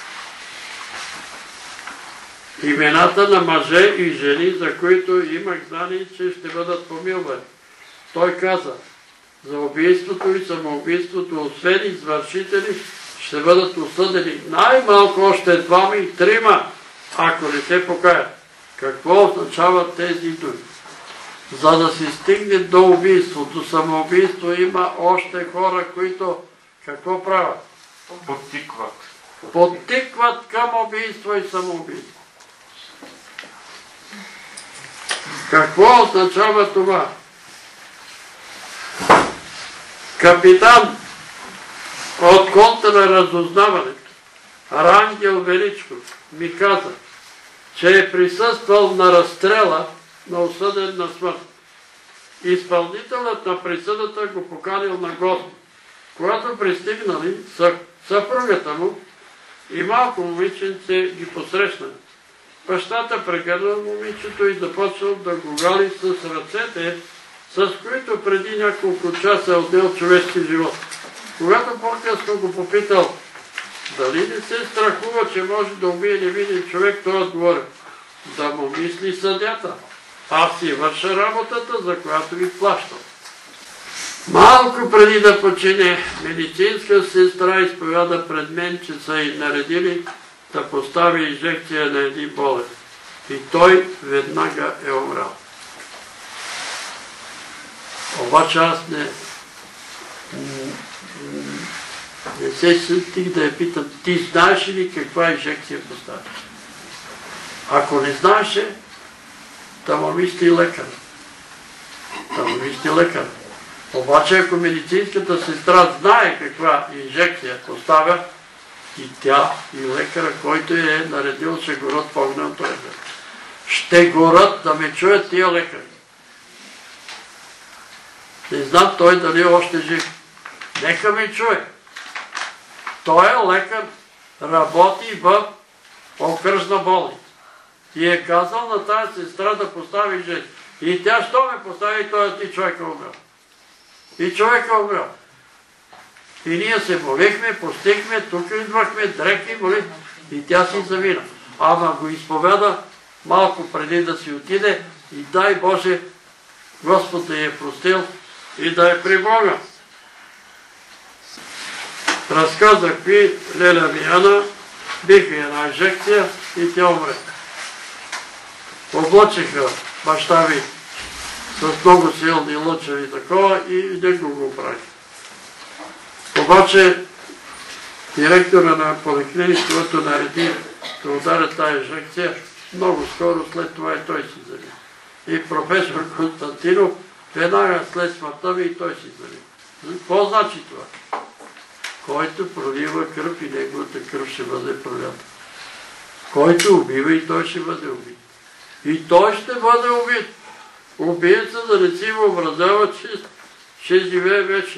имената на мъже и жени, за които имах знание, че ще бъдат помилвани. Той каза: за убийството и самоубийството, освен извършители, ще бъдат осъдени най-малко още 2 и 3, ако не се покаят. Какво означават тези думи? За да се стигне до убийство, до самоубийство, има още хора, които какво правят? Подтикват към убийство и самоубийство. Какво означава това? Капитан от контраразузнаването Рангел Величков ми каза, че е присъствал на разстрела на осъден на смърт. Изпълнителът на присъдата го поканил на гост. Когато пристигнали, съпругата му и малко момиченце ги посрещнали. Бащата прегърнал момичето и започнал да го гали с ръцете, с които преди няколко часа е отнел човешки живот. Когато по-късно го попитал дали не се страхува, че може да убие невинен човек, той отговорил: да му мисли съдята. Аз си върша работата, за която ви плащам. Малко преди да почине, медицинска сестра изповяда пред мен, че са й наредили да постави инжекция на един болен. И той веднага е умрял. Обаче аз не се сетих да я питам, ти знаеш ли каква инжекция поставиш? Ако не знаеше, да му мисли лекар. Обаче ако медицинската сестра знае каква инжекция поставя, и тя, и лекара, който е наредил, ще горят в огненото езеро. Ще горят да ме чуят тия лекари. Не знам той дали е още жив. Нека ме чуе. Той е лекар, работи в окръжна болница. И е казал на тази сестра да постави инжекция. И тя що ме постави, и човека умрял. И човека умрял. И ние се молихме, постихме, тук идвахме, дрехи, молихме. И тя си замина. Ама го изповяда малко преди да си отиде и дай Боже, Господ да я е простил и да е при Бога. Разказах ви, Леля Мияна, биха една инжекция и тя умре. Облъчиха баща ви с много силни лъчеви такова и не го прави. Обаче директора на поликлиник, който нареди да ударя тази инжекция, много скоро след това и той си замина. И професор Константинов веднага след смъртта ми и той си замина. Какво значи това? Който пролива кръв и неговата кръв ще бъде пролята. Който убива и той ще бъде убит. И той ще бъде убит. Убиеца да не си въобразява, че ще живее вечно.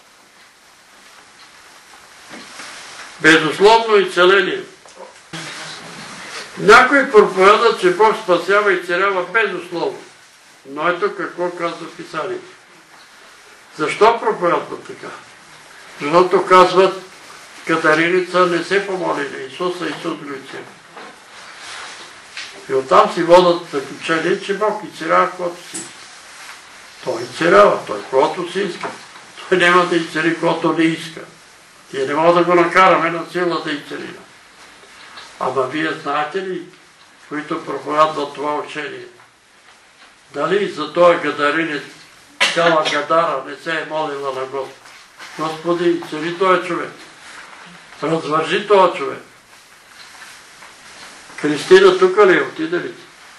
Безусловно изцеление. Някой проповяда, че Бог спасява и царява безусловно. Но ето какво казва Писанието. Защо проповядват така? Защото казват, Катариница не се помоли на Исуса, Исус го изцели. И оттам си водят заключение, че Бог изцелява каквото си иска. Той изцелява, той каквото си иска. Той няма да изцели каквото не иска. Ние не можем да го накараме на сила да изцели. Ама вие знаете ли, които проповядват това учение? Дали за този гадаринец цяла Гадара не се е молила на Господ? Господи, изцели този човек. Развържи този човек. Кристина тук ли е? Отиде ли?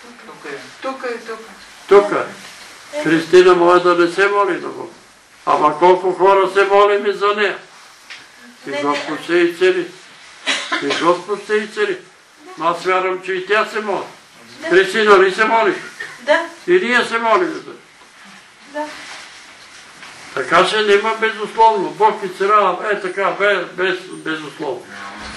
Тук е. Кристина може да не се моли на Бог. Ама колко хора се молим и за нея. И Господ се изцели. И Господ се изцели. Но аз вярвам, че и тя се моли. Кристина ли се моли? Да. И ние се молим. Да. Така че няма безусловно. Бог изцелява така, безусловно.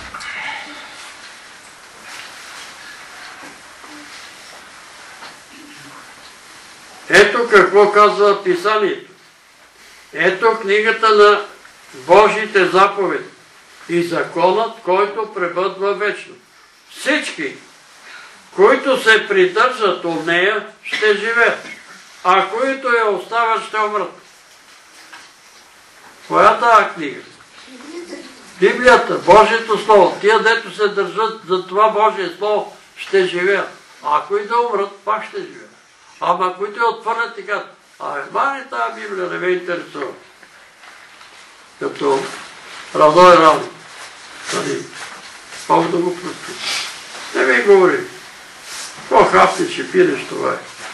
Ето какво казва Писанието. Ето книгата на Божиите заповеди и законът, който пребъдва вечно. Всички, които се придържат от нея, ще живеят, а които я оставят, ще умрат. Коя е тази книга? Библията, Божието Слово. Тия, дето се държат за това Божие Слово, ще живеят. А ако и да умрат, пак ще живеят. Ама които я отвърнат и казват, мани тази Библия не ме интересува. Като Радой Ради. Бог да го прости. Не ми говори. Какво хапнеш и пинеш, това е.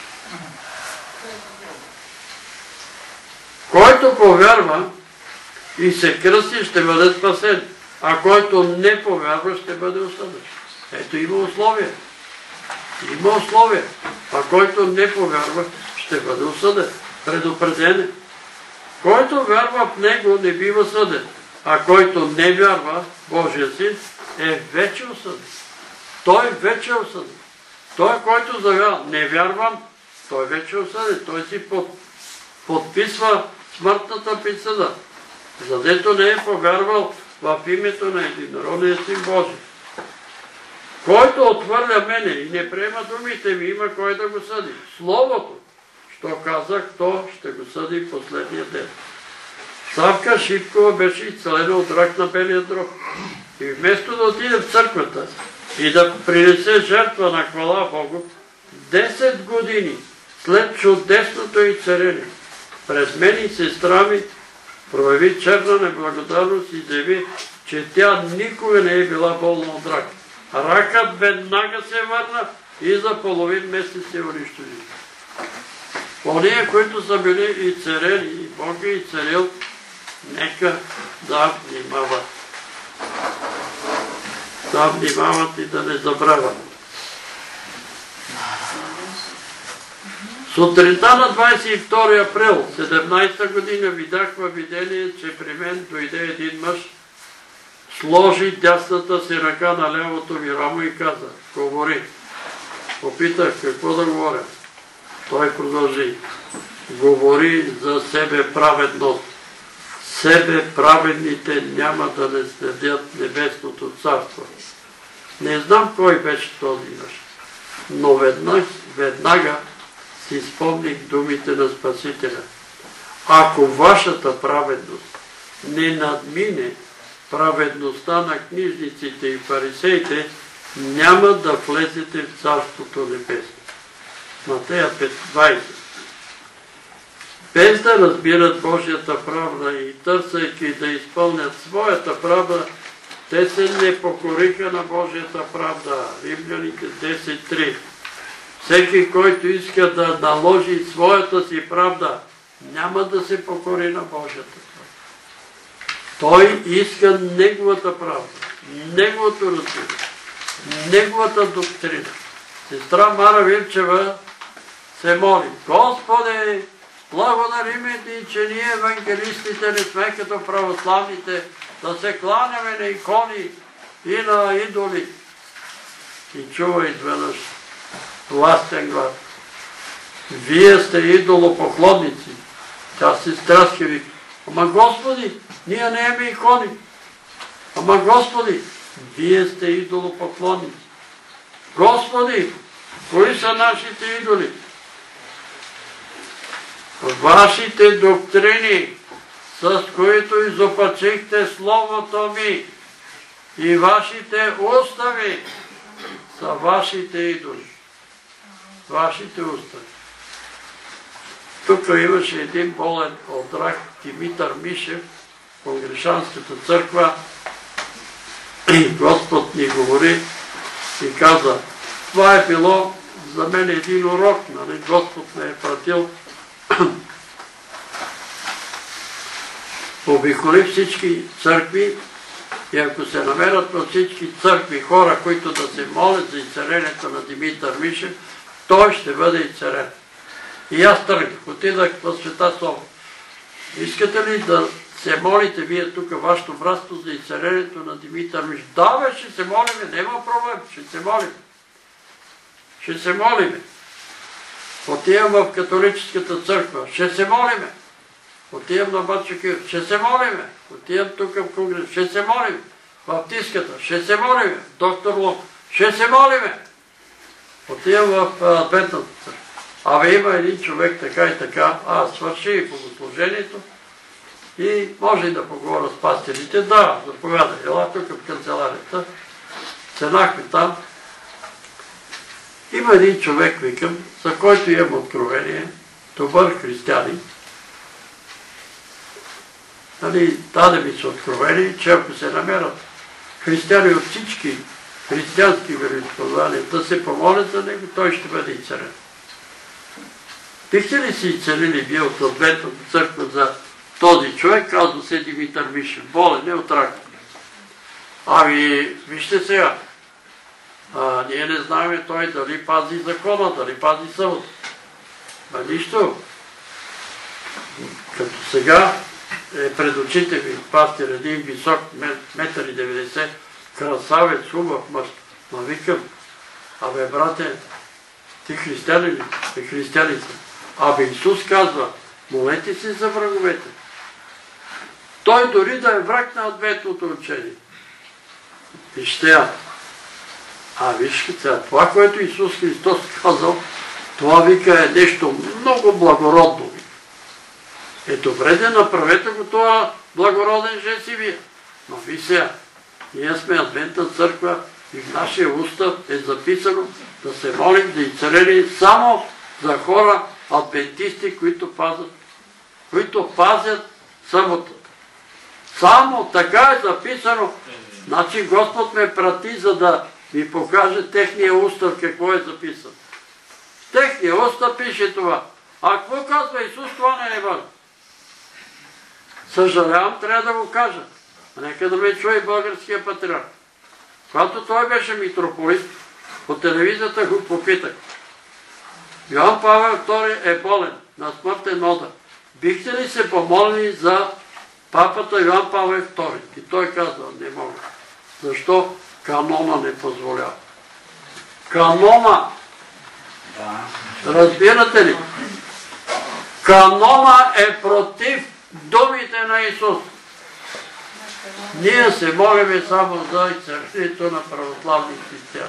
Който повярва и се кръсти, ще бъде спасен. А който не повярва, ще бъде осъден. Ето има условия. Има условия. А който не повярва, ще бъде осъден. Предупреден. Който вярва в него, не бива съден. А който не вярва, Божия син, е вече осъден. Той вече е осъден. Той, който заявява, не вярвам, той вече е осъден. Той си подписва смъртната присъда. Задето не е повярвал в името на единородния Син Божий. Който отвърля мене и не приема думите ми, има кой да го съди. Словото, що казах, то ще го съди последния ден. Савка Шипкова беше изцелена от рак на белия дроб. И вместо да отиде в църквата и да принесе жертва на хвала Богу, 10 години след чудесното й царение, пред мен и сестра ми прояви черна неблагодарност и заяви, че тя никога не е била болна от рак. Ракът веднага се върна и за половин месец се унищожи. Ония, които са били и царели, и Бог ги и царил, нека да внимават. Да внимават и да не забравят. Сутринта на 22 април 17 година видях във видение, че при мен дойде един мъж, сложи дясната си ръка на левото ми рамо и каза, говори. Попитах какво да говоря. Той продължи, говори за себе праведност. Себе праведните няма да наследят небесното царство. Не знам кой беше този мъж, но веднага си спомних думите на Спасителя. Ако вашата праведност не надмине праведността на книжниците и фарисеите, няма да влезете в Царството небесно. Матея 5:20. Без да разбират Божията правда и търсейки да изпълнят своята правда, те се не покориха на Божията правда. Римляните 10:3. Всеки, който иска да наложи своята си правда, няма да се покори на Божията правда. Той иска неговата правда, неговото разбиране, неговата доктрина. Сестра Мара Вилчева се моли, Господи, благодариме Ти, че ние евангелистите не сме като православните, да се кланяме на икони и на идоли. И чува изведнъж властен глас. Вие сте идолопоклонници. Тя се стряска и вика, ама Господи, ние не имаме икони. Ама Господи, вие сте идолопоклонници. Господи, кои са нашите идоли? Вашите доктрини, с които изопачихте Словото ми и вашите устави, са вашите идоли. Вашите устави. Тук имаше един болен от рак, Димитър Мишев, в Конгрешанската църква. И Господ ни говори и каза, това е било за мен един урок, нали? Господ ме е пратил. Обиколи всички църкви и ако се намерят от всички църкви хора, които да се молят за изцелението на Димитър Мишев, той ще бъде изцелен. И аз тръгнах, отидах в Света София. Искате ли да се молите вие тук, вашето братство, за изцелението на Димитър Мишев? Да, бе, ще се молиме, няма проблем, ще се молим. Ще се молиме. Отивам в католическата църква, ще се молиме. Отивам на Батчакир, ще се молиме. Отивам тук в Конгрес, ще се молиме. В Баптистката, ще се молиме. Доктор Лук, ще се молиме. Отивам в Адвентната църква. Абе има един човек така и така, свърши и богослужението и може и да поговоря с пастирите. Да, заповядай, ела тук в канцеларията. Седнахме там. Има един човек, викам, за който имам откровение, добър християнин. Даде ми се откровение, че ако се намерят християни от всички християнски вероизповедания да се помолят за него, той ще бъде изцелен. Бихте ли си изцелили вие от Адвентната църква за този човек, казва се Димитър Мишев, болен е от рак. Ами, вижте сега, ние не знаем той дали пази закона, дали пази съвост. Нищо. Като сега е пред очите ви пастир един висок, 1,90 м, красавец, хубав мъж. Ма викам, абе брате, ти християни ли? Ти християни са. Абе Исус казва, молете се за враговете. Той дори да е враг на адвентното учение. Вижте я. А виж сега, това, което Исус Христос казал, това вика е нещо много благородно. Добре да направете го това благороден жест и вие. Но ви сега, ние сме Адвентна църква и в нашия устав е записано да се молим за изцеление само за хора адвентисти, които пазят съботата. Само така е записано. Значи Господ ме прати, за да ми покаже техния устав какво е записано. В техния устав пише това. А какво казва Исус, това не е важно. Съжалявам, трябва да го кажа. Нека да ме чуе българския патриарх. Когато той беше митрополит, по телевизията го попитах. Йоан Павел II е болен на смъртен одър. Бихте ли се помолили за папата Йоан Павел II? И той казва, не мога. Защо? Канона не позволява. Канона! Разбирате ли? Канона е против думите на Исус. Ние се молиме само за изцелението на православни християни.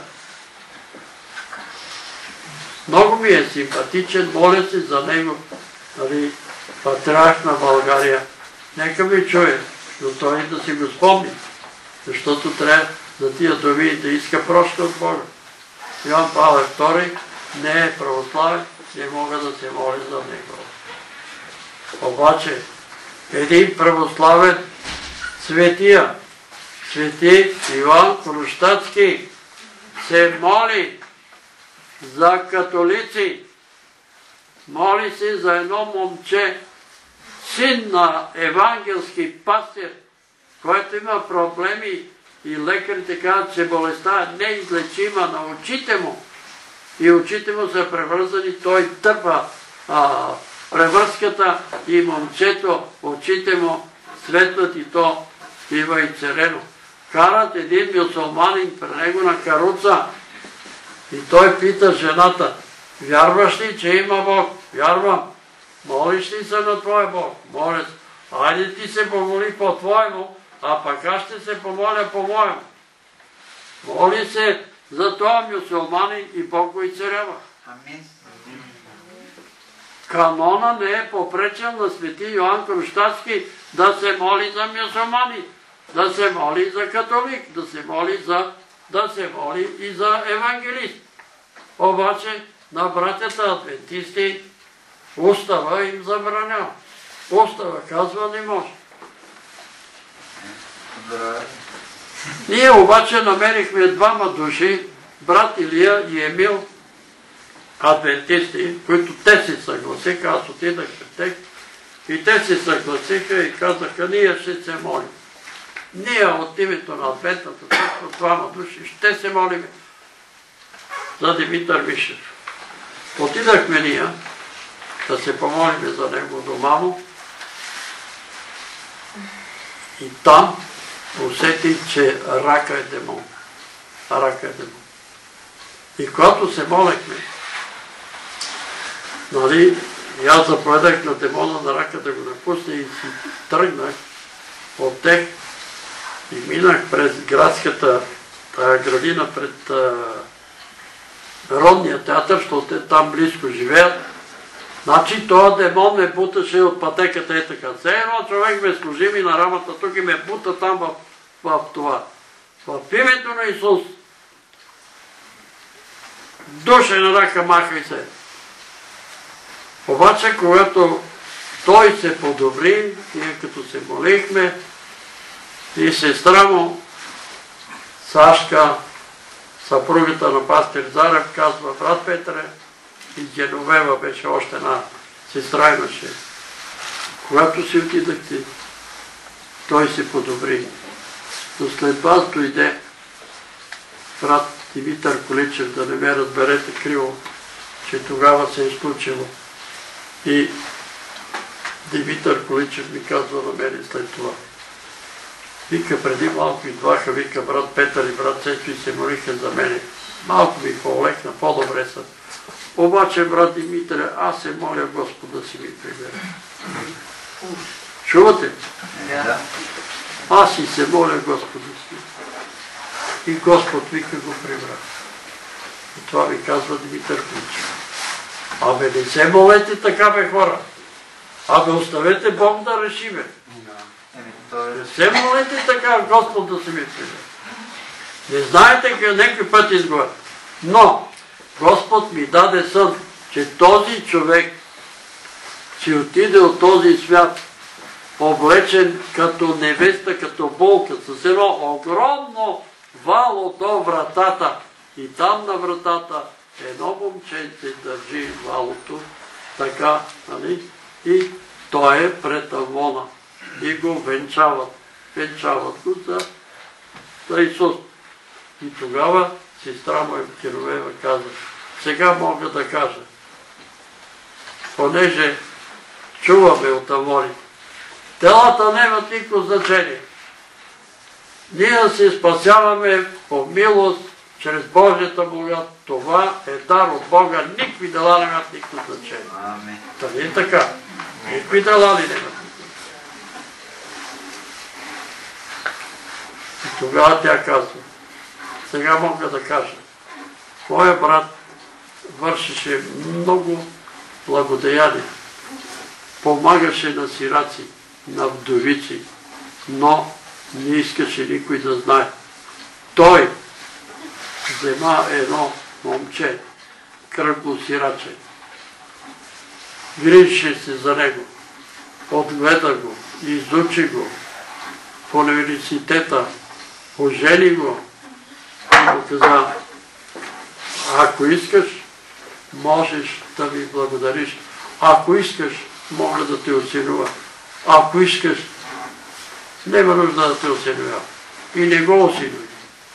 Много ми е симпатичен, моля се за него, патриарх на България. Нека ми чуе, но той да си го спомни, защото трябва за тия думи да иска прошка от Бога. Йоан Павел II не е православен, не мога да се моля за него. Обаче, един православен светия, свети Иван Кронштадтски, се моли за католици, моли се за едно момче, син на евангелски пастир, който има проблеми и лекарите казват, че болестта е неизлечима на очите му и очите му са превързани, той търпа превърската и момчето, очите му светват и то бива и целено. Карат един мюсюлманин при него на каруца и той пита жената, вярваш ли, че има Бог? Вярвам. Молиш ли се на твой Бог? Моля се. Айде ти се помоли по-твоему, а пък аз ще се помоля по-моему. Моли се за това мюсюлманин и Бог го изцелява. Амин. Канона не е попречил на свети Йоан Кронштадтски да се моли за мюсюлмани, да се моли за католик, да се моли и за евангелист. Обаче на братята адвентисти устава им забранява. Устава казва не може. Ние обаче намерихме двама души, брат Илия и Емил, адвентисти, които те се съгласиха, аз отидах пред тях, и те се съгласиха и казаха, ние ще се молим. Ние от името на Адвентната църква, двама души, ще се молим за Димитър Мишев. Отидахме ние да се помолим за него дома му и там усетих, че рака е демон. Рака е демон. И когато се молехме, и аз заповедах на демона на рака да го напусне и си тръгнах от тех и минах през градската градина пред Народния театър, защото те там близко живеят. Значи този демон ме буташе от пътеката е така. Все едно човек ме служи ми на рамата тук и ме бута там в това. В името на Исус. Душен рака, махай се. Обаче, когато той се подобри, ние като се молихме, и сестра му, Сашка, съпругата на пастир Зарев, казва, брат Петре, и Геновева беше още една сестра имаше. Когато си отидахте, той се подобри. Но след вас дойде брат Димитър Количев, да не ме разберете криво, че тогава се е случило. И Димитър Количев ми казва на мене след това. Вика, преди малко идваха, вика, брат Петър и брат Цецо и се молиха за мене. Малко ми по-олекна, по-добре са. Обаче, брат Димитър, аз се моля Господ да си ми прибере. Чувате? Да. Аз и се моля Господ да си. И Господ вика го прибра. И това ви казва Димитър Клинчев. Абе, не се молете така, бе, хора. Абе, оставете Бог да реши, бе. Не се молете така, Господ да се ми прибра. Не знаете някой път изговаря. Но Господ ми даде сън, че този човек си отиде от този свят облечен като невеста, като болка, с едно огромно вало до вратата. И там на вратата едно момченце държи валото, така, нали? И той е пред Авона. И го венчават. Венчават го за Исус. И тогава сестра му Кировева каза, сега мога да кажа, понеже чуваме от Авони, телата нямат никакво значение. Ние се спасяваме по милост, чрез Божията благодат. Това е дар от Бога. Никакви дела нямат никакво значение. Та не е така. Никакви дела ли нямат? И тогава тя казва, сега мога да кажа, моя брат вършеше много благодеяния, помагаше на сираци, на вдовици, но не искаше никой да знае. Той взема едно момче, кръгло сираче, грижеше се за него, отгледа го, изучи го в университета, ожени го и му каза, ако искаш, можеш да ми благодариш. Ако искаш, мога да те осиновя. Ако искаш, няма нужда да те осиновя. И не го осинови.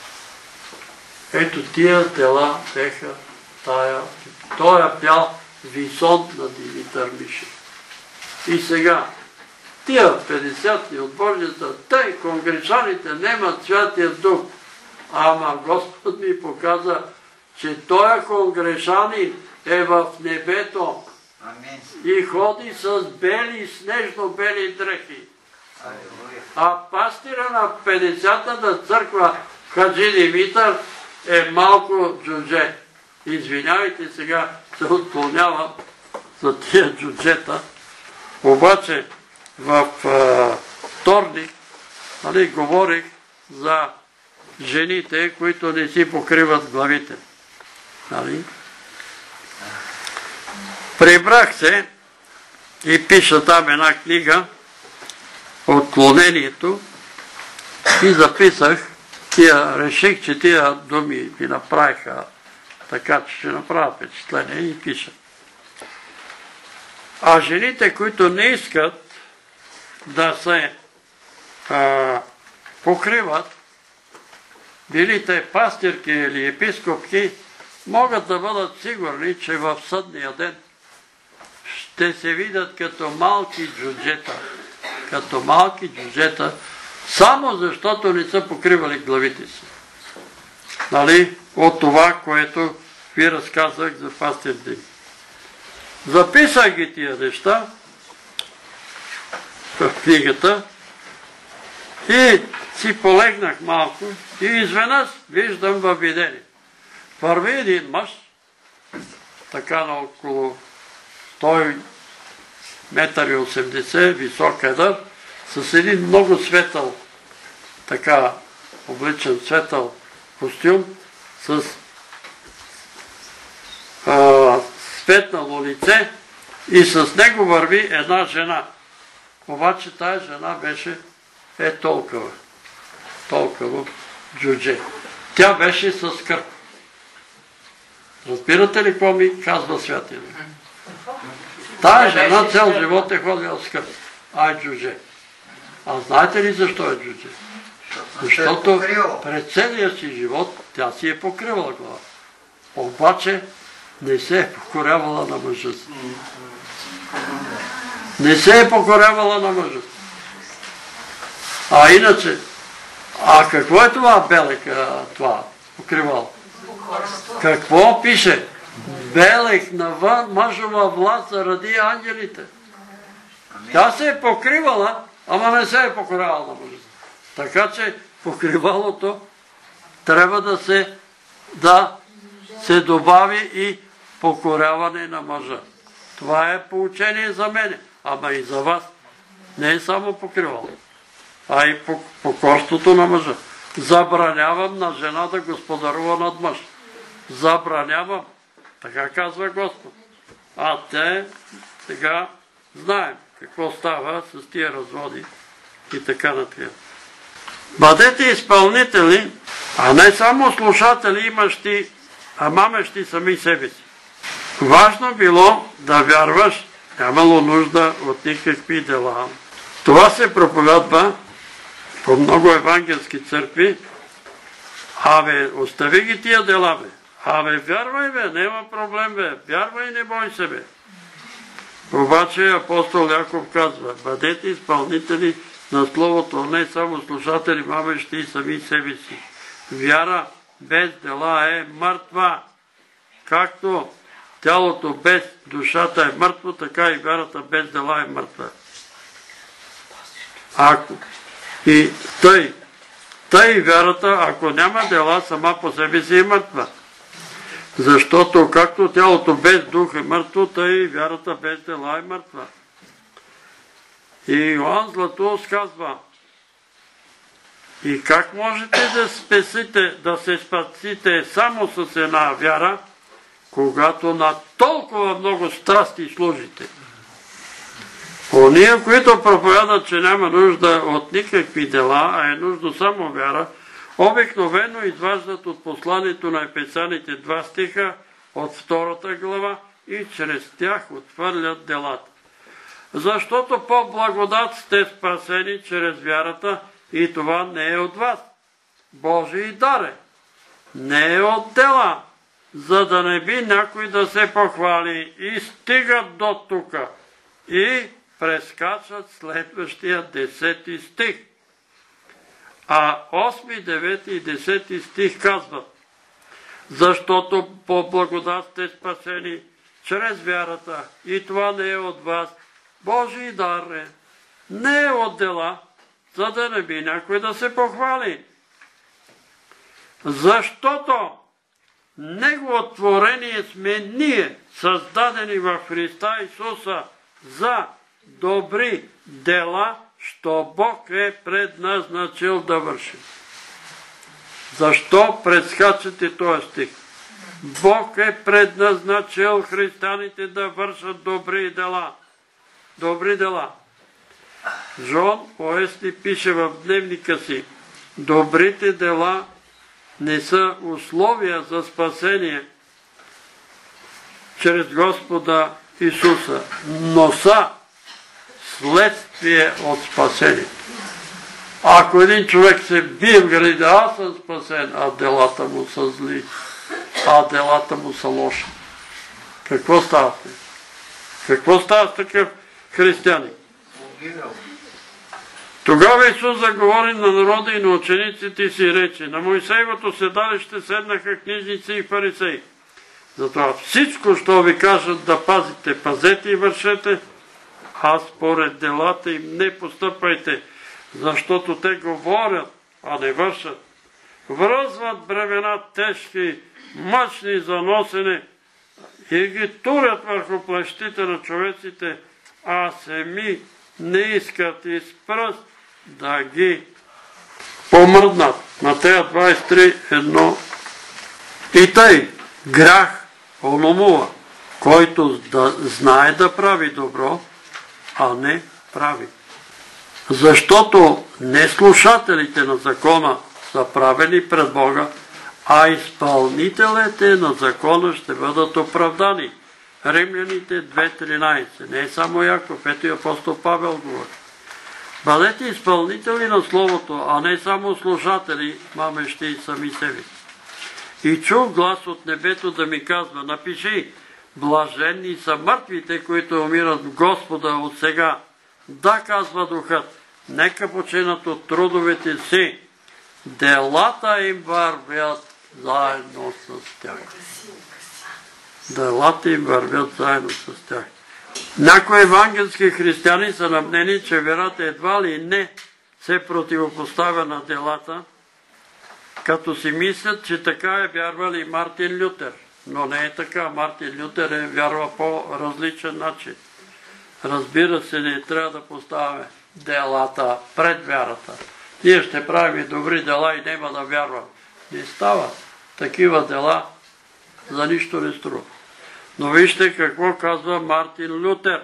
Ето тия дела беха той е пял висон на Димитър Мишев. И сега, тия 50 от Божията, тъй конгресаните немат Святия Дух. Ама Господ ми показа, че този конгрешанин е в небето и ходи с бели, снежно-бели дрехи. А пастира на 50-та църква Хаджи Димитър е малко джудже. Извинявайте, сега се отклонявам за тия джуджета. Обаче в вторник говорих за жените, които не си покриват главите. Прибрах се и пиша там една книга, Отклонението, и записах, реших, че тия думи ми направиха така, че ще направя впечатление и пиша. А жените, които не искат да се покриват, били те пастирки или епископки, могат да бъдат сигурни, че в съдния ден ще се видят като малки джуджета. Като малки джуджета, само защото не са покривали главите си. От това, което ви разказах за пастирите. Записах ги тия неща в книгата и си полегнах малко и изведнъж виждам във видение. Върви един мъж, така на около 100 метър и 80, висок едър, с един много светъл, така обличен светъл костюм, с светнало лице и с него върви една жена. Обаче тая жена беше толкова джудже. Тя беше с скърб. Разбирате ли какво ми казва Святия Дух? Тая жена цял живот е ходила с скърб. А е джудже. А знаете ли защо е джудже? Защото пред целия си живот тя си е покривала глава. Обаче не се е покорявала на мъжа си. Не се е покорявала на мъжа си. А иначе, какво е това белек, това покривало? Какво пише? Белех навън мъжова власт заради ангелите. Тя се е покривала, ама не се е покорявала на мъжа си. Така че покривалото трябва да се добави и покоряване на мъжа. Това е поучение за мене, ама и за вас. Не е само покривало, а и покорството на мъжа. Забранявам на жена да господарува над мъж. Забранявам. Така казва Господ. А те сега знаем какво става с тия разводи и така нататък. Бъдете изпълнители, а не само слушатели, имащи, а мамещи сами себе си. Важно било да вярваш, нямало нужда от никакви дела. Това се проповядва по много евангелски църкви. Остави ги тия дела, бе. Вярвай, бе, няма проблем, бе. Вярвай, не бой се, бе. Обаче апостол Яков казва, бъдете изпълнители на Словото, не само слушатели, мамещи и сами себе си. Вяра без дела е мъртва. Както тялото без душата е мъртво, така и вярата без дела е мъртва. И тъй вярата, ако няма дела, сама по себе си е мъртва. Защото както тялото без дух е мъртво, тъй вярата без дела е мъртва. И Йоан Златоуст казва, и как можете да се спасите само с една вяра, когато на толкова много страсти служите? Ония, които проповядат, че няма нужда от никакви дела, а е нужда само вяра, обикновено изваждат от посланието на Ефесяните 2 стиха от 2 глава и чрез тях отхвърлят делата. Защото по благодат сте спасени чрез вярата и това не е от вас. Божий дар е. Не е от дела, за да не би някой да се похвали и стигат до тука и прескачат следващия 10 стих. А 8, 9 и 10 стих казват, защото по благодат сте спасени чрез вярата и това не е от вас. Божий дар е. Не е от дела, за да не би някой да се похвали. Защото Негово творение сме ние, създадени в Христа Исуса за добри дела, що Бог е предназначил да върши. Защо прескачате този стих? Бог е предназначил християните да вършат добри дела. Добри дела. Джон Уесли пише в дневника си, добрите дела не са условия за спасение чрез Господа Исуса, но са следствие от спасение. Ако един човек се бие в града, аз съм спасен, а делата му са зли, а делата му са лоши. Какво става? Какво става с такъв християнин? Тогава Исус заговори на народа и на учениците си рече, на Моисеевото седалище седнаха книжници и фарисеи. Затова всичко, що ви кажат да пазите, пазете и вършете, а според делата им не постъпвайте, защото те говорят, а не вършат. Връзват бремена тежки, мъчни за носене и ги турят върху плещите на човеците, а сами не искат и с пръст да ги помръднат. Матея 23:1. И тъй, грях ономува, който знае да прави добро, а не прави. Защото не слушателите на закона са правени пред Бога, а изпълнителите на закона ще бъдат оправдани. Римляните 2:13. Не е само Яков, ето и апостол Павел говори. Бъдете изпълнители на Словото, а не само слушатели, мамещи и сами себе. И чух глас от небето да ми казва, напиши, блаженни са мъртвите, които умират в Господа от сега. Да, казва Духът, нека починат от трудовете си, делата им вървят заедно с тях. Делата им вървят заедно с тях. Някои евангелски християни са на мнение, че верата едва ли не се противопоставя на делата като си мислят, че така е вярвал и Мартин Лютер. Но не е така. Мартин Лютер е вярвал по различен начин. Разбира се, не трябва да поставяме делата пред вярата. Ние ще правим добри дела и няма да вярвам. Не става. Такива дела за нищо не струва. Но вижте какво казва Мартин Лютер.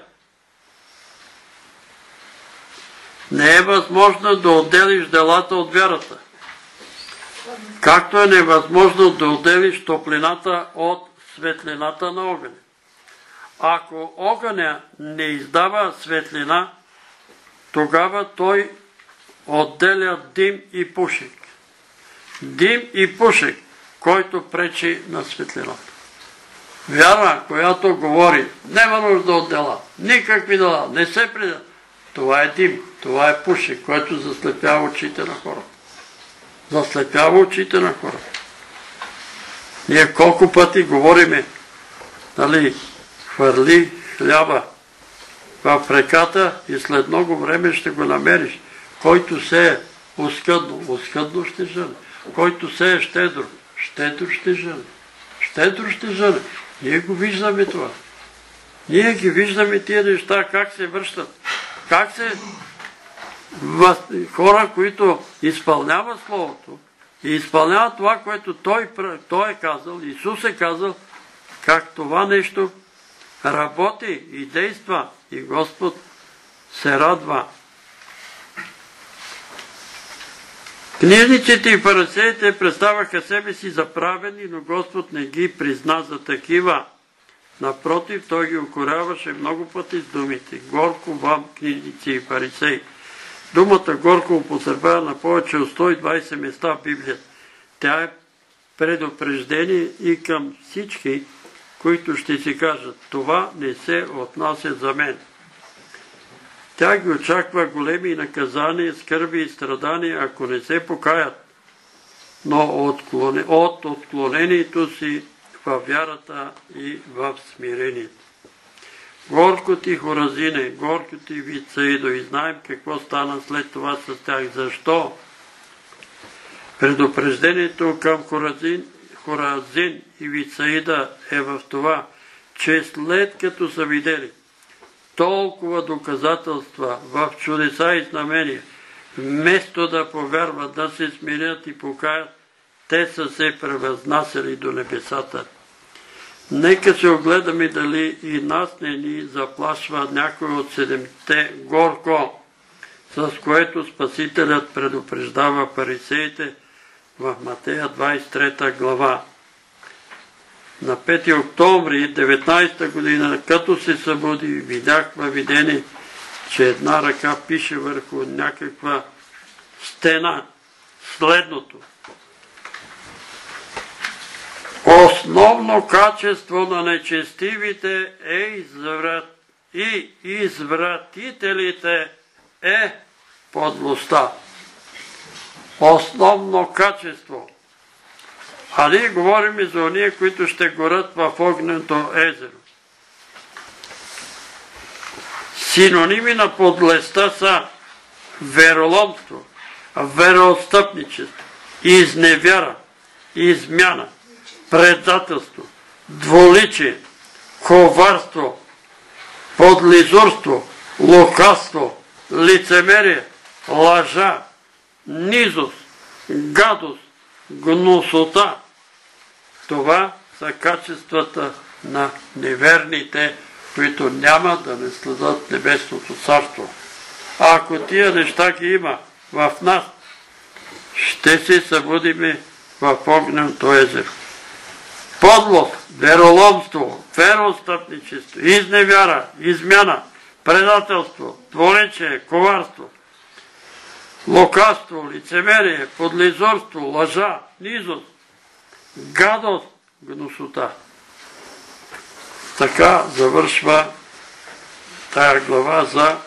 Не е възможно да отделиш делата от вярата. Както е невъзможно да отделиш топлината от светлината на огъня. Ако огъня не издава светлина, тогава той отделя дим и пушек. Дим и пушек, който пречи на светлината. Вяра, която говори, няма нужда от дела, никакви дела, не се предава. Това е дим, това е пушек, който заслепява очите на хората. Заслепява очите на хората. Ние колко пъти говориме, нали, хвърли хляба в реката и след много време ще го намериш. Който се е оскъдно ще жъне. Който се е щедро ще жъне. Щедро ще жъне. Ние го виждаме това. Ние ги виждаме тия неща, как се връщат. Как се хора, които изпълняват Словото и изпълняват това, което Той е казал, Исус е казал, как това нещо работи и действа и Господ се радва. Книжниците и фарисеите представяха себе си за праведни, но Господ не ги призна за такива. Напротив, Той ги укоряваше много пъти с думите: горко вам, книжници и фарисеи. Думата горко употребява на повече от 120 места в Библията. Тя е предупреждение и към всички, които ще си кажат: това не се отнася за мен. Тя ги очаква големи наказания, скърби и страдания, ако не се покаят, но от отклонението си във вярата и в смирението. Горко ти, Хоразине, горко ти, Вицаидо, и знаем какво стана след това с тях. Защо? Предупреждението към Хоразин и Вицаида е в това, че след като са видели толкова доказателства в чудеса и знамения, вместо да повярват, да се смирят и покаят, те са се превъзнасяли до небесата. Нека се огледаме дали и нас не ни заплашва някой от 7-те горко, с което Спасителят предупреждава фарисеите в Матея 23 глава. На 5 октомври 19 година, като се събуди, видях във видение, че една ръка пише върху някаква стена следното: основно качество на нечестивите и извратителите е подлостта. Основно качество. А ние говорим за ония, които ще горят в огненото езеро. Синоними на подлостта са вероломство, вероотстъпничество, изневяра, измяна, предателство, двуличие, коварство, подлизурство, лукавство, лицемерие, лъжа, низост, гадост, гнусота. Това са качествата на неверните, които няма да наследят небесното царство. А ако тия неща ги има в нас, ще се събудиме в огненото езеро. Подлост, вероломство, вероотстъпничество, изневяра, измяна, предателство, двуличие, коварство, лукавство, лицемерие, подлизорство, лъжа, низост, гадост, гнусота. Така завършва тая глава за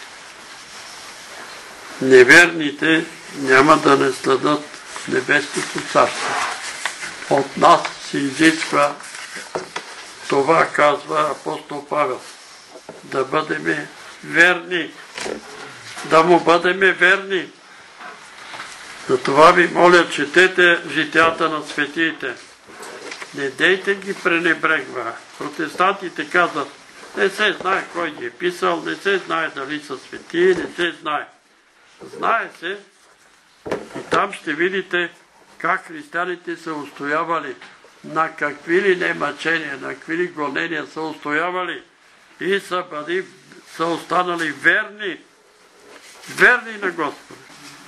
неверните, няма да наследят небесното царство. От нас се изисква това, казва апостол Павел, да бъдем верни, да му бъдем верни. Затова ви моля, четете житията на светиите. Не дейте ги пренебрегва. Протестантите казват, не се знае кой ги е писал, не се знае дали са светии, не се знае. Знае се и там ще видите как християните са устоявали, на какви ли не мъчения, на какви ли гонения са устоявали и са останали верни на Господа.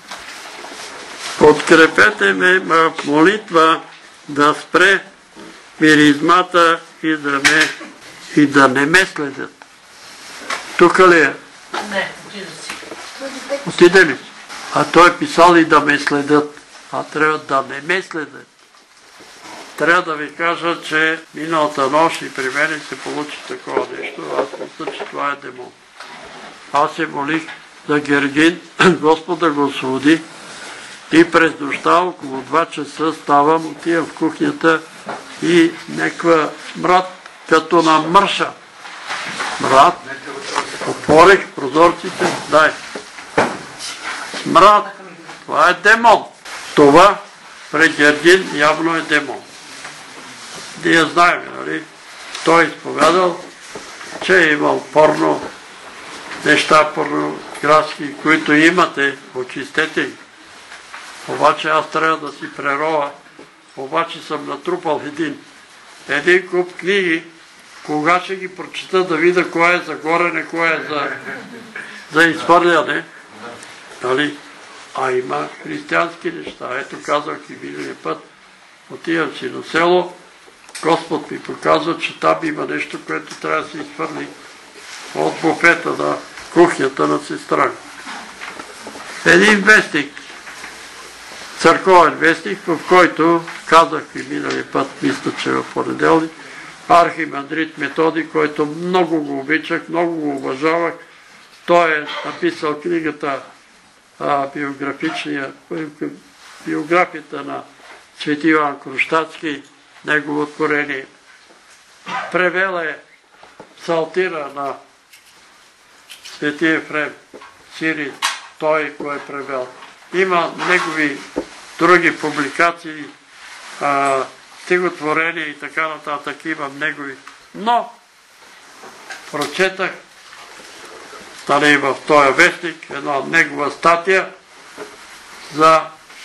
Подкрепете ме в молитва да спре миризмата и да не ме следят. Тук ли е? Не, отида си. Отиде ли? А той е писал и да ме следят. А трябва да не ме следят. Трябва да ви кажа, че миналата нощ и при мене се получи такова нещо. Аз мисля, че това е демон. Аз се молих за Гергин, Господ да го освободи. И през нощта около 2 часа ставам, отивам в кухнята и някаква смрад, като на мърша. Смрад. Отворих прозорците, дай. Смрад. Това е демон. Това пред Гергин явно е демон. Ние знаем, нали? Той е изповядал, че е имал порно неща, порнографски, които имате, очистете ги. Обаче аз трябва да си прерова. Обаче съм натрупал един куп книги. Кога ще ги прочета да видя кое е за горене, кое е за изхвърляне. Нали? А има християнски неща. Ето казах и миналия път. Отивам си на село. Господ ми показва, че там има нещо, което трябва да се изхвърли от буфета на кухнята на сестра. Един вестник, църковен вестник, в който казах и миналия път, мисля, че в понеделник, архимандрит Методий, който много го обичах, много го уважавах. Той е написал книгата, биографията на Свети Иван Кронштадтски, негово творение. Превел е псалтира на Свети Ефрем Сирин, той го е превел. Има негови други публикации, стихотворения и така нататък, имам негови. Но прочетах в този вестник една негова статия за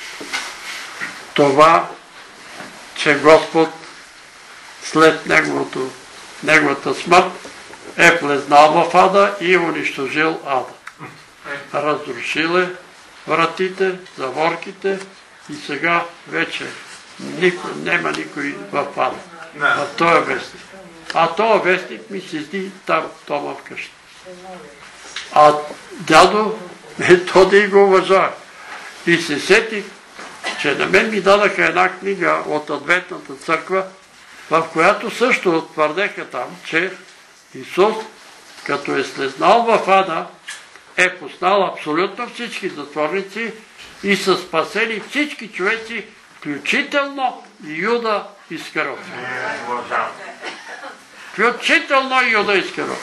това, че Господ след неговата смърт е влезнал в ада и унищожил ада. Разрушил е вратите, заворките и сега вече няма никой в ада. В този вестник. А този вестник ми се зди там дома вкъщи. А дядо Методий го уважава. И се сетих, че на мен ми дадаха една книга от Адвентната църква, в която също твърдеха там, че Исус, като е слезнал в ада, е пуснал абсолютно всички затворници и са спасени всички човеци, включително Юда Искариот. Включително Юда Искариот.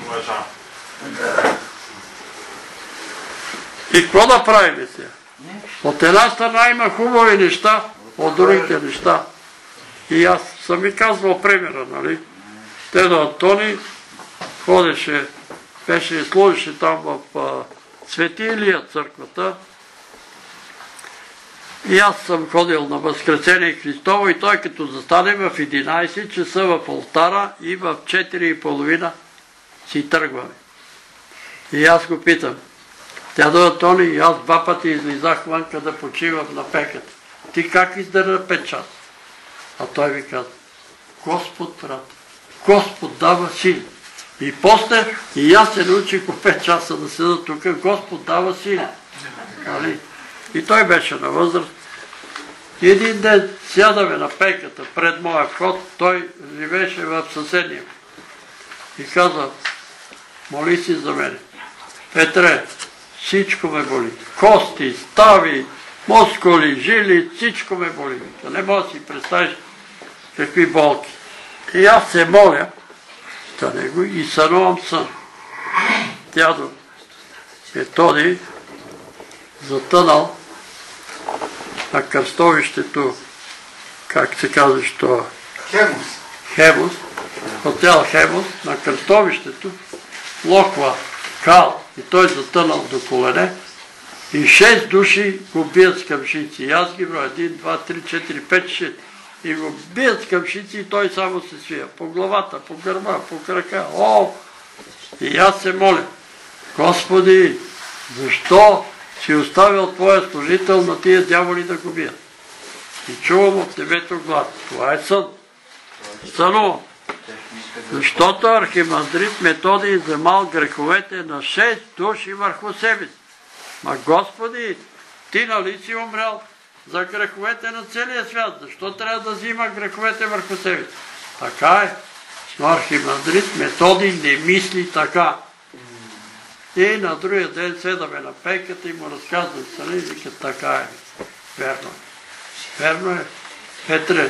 И какво да правим сега? От една страна има хубави неща, от другите неща. И аз съм ви казвал примера, нали? Дедо Антони ходеше, служеше там в Свети Илия църквата. И аз съм ходил на Възкресение Христово и той като застане в 11 часа в алтара и в 4:30 си тръгваме. И аз го питам, дядо Антони, и аз 2 пъти излизах вънка да почивам на пеката. Ти как издържа 5 часа? А той ми каза, Господ, брат, Господ дава сили. И после и аз се научих по 5 часа да седа тук, Господ дава сили. И той беше на възраст. И един ден сядаме на пеката пред моя вход, той живеше в съседния. И каза, моли си за мене. Петре, всичко ме боли. Кости, стави, мускули, жили, всичко ме боли. Не мога да си представиш какви болки. И аз се моля за него и сънувам сън. Дядо Методий затънал на кръстовището, как се казваш това? Хемус. Хотел Хемус, на кръстовището, локва кал и той затънал до колене и 6 души го бият с къмшици. И аз ги броя 1, 2, 3, 4, 5, 6 и го бият с къмшици и той само се свия. По главата, по гърба, по крака. О! И аз се моля, Господи, защо си оставил твоя служител на тия дяволи да го бият? И чувам от небето глас. Това е сън. Сънувам. Защото архимандрит Методий вземал греховете на 6 души върху себе си. Ма Господи, ти нали си умрял за греховете на целия свят? Защо трябва да взима греховете върху себе си? Така е. Но архимандрит Методий не мисли така. И на другия ден седаме на пейката и му разказват сани и викат, така е. Верно е. Верно е. Петре,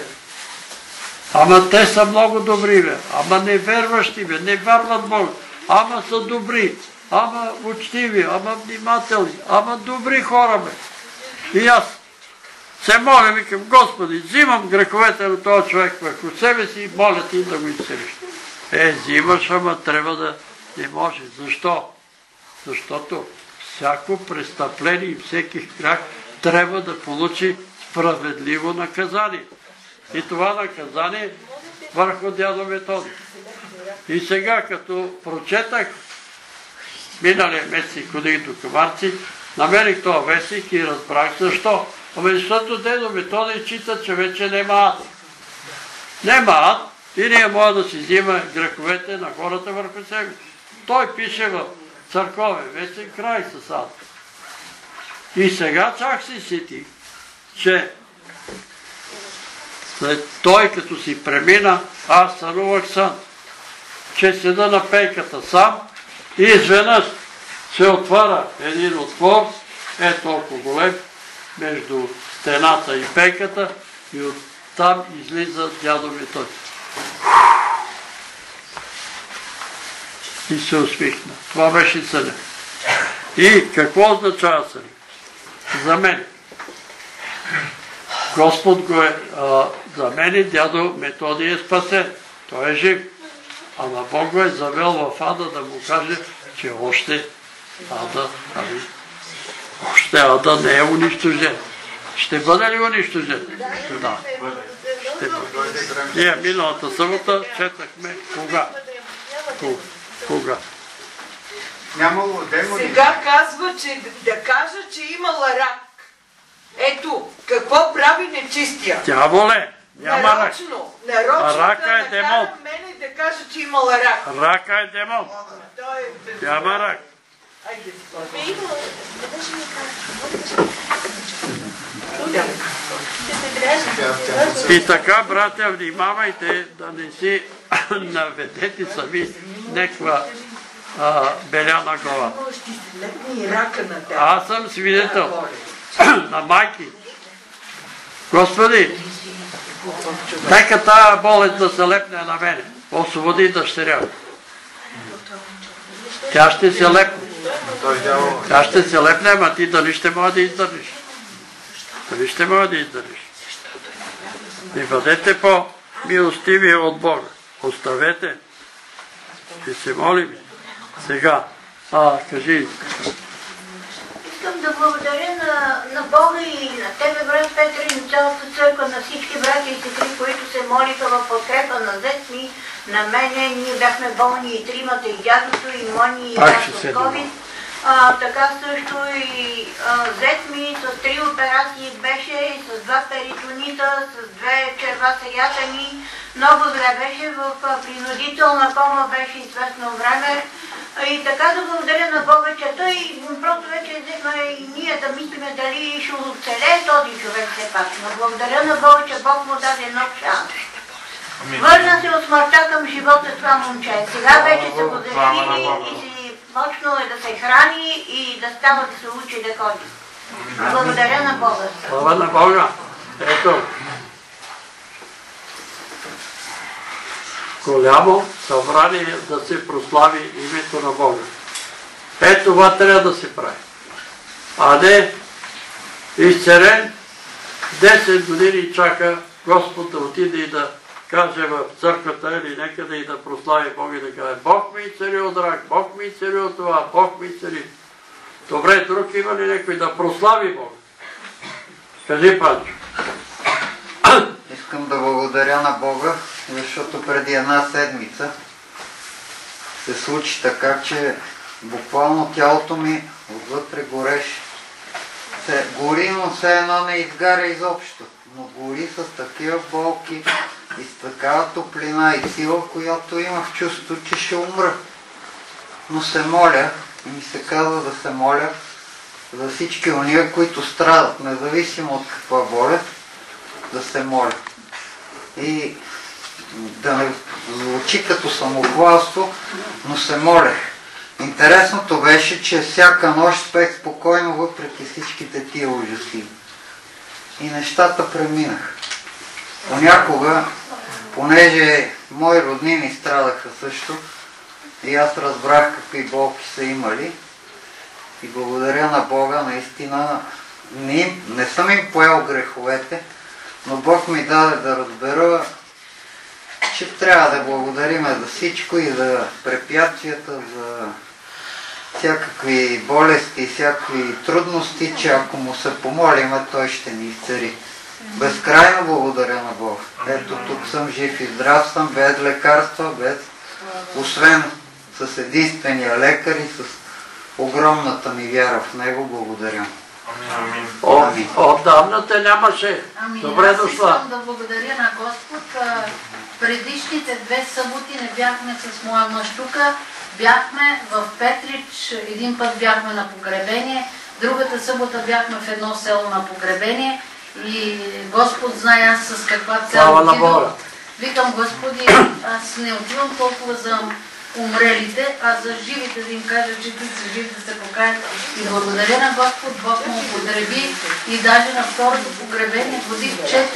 ама те са много добри, бе. Ама не верващи, бе. Не вярват Бога. Ама са добри. Ама учтиви. Ама внимателни. Ама добри хора, бе. И аз се моля, викам, Господи, взимам греховете на този човек върху себе си и моля ти да го изцелиш. Взимаш, ама трябва да не може. Защо? Защото всяко престъпление и всеки грях трябва да получи справедливо наказание. И това наказание върху дядо Методий. И сега, като прочетах миналия месец и ходих до Камарци, намерих този вестник и разбрах защо. Защото дядо Методий чита, че вече нема ад. Нема ад и не може да си взима греховете на хората върху себе. Той пише в църковен вестник, край с ад. И сега чак си сетих, че след той като си премина, аз сънувах сън, че седа на пейката сам и изведнъж се отваря един отвор, толкова голем, между стената и пейката и оттам излиза дядо Методий. И се усмихна. Това беше съня. И какво означава съня? За мен. Господ го е, за мен дядо Методий е спасен. Той е жив. Ама Бог го е завел в ада да му каже, че още ада не е унищожен. Ще бъде ли унищожен? Да. Ще бъде. Ние миналата събота четахме кога. Кога? Нямало демони. Сега казва, че да кажа, че имала рак. Ето, какво прави нечистия? Дяволе, няма рак. Нарочно рака е да демон. накара мене да кажа, че имала рак. Рака е демон. Няма рак. И така, братя, внимавайте да не си наведете сами някаква беля на глава. Аз съм свидетел на майки. Господи, нека тая болест да се лепне на мене. Освободи дъщеря. Тя ще се лепне. Тя ще се лепне, ама ти дали ще може да издържиш. Дали ще може да издържиш. И бъдете по-милостиви от Бога. Оставете. Ще се молим. Сега. Кажи. Искам да благодаря на Бога и на тебе, брат Петър, и на цялата църква, на всички братя и сестри, които се молиха в подкрепа на зет ми, на мене. Ние бяхме болни и тримата, и дядото, и Мони, и дядо с COVID. Така също и зет ми с 3 операции беше, и с 2 перитонита, с 2 черва сеятани. Много зле беше, в принудителна кома беше известно време. И така да благодаря на Бога, че той просто вече взема и ние да мислиме дали ще оцелее този човек все пак. Но благодаря на Бога, че Бог му даде нов шанс. Върна се от смъртта към живота това момче. Сега вече са го защитили и си почнало е да се храни и да става да се учи да ходи. Благодаря на Бога. Слава на Бога. Ето. Голямо събрание да се прослави името на Бога. Това трябва да се прави. А не изцелен 10 години чака Господ да отиде и да каже в църквата или някъде и да прослави Бог и да каже: Бог ми царил драг, Бог ми царил това, Бог ми цари. Добре, друг има ли някой да прослави Бог? Кажи, Панчо. Искам да благодаря на Бога, защото преди една седмица се случи така, че буквално тялото ми отвътре гореше. Гори, но все едно не изгаря изобщо. Но гори с такива болки и с такава топлина и сила, която имах чувство, че ще умра. Но се моля, и ми се казва да се моля за всички ония, които страдат, независимо от каква болест, да се моля. И да не звучи като самохвалство, но се молех. Интересното беше, че всяка нощ спех спокойно, въпреки всичките тия ужаси. И нещата преминаха. Понякога, понеже мои роднини страдаха също, и аз разбрах какви болки са имали, и благодаря на Бога, наистина не съм им поел греховете, но Бог ми даде да разбера, че трябва да благодариме за всичко и за препятствията, за всякакви болести, всякакви трудности, че ако му се помолиме, той ще ни изцери. Безкрайно благодаря на Бога. Ето тук съм жив и здрав съм, без лекарства, освен с единствения лекар и с огромната ми вяра в него. Благодаря. Отдавна те нямаше. Добре дошла. Искам да благодаря на Господ. Предишните 2 съботи не бяхме с моя мъж тук. Бяхме в Петрич, един път бяхме на погребение, другата събота бяхме в едно село на погребение и Господ знае аз с каква цел отидох. Викам: Господи, аз не отивам толкова за умрелите, а за живите да им кажа, че ти са живи, да се покаят. И благодаря на Господ, Бог му употреби и даже на второто погребение водих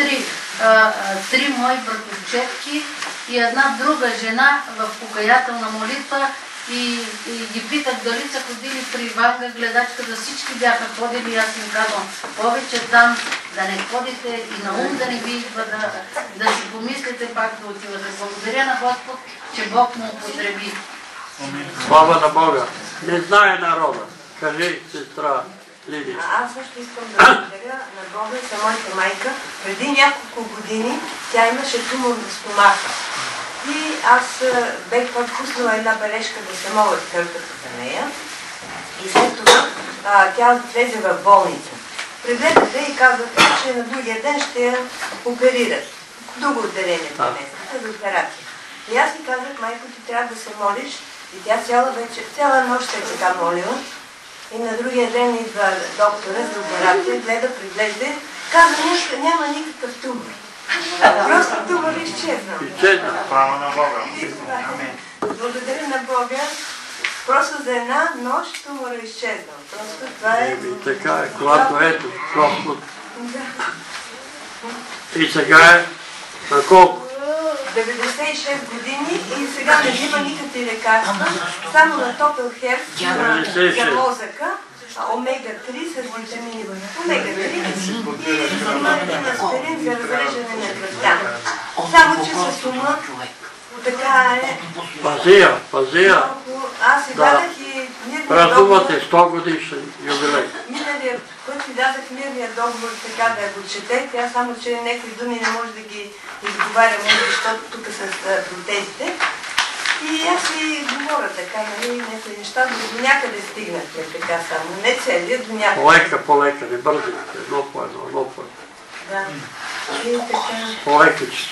3 мои братовчетки и една друга жена в покаятелна молитва и ги питах дали са ходили при Ванга гледачката, всички бяха ходили и аз им казвам: повече там да не ходите и на ум да не ви идва, да си помислите пак да отивате. Благодаря на Господ, че Бог му употреби. Слава на Бога. Не знае народа. Кажи, сестра Лидия. Аз също искам да благодаря на Бога и за моята майка. Преди няколко години тя имаше тумор на стомаха. И аз бех пуснала една бележка да се моля в църквата за нея. И след това тя влезе в болница. Прегледате и казвате, че на другия ден ще я оперират. Друго отделение преместите за операция. И аз си казах: майко, ти трябва да се молиш. И тя цяла нощ се е така молила. И на другия ден идва доктора за операция, гледа, преглежда, каза: няма никакъв тумор. Просто тумор изчезна. Право на Бога. Благодаря на Бога. Просто за една нощ тумора изчезна. Просто това е... Така е, когато ето, Господ. И сега е на колко? 96 години и сега не взима никакви лекарства, само на топел херб за мозъка, омега-3 с витамини. Омега-3 и взима един аспирин за разреждане на кръвта. Само че с ума така е... Пазия. Аз си дадах и мирния празнувате 100 годишен юбилей. Миналия път си дадах мирния договор така да я го чете. Тя само, че някакви думи не може да ги изговаря, защото тук са протезите. И аз си говоря така, нали, някои неща до някъде стигнахте така само. Не целият, до някъде. Полека, не бързайте. Едно по едно. Да. И така... Полекиче.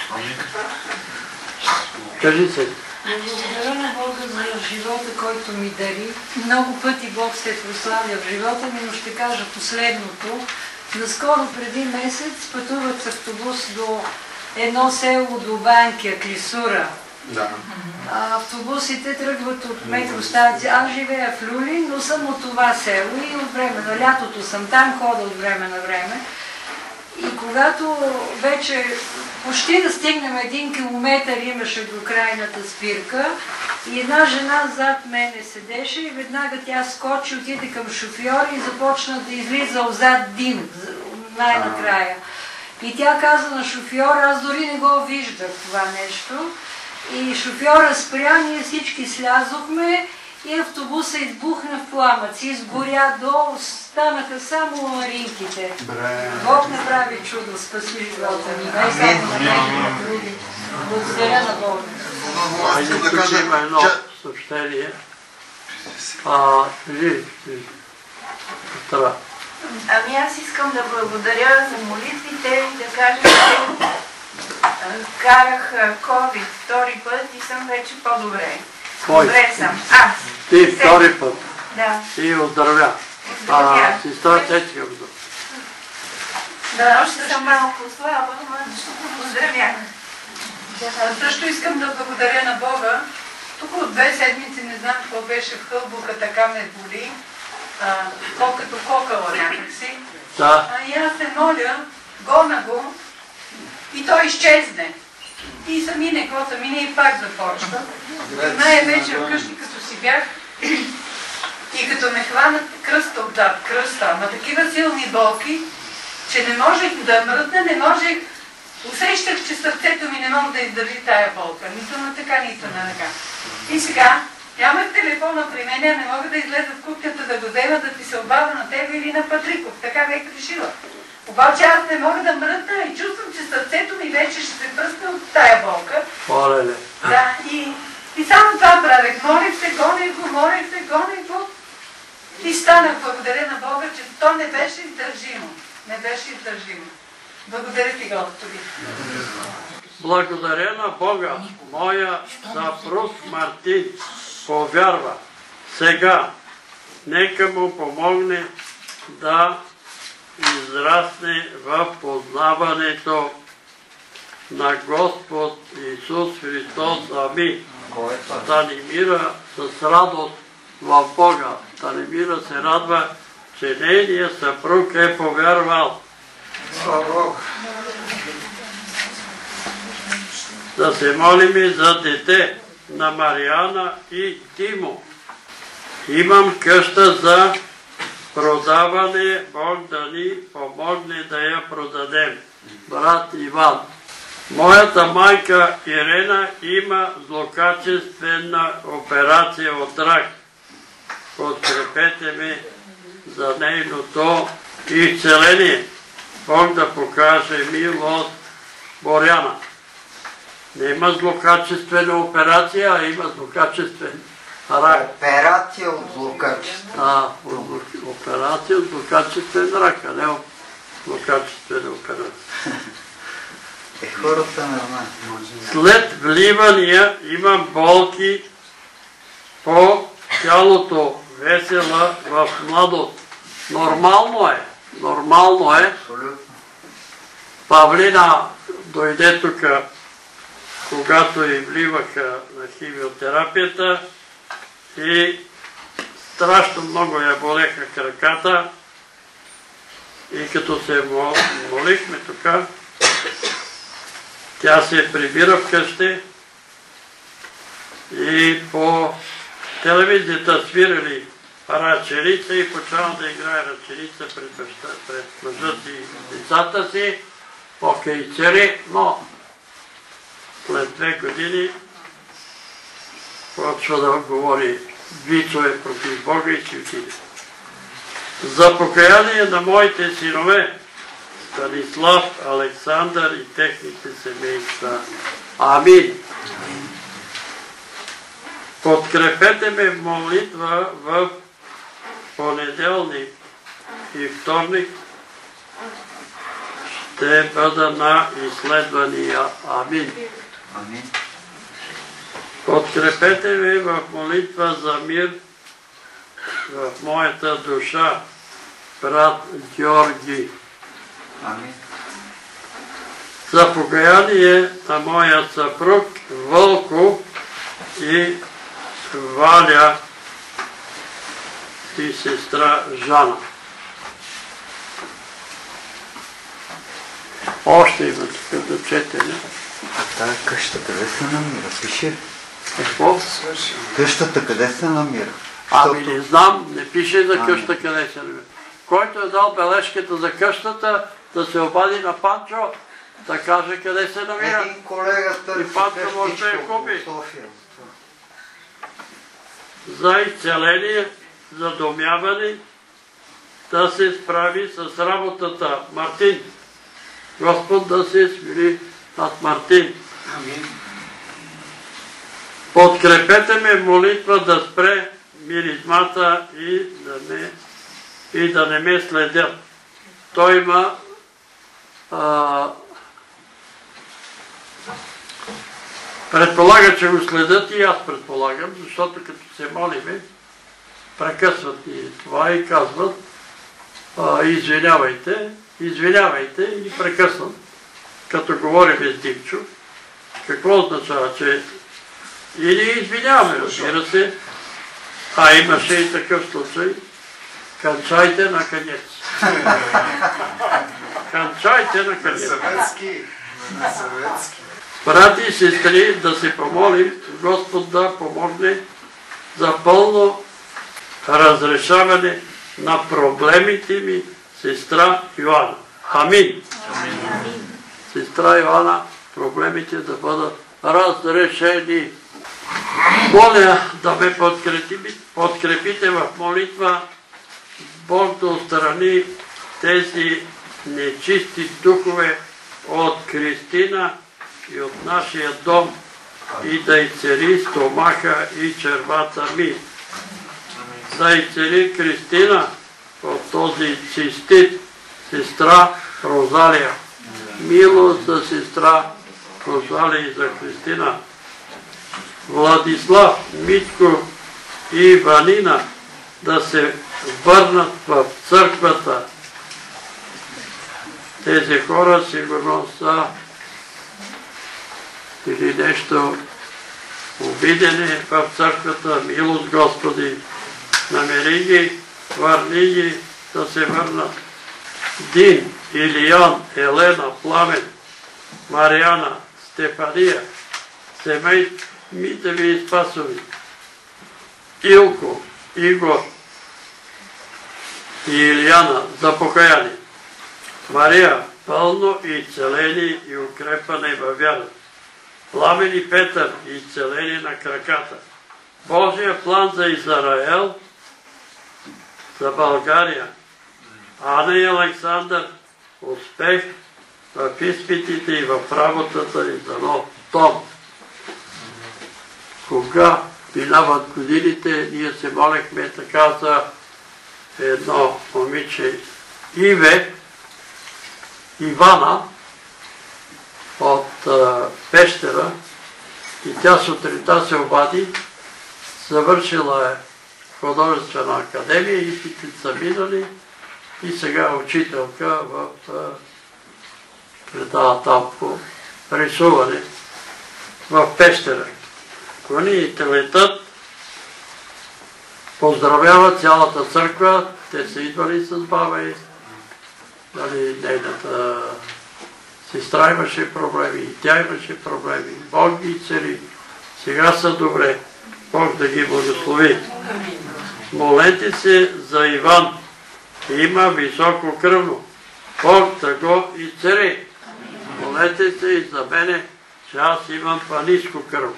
Кажи се. Благодаря на Бога за живота, който ми дари. Много пъти Бог се прославя в живота ми, но ще кажа последното. Наскоро преди месец пътувах с автобус до едно село до Банкия, Клисура. Да. Автобусите тръгват от метростанция. Аз живея в Люлин, но съм от това село и от време на лятото съм там, хода от време на време. И когато вече почти да стигнем 1 километър, имаше до крайната спирка и една жена зад мене седеше и веднага тя скочи, отиде към шофьора и започна да излиза отзад дим най-накрая. И тя каза на шофьора, аз дори не го виждах това нещо. И шофьора спря, ние всички слязохме и автобуса избухна в пламъци, изгоря долу, станаха само аварийките. Бог направи чудо, спаси живота ми. Не само на мен, на други. Благодаря на Бога. Тук има едно съобщение. Ами аз искам да благодаря за молитвите и да кажа, че карах COVID втори път и съм вече по-добре. Добре съм. Аз. Ти втори път. Да. И оздравя. Сестра Цецка. Да, още съм малко слаба, но оздравях. Също искам да благодаря на Бога. Тук от 2 седмици не знам какво беше в хълбука, така ме боли. Колкото кокала някакси. Да. И аз се моля, гона го и той изчезне. И самине, какво самине и пак започва. Най-вече вкъщи, като си бях и като ме хванат кръста отзад, кръста, ама такива силни болки, че не можех да мръдна, не можех. Усещах, че сърцето ми не може да издържи тая болка. Нито на така, нито на така. И сега, нямах телефона при мен, не мога да излеза в кухнята да го взема, да ти се обада на тебе или на Патриков. Така бях решила. Обаче аз не мога да мръдна и чувствам, че сърцето ми вече ще се пръсне от тая болка. Оле-ле. Да, и само това правех. Молих се, гоних го. И станах, благодаря на Бога, че то не беше издържимо. Не беше издържимо. Благодаря ти, Господи. Благодаря на Бога. Моя съпруг Мартин повярва. Сега нека му помогне да израсне в познаването на Господ Исус Христос. Амин. Станимира с радост в Бога. Станимира се радва, че нейният съпруг е повярвал. Да се молим за дете на Мариана и Тимо. Имам къща за продаване, Бог да ни помогне да я продадем. Брат Иван. Моята майка Ирена има злокачествена операция от рак. Подкрепете ме за нейното изцеление. Бог да покаже милост Боряна. Не има злокачествена операция, а има злокачествен рак. Операция от злокачество. Операция от злокачествен рак, а не злокачествена операция. Хората нормално. След вливания имам болки по тялото, весела в младост. Нормално е. Павлина дойде тук, когато и вливаха на химиотерапията и страшно много я болеха краката и като се молихме тук, тя се прибира вкъщи и по телевизията свирили ръченица и почва да играе ръченица пред мъжа си и децата си. Окей, цели, но след 2 години почва да говори вицове против Бога и си отиде. За покаяние на моите синове Станислав, Александър и техните семейства. Амин. Подкрепете ме в молитва в понеделник и вторник. Ще бъда на изследвания. Амин. Подкрепете ме в молитва за мир в моята душа, брат Георги. Амин. За покаяние на моя съпруг Вълко и Валя и сестра Жана. Още има тук да четене. А тая къща къде се намира? Пише. Какво? Къщата къде се намира? Ами не знам, не пише за къща къде се намира. Който е дал бележката за къщата, да се обади на Панчо, да каже къде се намира. Един колега търси Панчо може да я купи. София. За изцеление, за домяване, да се справи с работата. Мартин, Господ да се смили над Мартин. Подкрепете ме молитва да спре миризмата и да не ме следят. Той има предполага, че го следят и аз предполагам, защото като се молиме, прекъсват и това и казват извинявайте и прекъсват. Като говорим с Димчо, какво означава, че и ние извиняваме, разбира се, а имаше и такъв случай. Кончайте на конец. Кончайте на конец. Съветски. Брати и сестри, да се помолим Господ да помогне за пълно разрешаване на проблемите ми, сестра Йоана. Амин. Сестра Йоана, проблемите да бъдат разрешени. Моля да ме подкрепите в молитва, Бог да отстрани тези нечисти духове от Кристина и от нашия дом и да изцели стомаха и червата ми. Да изцели Кристина от този цистит, сестра Розалия. Милост за сестра Розалия и за Кристина. Владислав, Митко и Ванина да се върнат в църквата. Тези хора сигурно са или нещо обидени в църквата. Милост, Господи, намери ги, върни ги да се върнат. Дин, Илиян, Елена, Пламен, Мариана, Стефания, семейните ви Спасови, Илко, Игор и Илияна за покаяние. Мария, пълно изцеление и укрепване във вяра. Пламен и Петър, изцеление на краката. Божия план за Израел, за България. Ана и Александър, успех в изпитите и в работата и за нов дом. Кога минават годините, ние се молехме така за едно момиче Ивана от Пещера, и тя сутринта се обади, завършила е художествена академия, изпитите са минали и сега е учителка предава там по рисуване в Пещера. Клониите летат, поздравяват цялата църква, те са идвали с баба и нейната сестра имаше проблеми, и тя имаше проблеми. Бог ги цели. Сега са добре. Бог да ги благослови. Молете се за Иван. Има високо кръвно. Бог да го изцели. Молете се и за мене, че аз имам по-ниско кръвно.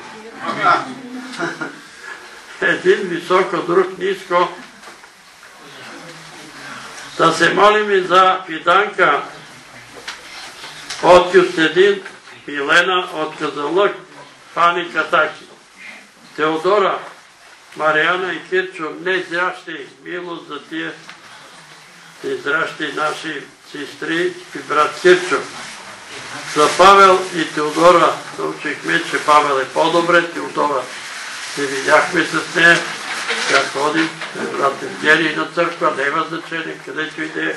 Един високо, друг ниско. Да се молим за Фиданка от Кюстедин, Милена от Казанлък, Фани Катаки, Теодора, Мариана и Кирчо, незрящи, милост за тия незрящи наши сестри и брат Кирчо. За Павел и Теодора научихме, че Павел е по-добре, Теодора се видяхме с нея, как ходим, брат Евгений на църква, не има значение, където иде.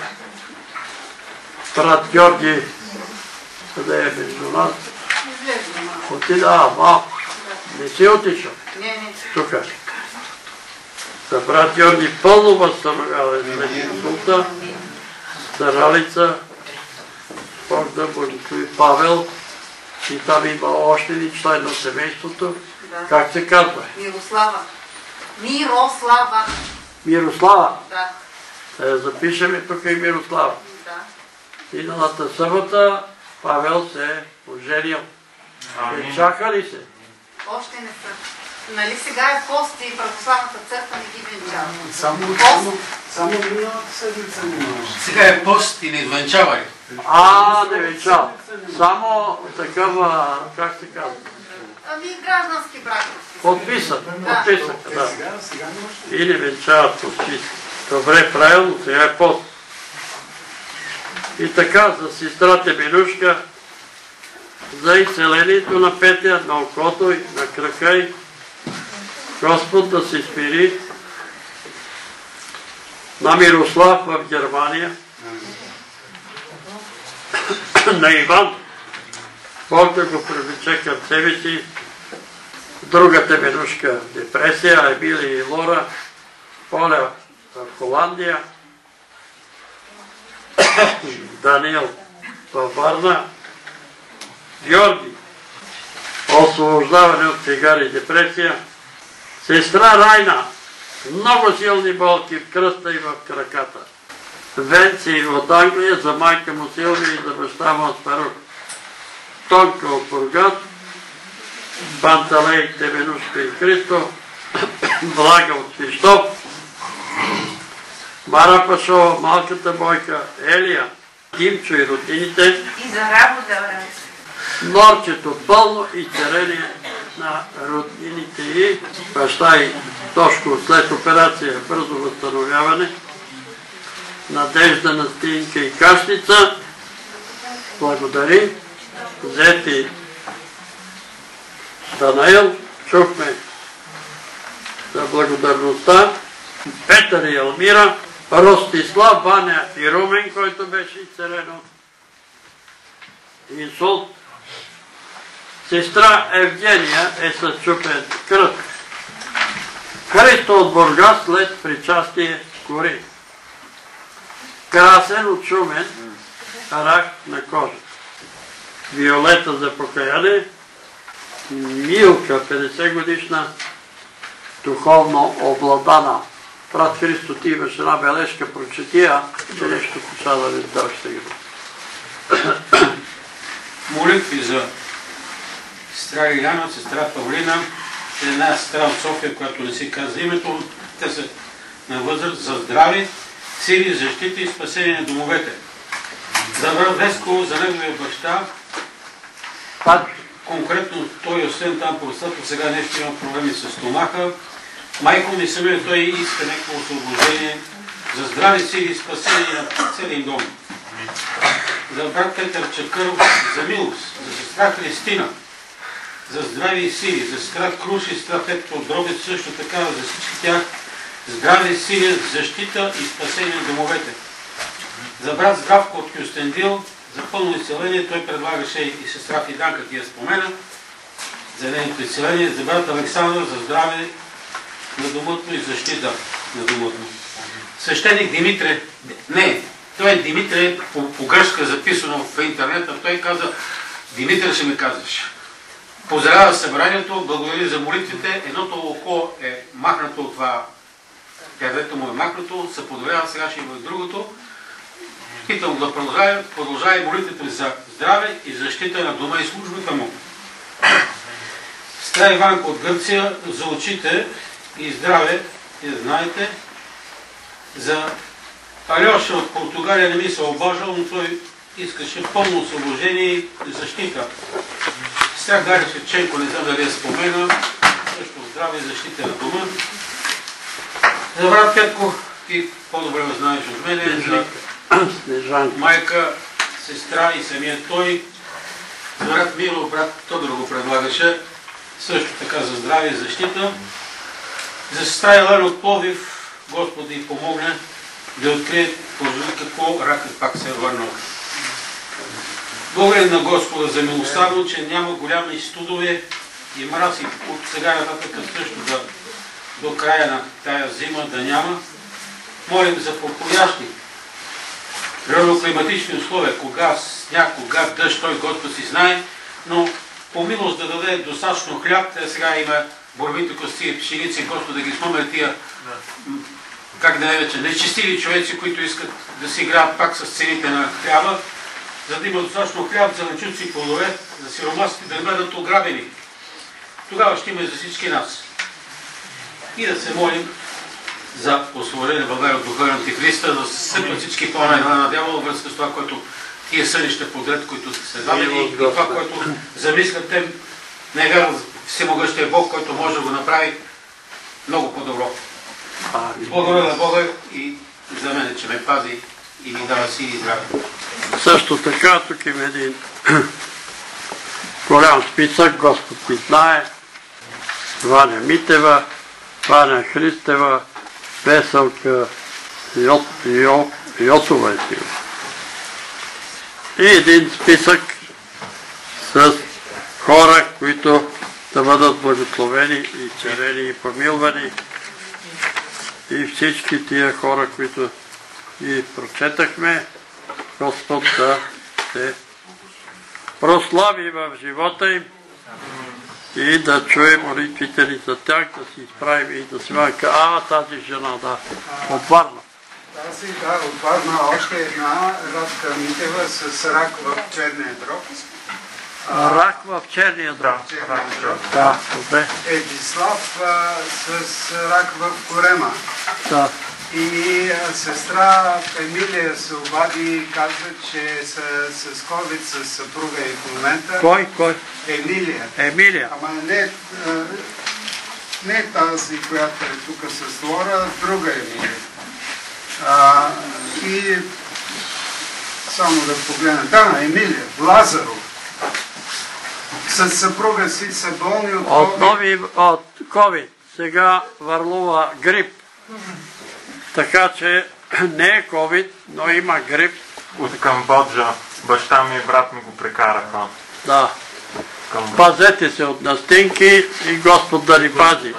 Брат Георги, къде е между нас? Отида, малко. Не си отишъл? Тук. За брат Георги пълно възстановяване след инсулта, за Ралица, Бог да благослови Павел, и там има още един член на семейството. Как се казва? Мирослава. Мирослава. Мирослава? Да. Запишеме тук и Мирослава. Да. Миналата събота Павел се е оженил. Чака ли се? Още не са. Нали сега е пост и православната църква не ги венчава? Само миналата седмица не може. Сега е пост и не венчава ли? Не венчава. Само такава, как се казва? Ами граждански брак. Подписат, да. Или венчават подписат. Добре, правилно, сега е пост. И така, за сестрата Минушка, за изцелението на Петя, на окото и на крака й, Господ да се смири, на Мирослав в Германия, на Иван, Бог да го привлече към себе си, другата Минушка депресия, Емилия и Лора, Поля в Холандия, Даниел във Варна, Георги, освобождаване от цигари и депресия, сестра Райна, много силни болки в кръста и в краката, Венци от Англия, за майка му Силвия и за баща му от Перук, Тонка от Бургас, Панталей, Теменушка и Христо, Блага от Свищов, Мара Пашова, малката Бойка, Елия, Димчо и роднините, И за работа, Норчето пълно и царение на роднините и баща и Тошко след операция бързо възстановяване, Надежда на Стинка и Кашница, благодари, Зети Данаил, чухме за благодарността, Петър и Елмира, Ростислав, Ваня и Румен, който беше изцелен от инсулт. Сестра Евгения е с чупен кръст. Христо от Бургас след причастие кори. Красен от Шумен, рак на кожа. Виолета за покаяне. Милка, 50 годишна, духовно обладана. Брат Христо, ти имаш една бележка, прочетия, че нещо поша да не даш сега. Молитви за сестра Иляна, сестра Павлина, една сестра от София, която не си казва името. Те са на възраст за здраве, сили, защита и спасение на домовете. За брат Веско, за неговия баща, конкретно той, освен там по ръстата, сега нещо има проблеми с стомаха. Майко ми самия той иска някакво освобождение за здраве, сили и спасение на целия дом. За брат Петър Чакъров, за милост, за сестра Христина, за здраве и сили, за сестра Круш и сестра Петка от Дробец, също така за всички тях здраве, сили, защита и спасение на домовете. За брат Здравко от Кюстендил, за пълно изцеление, той предлагаше и сестра Фиданка, ти я спомена, за нейното изцеление, за брат Александър, за здраве на домът и защита на домът. Свещеник Димитре, той е Димитре, по гръцка записано в интернета, той каза, Димитре ще ми казваш. Поздравява събранието, благодари за молитвите, едното око е махнато от това, където му е махнато, се подобрява, сега ще има и другото. Питам да продължава и молитвите за здраве и защита на дома и службата му. Сестра Иванка от Гърция за очите и здраве, знаете, за Алеша от Португалия не ми се обаждал, но той искаше пълно освобождение и защита. Сега Галя Шевченко, не знам дали я спомена, също здраве и защита на дома. За брат Петко, ти по-добре го знаеш от мене, за майка, сестра и самия той. За брат Миро, брат Тодор го предлагаше, също така за здраве и защита. За сестра Елена от Пловдив, Господ ни помогне да открие какво ракът пак се е върнал. Благодарим на Господа за милостта му, че няма голями студове и мрази от сега нататък също до края на тая зима да няма. Молим за подходящи природно-климатични условия, кога сняг, кога дъжд, той Господ си знае, но по милост да даде достатъчно хляб, сега има борбите кости, пшеници, Господ да ги смъмне тия, как да не вече, нечестиви човеци, които искат да си играят пак с цените на хляба, за да има достатъчно хляб, зеленчуци и плодове, за сиромасите да не бъдат ограбени. Тогава ще има и за всички нас. И да се молим за освобождение България от духа на Антихриста, да се съпят всички планове на дявола във връзка с това, което тия сънища подред, които са следвали, и това, което замислят те, не е вярно всемогъщия Бог, който може да го направи много по-добро. Благодаря на Бога и за мен, че ме пази и ми дава сили и здраве. Също така, тук има един голям списък, Господ ти знае, Ваня Митева, Ваня Христева, Веселка Йосова е сила. И един списък с хора, които да бъдат благословени и черени и помилвани. И всички тия хора, които и прочетахме, Господ да се прослави в живота им и да чуем молитвите ни за тях, да си изправим и да си вака, тази жена, да, от Варна. Тази, да, от Варна още една, Радка Митева с рак в черния дроб. Рак в черния дроб. Да, добре. Едислав с рак в корема. Да. И сестра Емилия се обади и каза, че с COVID с съпруга и в момента. Кой? Емилия. Ама не тази, която е тук с Лора, друга Емилия. И само да погледна. Да, Емилия, Лазаров. С съпруга си са болни от COVID. От COVID. Сега върлува грип. Така че не е COVID, но има грип. От Камбоджа. Баща ми и брат ми го прекараха. Да. Пазете се от настинки и Господ да ни пази.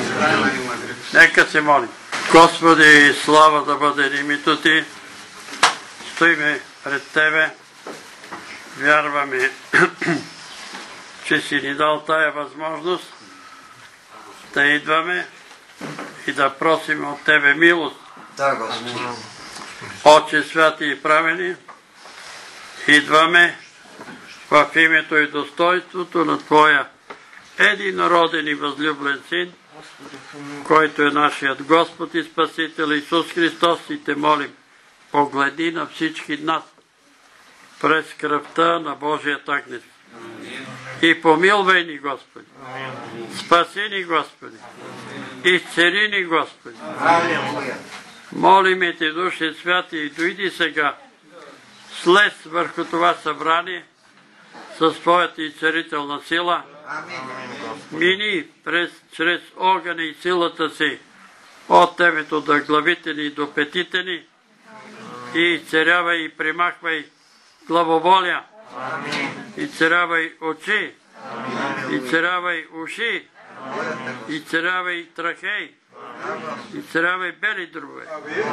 Нека се молим. Господи, слава да бъде името Ти. Стоиме пред Тебе. Вярваме, че си ни дал тая възможност да идваме и да просим от Тебе милост. Да, Господи. Отче святи и правени, идваме в името и достоинството на Твоя единороден и възлюблен Син, който е нашият Господ и Спасител Исус Христос, и Те молим, погледи на всички нас през кръвта на Божият агнец. И помилвай ни, Господи. Спаси ни, Господи. Изцели ни, Господи. Молиме Те, Душе Святи, и дойди сега, слез върху това събрание със Твоята изцелителна сила. Мини чрез огъня и силата си от Тебето до главите ни до петите ни и изцерявай и примахвай главоболия, изцерявай очи, изцерявай уши, изцерявай трахей, изцерявай бели дробове,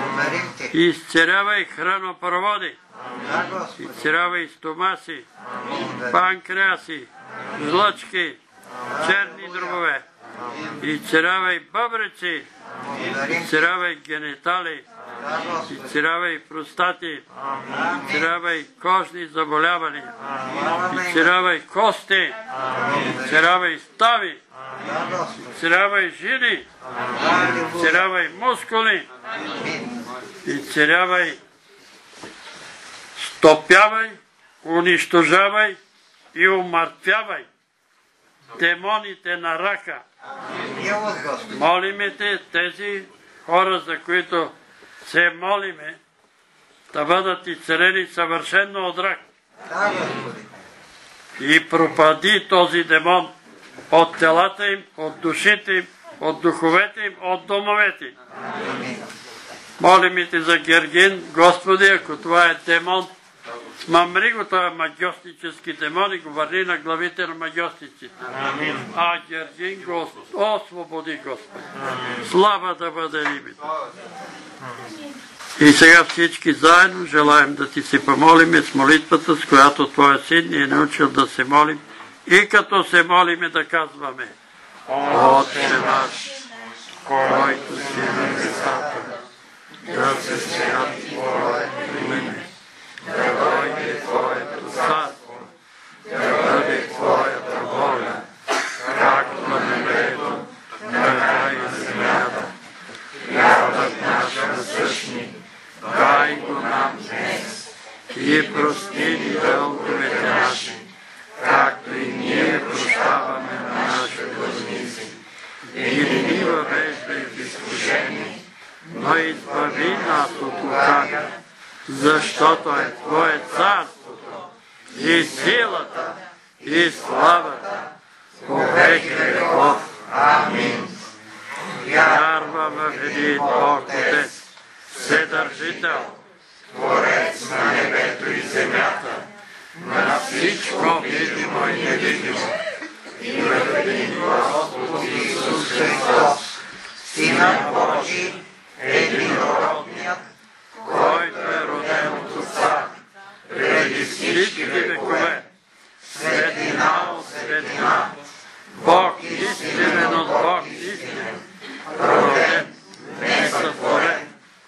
изцерявай хранопроводи, изцерявай стомаси, панкреаси, жлъчки, черни дробове, изцерявай бъбреци, изцерявай генитали, изцерявай простати, изцерявай кожни заболявания, изцерявай кости, изцерявай стави, изцерявай жили, изцерявай мускули, изцерявай, стопявай, унищожавай и умъртвявай демоните на рака. Молиме Те, тези хора, за които се молиме, да бъдат изцелени съвършено от рак. И пропади този демон от телата им, от душите им, от духовете им, от домовете им. Молиме Те за Гергин, Господи, ако това е демон, смамри го това магиостически демон и го върни на главите на магиостиците. А Гергин го освободи, Господи. Слава да бъде името. И сега всички заедно желаем да Ти се помолиме с молитвата, с която Твоя Син ни е научил да се молим. И като се молиме да казваме: Отче наш, който си на небесата, да се святи Твое име, да дойде Твоето царство, да бъде Твоята воля, както на небето, така и на земята. Хлябът наш насъщни, дай го нам днес и прости ни дълговете наши, както и ние прощаваме на нашите длъжници. И не ни въвеждай в изкушение, но избави нас от лукавия, защото е Твое царството и силата и славата по веки веков. Амин. Вярвам в един Бог Отец, Вседържител, Творец на небето и земята, на всичко видимо и невидимо, и в един Господ Исус Христос, Сина Божий, единородният, който е роден от Отца преди всички векове, светлина от светлина, Бог истинен от Бог истинен, роден, несътворен,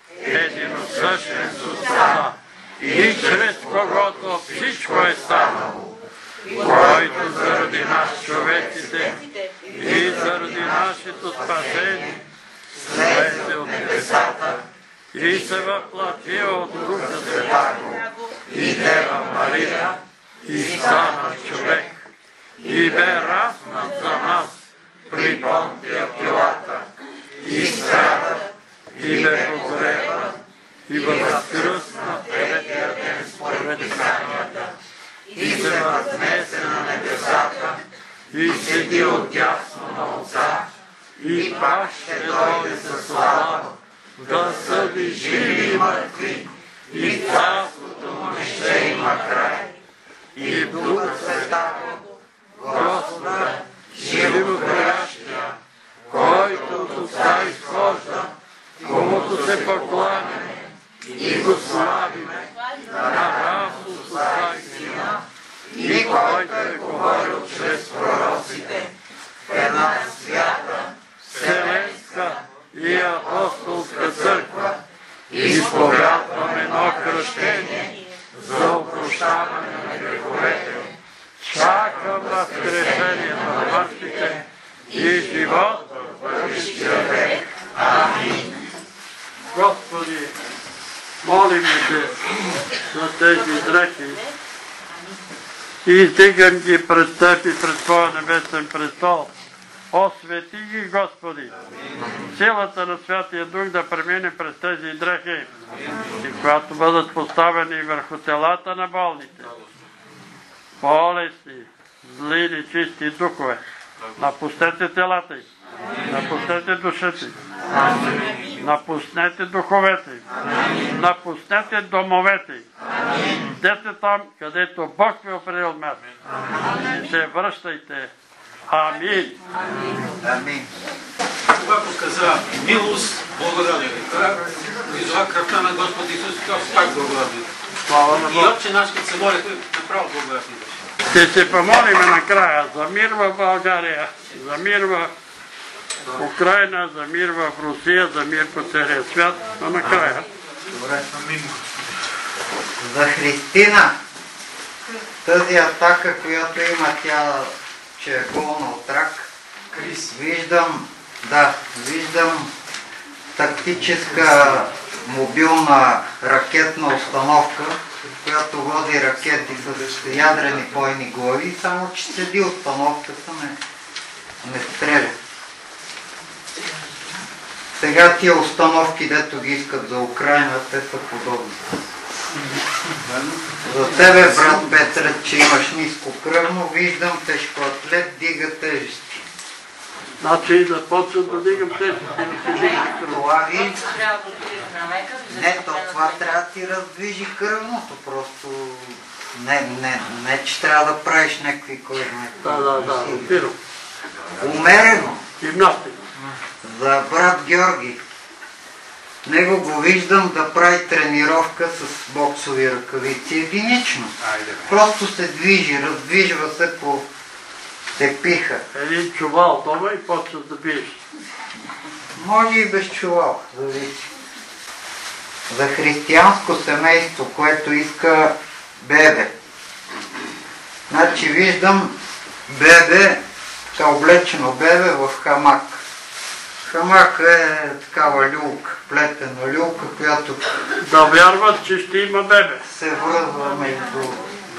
единосъщен с Отца, и чрез когото всичко е станало, който заради нас човеците и заради нашето спасение слезе от небесата и се въплати от Духа Святаго и Дева Мария и стана човек и бе разнат за нас при Понтия Пилата и страда и бе погребан и възкръсна третия ден според Писанията и се възнесе на небесата и седи отдясно на Отца и пак ще дойде със слава да съди живи и мъртви и царството му не ще има край. И в Духа Святаго, Господа, животворящия, който от Отца изхожда, комуто се покланяме и го славиме, наравно с Отца и Сина, и който е говорил чрез пророците, в една свята, вселенска и апостолска църква, изповядвам едно кръщение за опрощаване на греховете. Чакам възкресението на мъртвите и живот в бъдещия век. Амин. Господи, молим Те за тези дрехи и издигам ги пред Теб и пред Твоя небесен престол. Освети ги, Господи, силата на Святия Дух да премине през тези дрехи и когато бъдат поставени върху телата на болните, болести, зли, нечисти духове, напуснете телата им, напуснете душите им, напуснете духовете им, напуснете домовете им, идете там, където Бог ви определил място и се връщайте. Амин. Амин. Когато каза милост, благодаря. И за кръвта на Господ Исус Христос, пак благодаря. И отче наш, като се молите, направо благодаря. Ще се помолим накрая за мир в България, за мир в Украина, за мир в Русия, за мир по целия свят, а накрая. За Христина, тази атака, която има тя, че е болна от рак, виждам тактическа мобилна ракетна установка, която води ракети с ядрени бойни глави, само че седи установката, не стреля. Сега тия установки, дето ги искат за Украина, те са подобни. За тебе, брат Петре, че имаш ниско кръвно, виждам тежкоатлет, дига тежести. Значи започват да дигам тежести. Това ви... Не, това трябва да ти раздвижи кръвното, просто... Не, че трябва да правиш някакви кой знае. Да, опирам. Умерено. Гимнастика. За брат Георги. Него го виждам да прави тренировка с боксови ръкавици единично. Просто се движи, раздвижва се по тепиха. Един чувал дома и почваш да биеш. Може и без чувал, зависи. За християнско семейство, което иска бебе. Значи виждам бебе, така облечено бебе в хамак. Хамак е такава люлка, плетена люлка, която да вярват, че ще има бебе. Се връзва между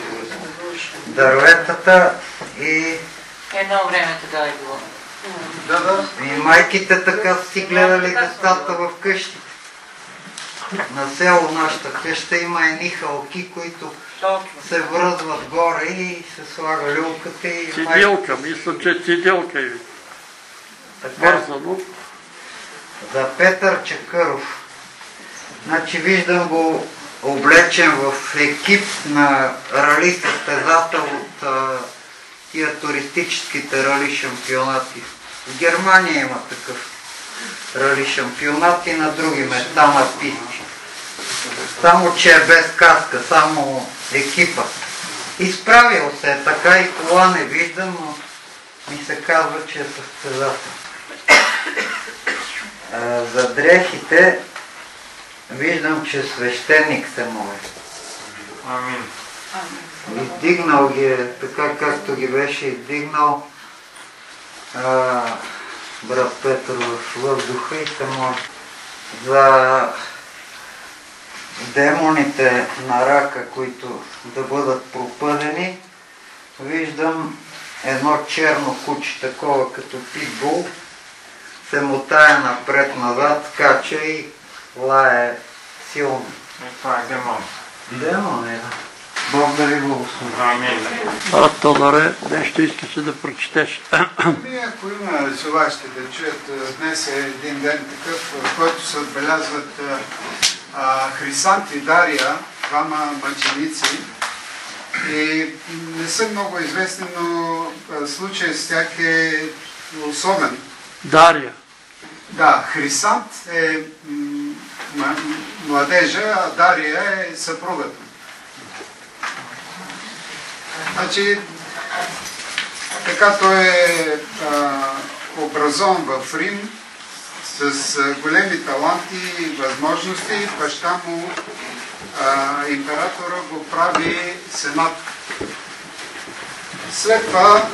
дърветата и... Едно време така е било. Да. И майките така си гледали децата в къщите. На село нашата къща има едни халки, които се връзват горе и се слага люлката и... Цидилка, мисля, че цидилка е вързано. За Петър Чакъров. Значи виждам го облечен в екип на рали състезател от тия туристическите рали шампионати. В Германия има такъв рали шампионат и на други места на писти. Само че е без каска, само екипа. Изправил се е така и кола не виждам, но ми се казва, че е състезател. За дрехите виждам, че свещеник се моли. Амин. Издигнал ги е така, както ги беше издигнал брат Петър в въздуха и се моли. За демоните на рака, които да бъдат пропъдени, виждам едно черно куче, такова като питбул, се мотае напред-назад, скача и лае силно. Това е демон. Демон е, да. Бог да ви благослови. Амин. Тонаре, нещо искаше да прочетеш. Ако има желащи да чуят, днес е един ден такъв, в който се отбелязват Хрисант и Дария, двама мъченици. И не са много известни, но случай с тях е особен. Дария. Да, Хрисант е младежа, а Дария е съпругата. Значи, така той е образован в Рим с големи таланти и възможности. Баща му, императора, го прави сенат. След това,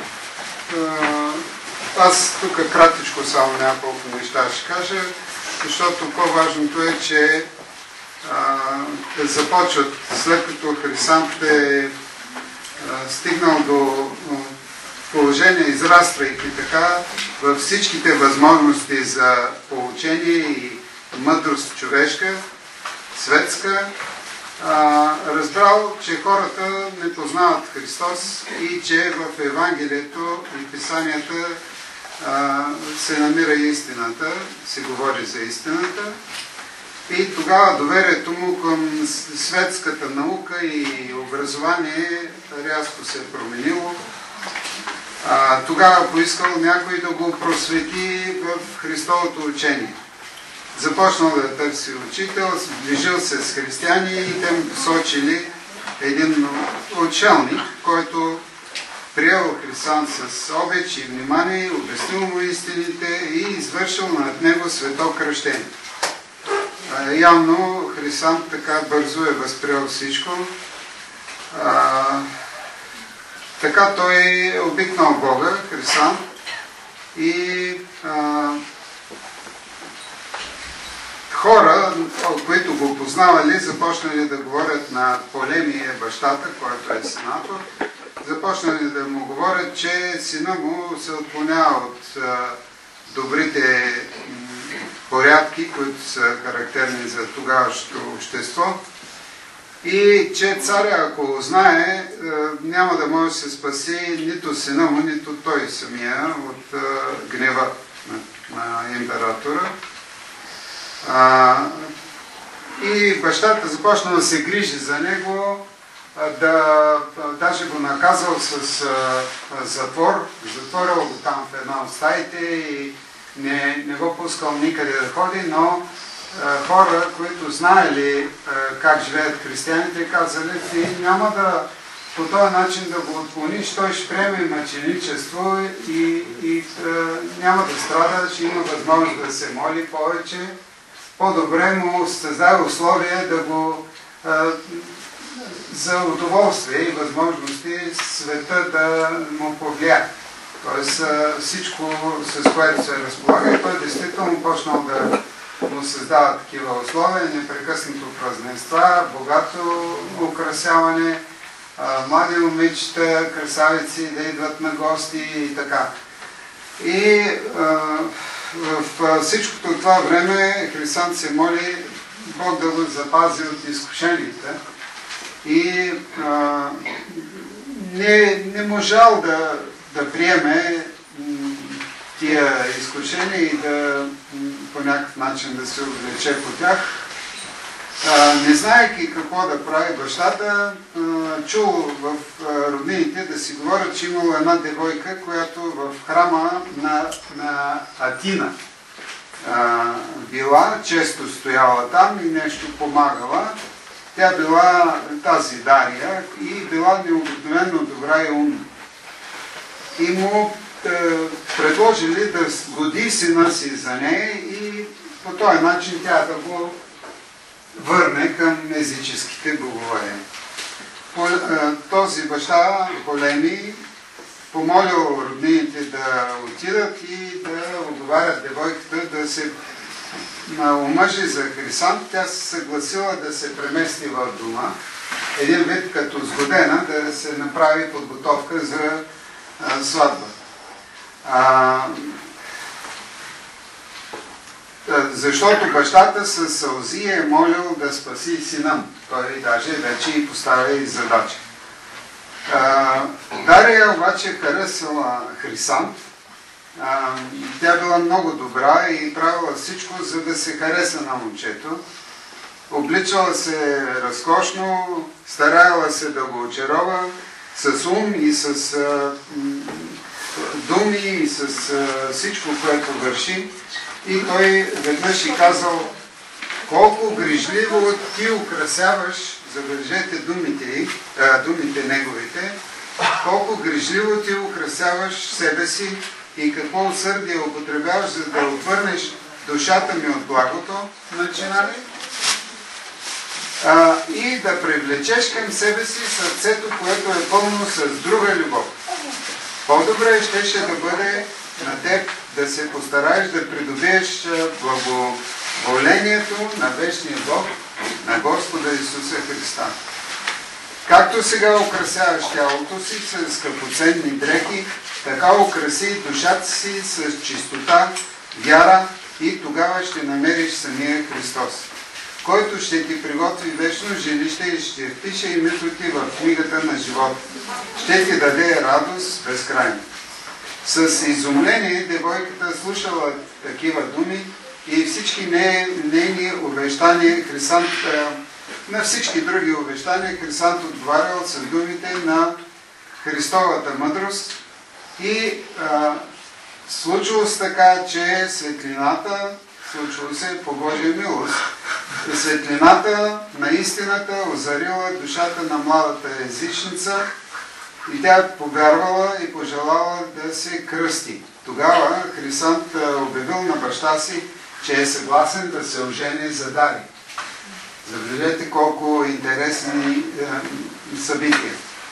аз тук кратичко само няколко неща ще кажа, защото по-важното е, че започват, след като Хрисант е стигнал до положение, израствайки така, във всичките възможности за получение и мъдрост човешка, светска, разбрал, че хората не познават Христос и че в Евангелието и Писанията се намира истината, се говори за истината. И тогава доверието му към светската наука и образование рязко се е променило. Тогава поискал някой да го просвети в Христовото учение. Започнал да търси учител, сближил се с християни и те му посочили един учелник, който приел Хрисант с обич и внимание, обяснил му истините и извършил над него свето кръщение. Явно Хрисант така бързо е възприел всичко. Така той е обикнал Бога, Хрисант, и хора, които го познавали, започнали да говорят на Полемия, бащата, който е сенатор, започнали да му говорят, че сина му се отклонява от добрите порядки, които са характерни за тогавашното общество, и че царя, ако знае, няма да може да се спаси нито сина му, нито той самия от гнева на императора. И бащата започна да се грижи за него, даже го наказал с затвор, затворил го там в една от стаите и не го пускал никъде да ходи, но хора, които знаели как живеят християните, казали, ти няма да по този начин да го отклониш, той ще приеме мъченичество и няма да страда, ще има възможност да се моли повече. По-добре му създаде условие за удоволствие и възможности света да му повлияе. Тоест всичко, с което се разполага, и той действително почнал да му създава такива условия, непрекъснато празненства, богато украсяване, млади момичета, красавици да идват на гости и така. И в всичкото това време Хрисант се моли Бог да го запази от изкушенията и не можал да приеме тия изкушения и да по някакъв начин да се облече по тях. Не знаейки какво да прави бащата, чул в роднините да си говорят, че имало една девойка, която в храма на Атина била, често стояла там и нещо помагала. Тя била тази Дария и била необикновено добра и умна. И му предложили да годи сина си за нея и по този начин тя да го върне към езическите богове. Този баща големи помолил роднините да отидат и да отговарят девойката да се омъжи за Хрисант. Тя се съгласила да се премести в дома, един вид като сгодена, да се направи подготовка за сватба. Защото бащата със сълзи е молил да спаси сина му. Той даже вече и поставя и задача. Дария обаче харесала Хрисант. Тя била много добра и правила всичко, за да се хареса на момчето. Обличала се разкошно, стараяла се да го очарова с ум и с думи и с всичко, което върши. И той веднъж и казал: колко грижливо ти украсяваш, забележете думите неговите, колко грижливо ти украсяваш себе си и какво усърдие употребяваш, за да отвърнеш душата ми от благото, начинали, и да привлечеш към себе си сърцето, което е пълно с друга любов. По-добре щеше да бъде на теб да се постараеш да придобиеш благоволението на вечния Бог, на Господа Исуса Христа. Както сега украсяваш тялото си с скъпоценни дрехи, така украси душата си с чистота, вяра и тогава ще намериш самия Христос, който ще ти приготви вечно жилище и ще впише името ти в книгата на живота. Ще ти даде радост безкрайна. С изумление девойката слушала такива думи и всички нейни увещания, на всички други увещания, Хрисант отговарял с думите на Христовата мъдрост и случило се така, че светлината, случило се по Божия милост, светлината на истината озарила душата на младата езичница и тя повярвала и пожелала да се кръсти. Тогава Хрисант обявил на баща си, че е съгласен да се ожени за Дария. Забележете колко интересни събития.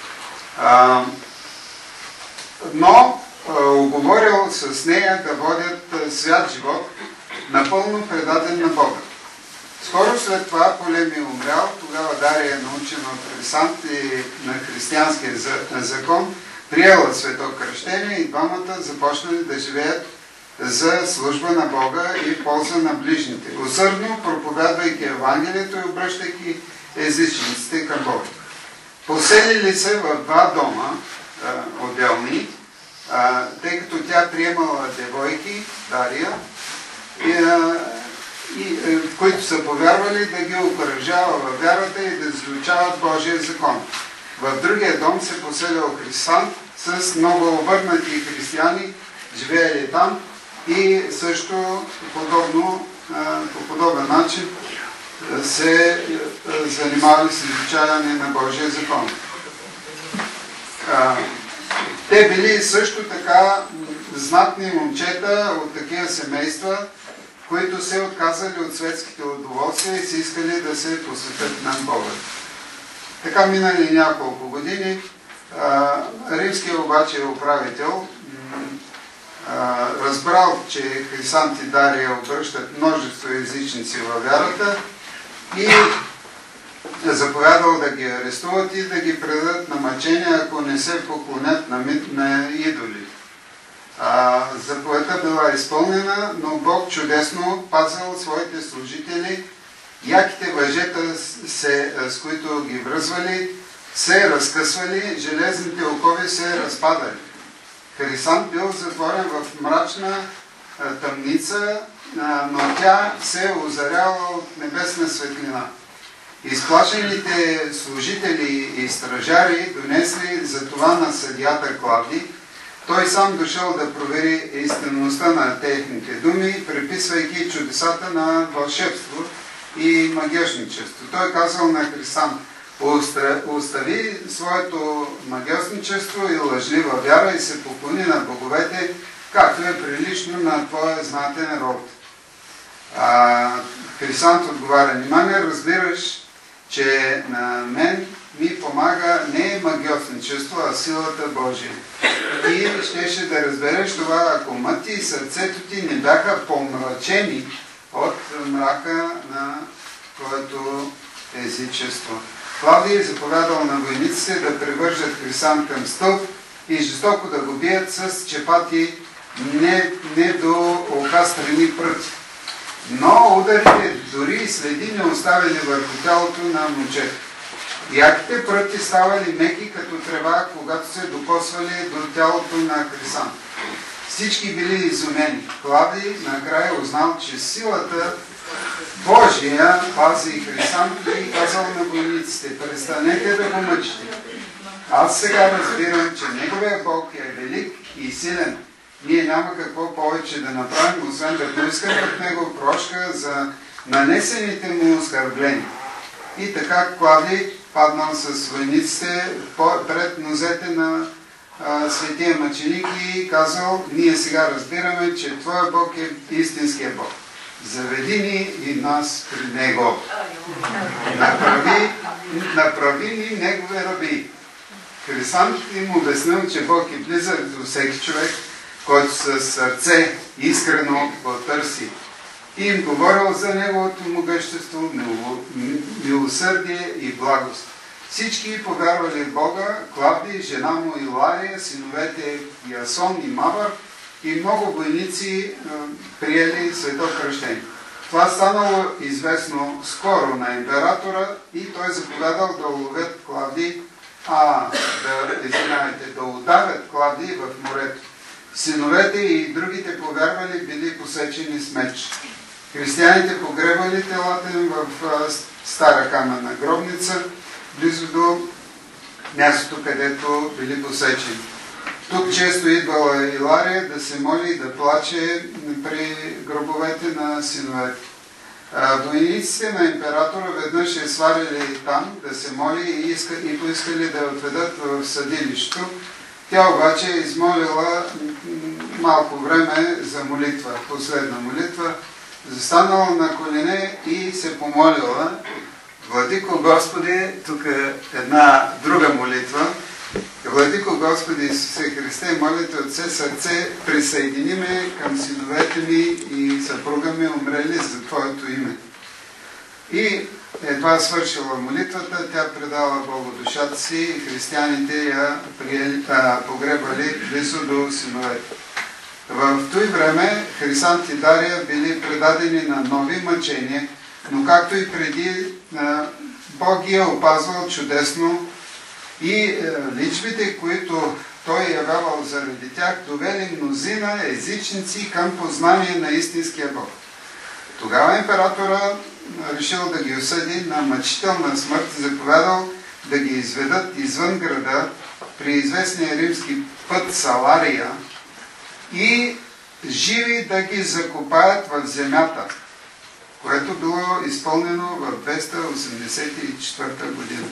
Но уговорил с нея да водят свят живот, напълно предаден на Бога. Скоро след това Полемий умрял, тогава Дария е научена от Хрисант и на християнския закон, приела свето кръщение и двамата започнали да живеят за служба на Бога и в полза на ближните, усърдно проповядвайки Евангелието и обръщайки езичниците към Бога. Поселили се в два дома отделни, тъй като тя приемала девойки, Дария, в които са повярвали, да ги окуражава във вярата и да изучават Божия закон. В другия дом се поселил Хрисант с много обърнати християни, живеели там и също по подобен начин се занимавали с изучаване на Божия закон. Те били също така знатни момчета от такива семейства, които се отказали от светските удоволствия и се искали да се посветят на Бога. Така минали няколко години. Римският обаче управител разбрал, че Хрисант и Дария обръщат множество езичници във вярата и заповядал да ги арестуват и да ги предадат на мъчение, ако не се поклонят на идоли. Заповедта била изпълнена, но Бог чудесно пазил своите служители. Яките въжета, с които ги връзвали, се разкъсвали, железните окови се разпадали. Хрисант бил затворен в мрачна тъмница, но тя се озаряла от небесна светлина. Изплашените служители и стражари донесли за това на съдията Клавдий. Той сам дошъл да провери истинността на техните думи, приписвайки чудесата на вълшебство и магиосничество. Той казал на Хрисант: остави своето магиосничество и лъжлива вяра и се поклони на боговете, както е прилично на твоя знатен род. Хрисант отговаря: нима не разбираш, че на мен ми помага не магиосничество, а силата Божия. И щеше да разбереш това, ако умът и сърцето ти не бяха помрачени от мрака на твоето езичество. Клавдий заповядал на войниците да привържат Хрисант към стълб и жестоко да го бият с чепати не до окастрени пръти. Но ударите дори и следи не оставили върху тялото на момчето. Яките пръти ставали меки като трева, когато се докосвали до тялото на Хрисант. Всички били изумени. Клавдий накрая узнал, че силата Божия пази Хрисант и казал на войниците: престанете да го мъчите. Аз сега разбирам, че неговия Бог е велик и силен. Ние няма какво повече да направим, освен да поискаме от него прошка за нанесените му оскърбления. И така Клавдий паднал с войниците пред нозете на светия мъченик и казал: ние сега разбираме, че твоя Бог е истинския Бог. Заведи ни и нас при него. Направи ни негови раби. Хрисант им обяснил, че Бог е близък до всеки човек, който със сърце искрено го търси. И им говорил за неговото могъщество, милосърдие и благост. Всички повярвали в Бога: Клавдий, жена му Илария, синовете Ясон и Мавър и много войници приели свето кръщение. Това станало известно скоро на императора и той заповядал да уловят Клавдий, да удавят Клавдий в морето. Синовете и другите повярвали били посечени с меч. Християните погребали телата им в стара каменна гробница, близо до мястото, където били посечени. Тук често идвала Илария да се моли и да плаче при гробовете на синовете. Войниците на императора веднъж е сварили там да се моли и поискали да я отведат в съдилището. Тя обаче е измолила малко време за молитва, последна молитва, застанала на колене и се помолила: Владико Господи, тук е една друга молитва. Владико Господи Исусе Христе, молите от все сърце, присъедини ме към синовете ми и съпруга ми, умрели за Твоето име. И едва свършила молитвата, тя предала Богу душата си и християните я погребали близо до синовете. В този време Хрисант и Дария били предадени на нови мъчения, но както и преди, Бог ги е опазвал чудесно и личбите, които той явявал заради тях, довели мнозина езичници към познание на истинския Бог. Тогава императора решил да ги осъди на мъчителна смърт и заповядал да ги изведат извън града при известния римски път Салария и живи да ги закопаят в земята, което било изпълнено в 284 година.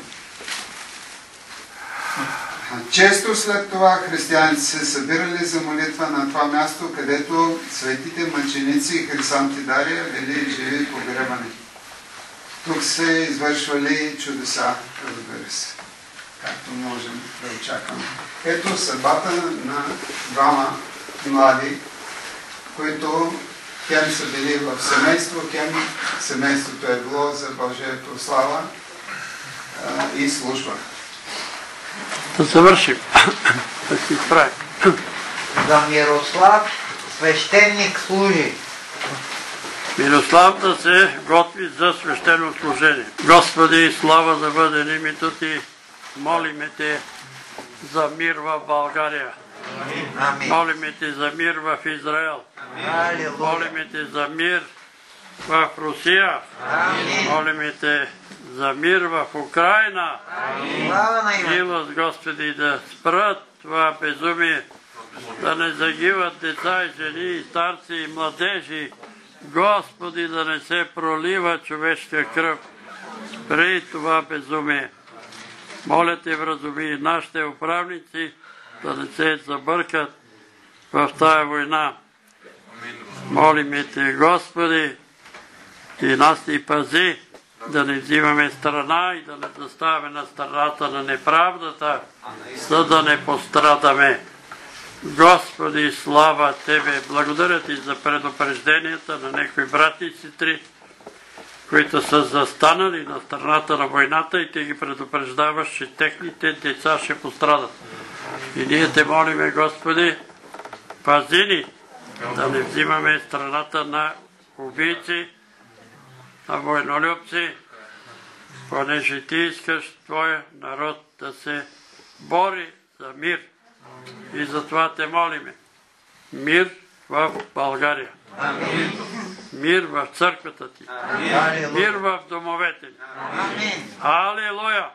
Често след това християните се събирали за молитва на това място, където светите мъченици Хрисант и Дария били живи погребани. Тук се извършвали чудеса, разбира се, както можем да очакваме. Ето съдбата на двама млади, които хем са били в семейство, хем семейството е било за Божието слава и служба. Да завършим. Да си справим. За Мирослав свещеник служи. Мирослав да се готви за свещено служение. Господи, слава да бъде името Ти. Молиме Те за мир в България. Амин. Молиме Те за мир в Израел. Молиме Те за мир в Русия. Молиме Те за мир в Украина. Милост, Господи, да спрат това безумие, да не загиват деца и жени, и старци, и младежи. Господи, да не се пролива човешка кръв при това безумие. Моля Те, вразуми нашите управници да не се забъркат в тая война. Молиме Те, Господи, Ти нас Ти пази, да не взимаме страна и да не заставяме на страната на неправдата, за да не пострадаме. Господи, слава Тебе! Благодаря Ти за предупрежденията на някои брати и сестри, които са застанали на страната на войната и Ти ги предупреждаваш, че техните деца ще пострадат. И ние Те молиме, Господи, пази ни, да не взимаме страната на убийци, на войнолюбци, понеже Ти искаш Твоя народ да се бори за мир. И затова Те молиме. Мир в България. Мир в църквата Ти. Мир в домовете ни. Алилуя!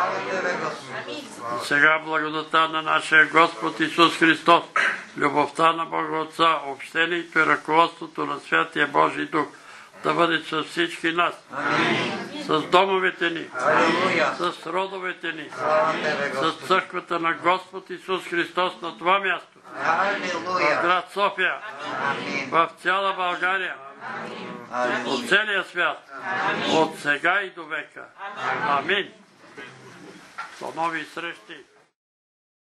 Сега благодата на нашия Господ Исус Христос, любовта на Бога Отца, общението и ръководството на Святия Божий Дух да бъде с всички нас, с домовете ни, с родовете ни, с църквата на Господ Исус Христос на това място, в град София, в цяла България, от целия свят, от сега и до века. Амин. До нови срещи.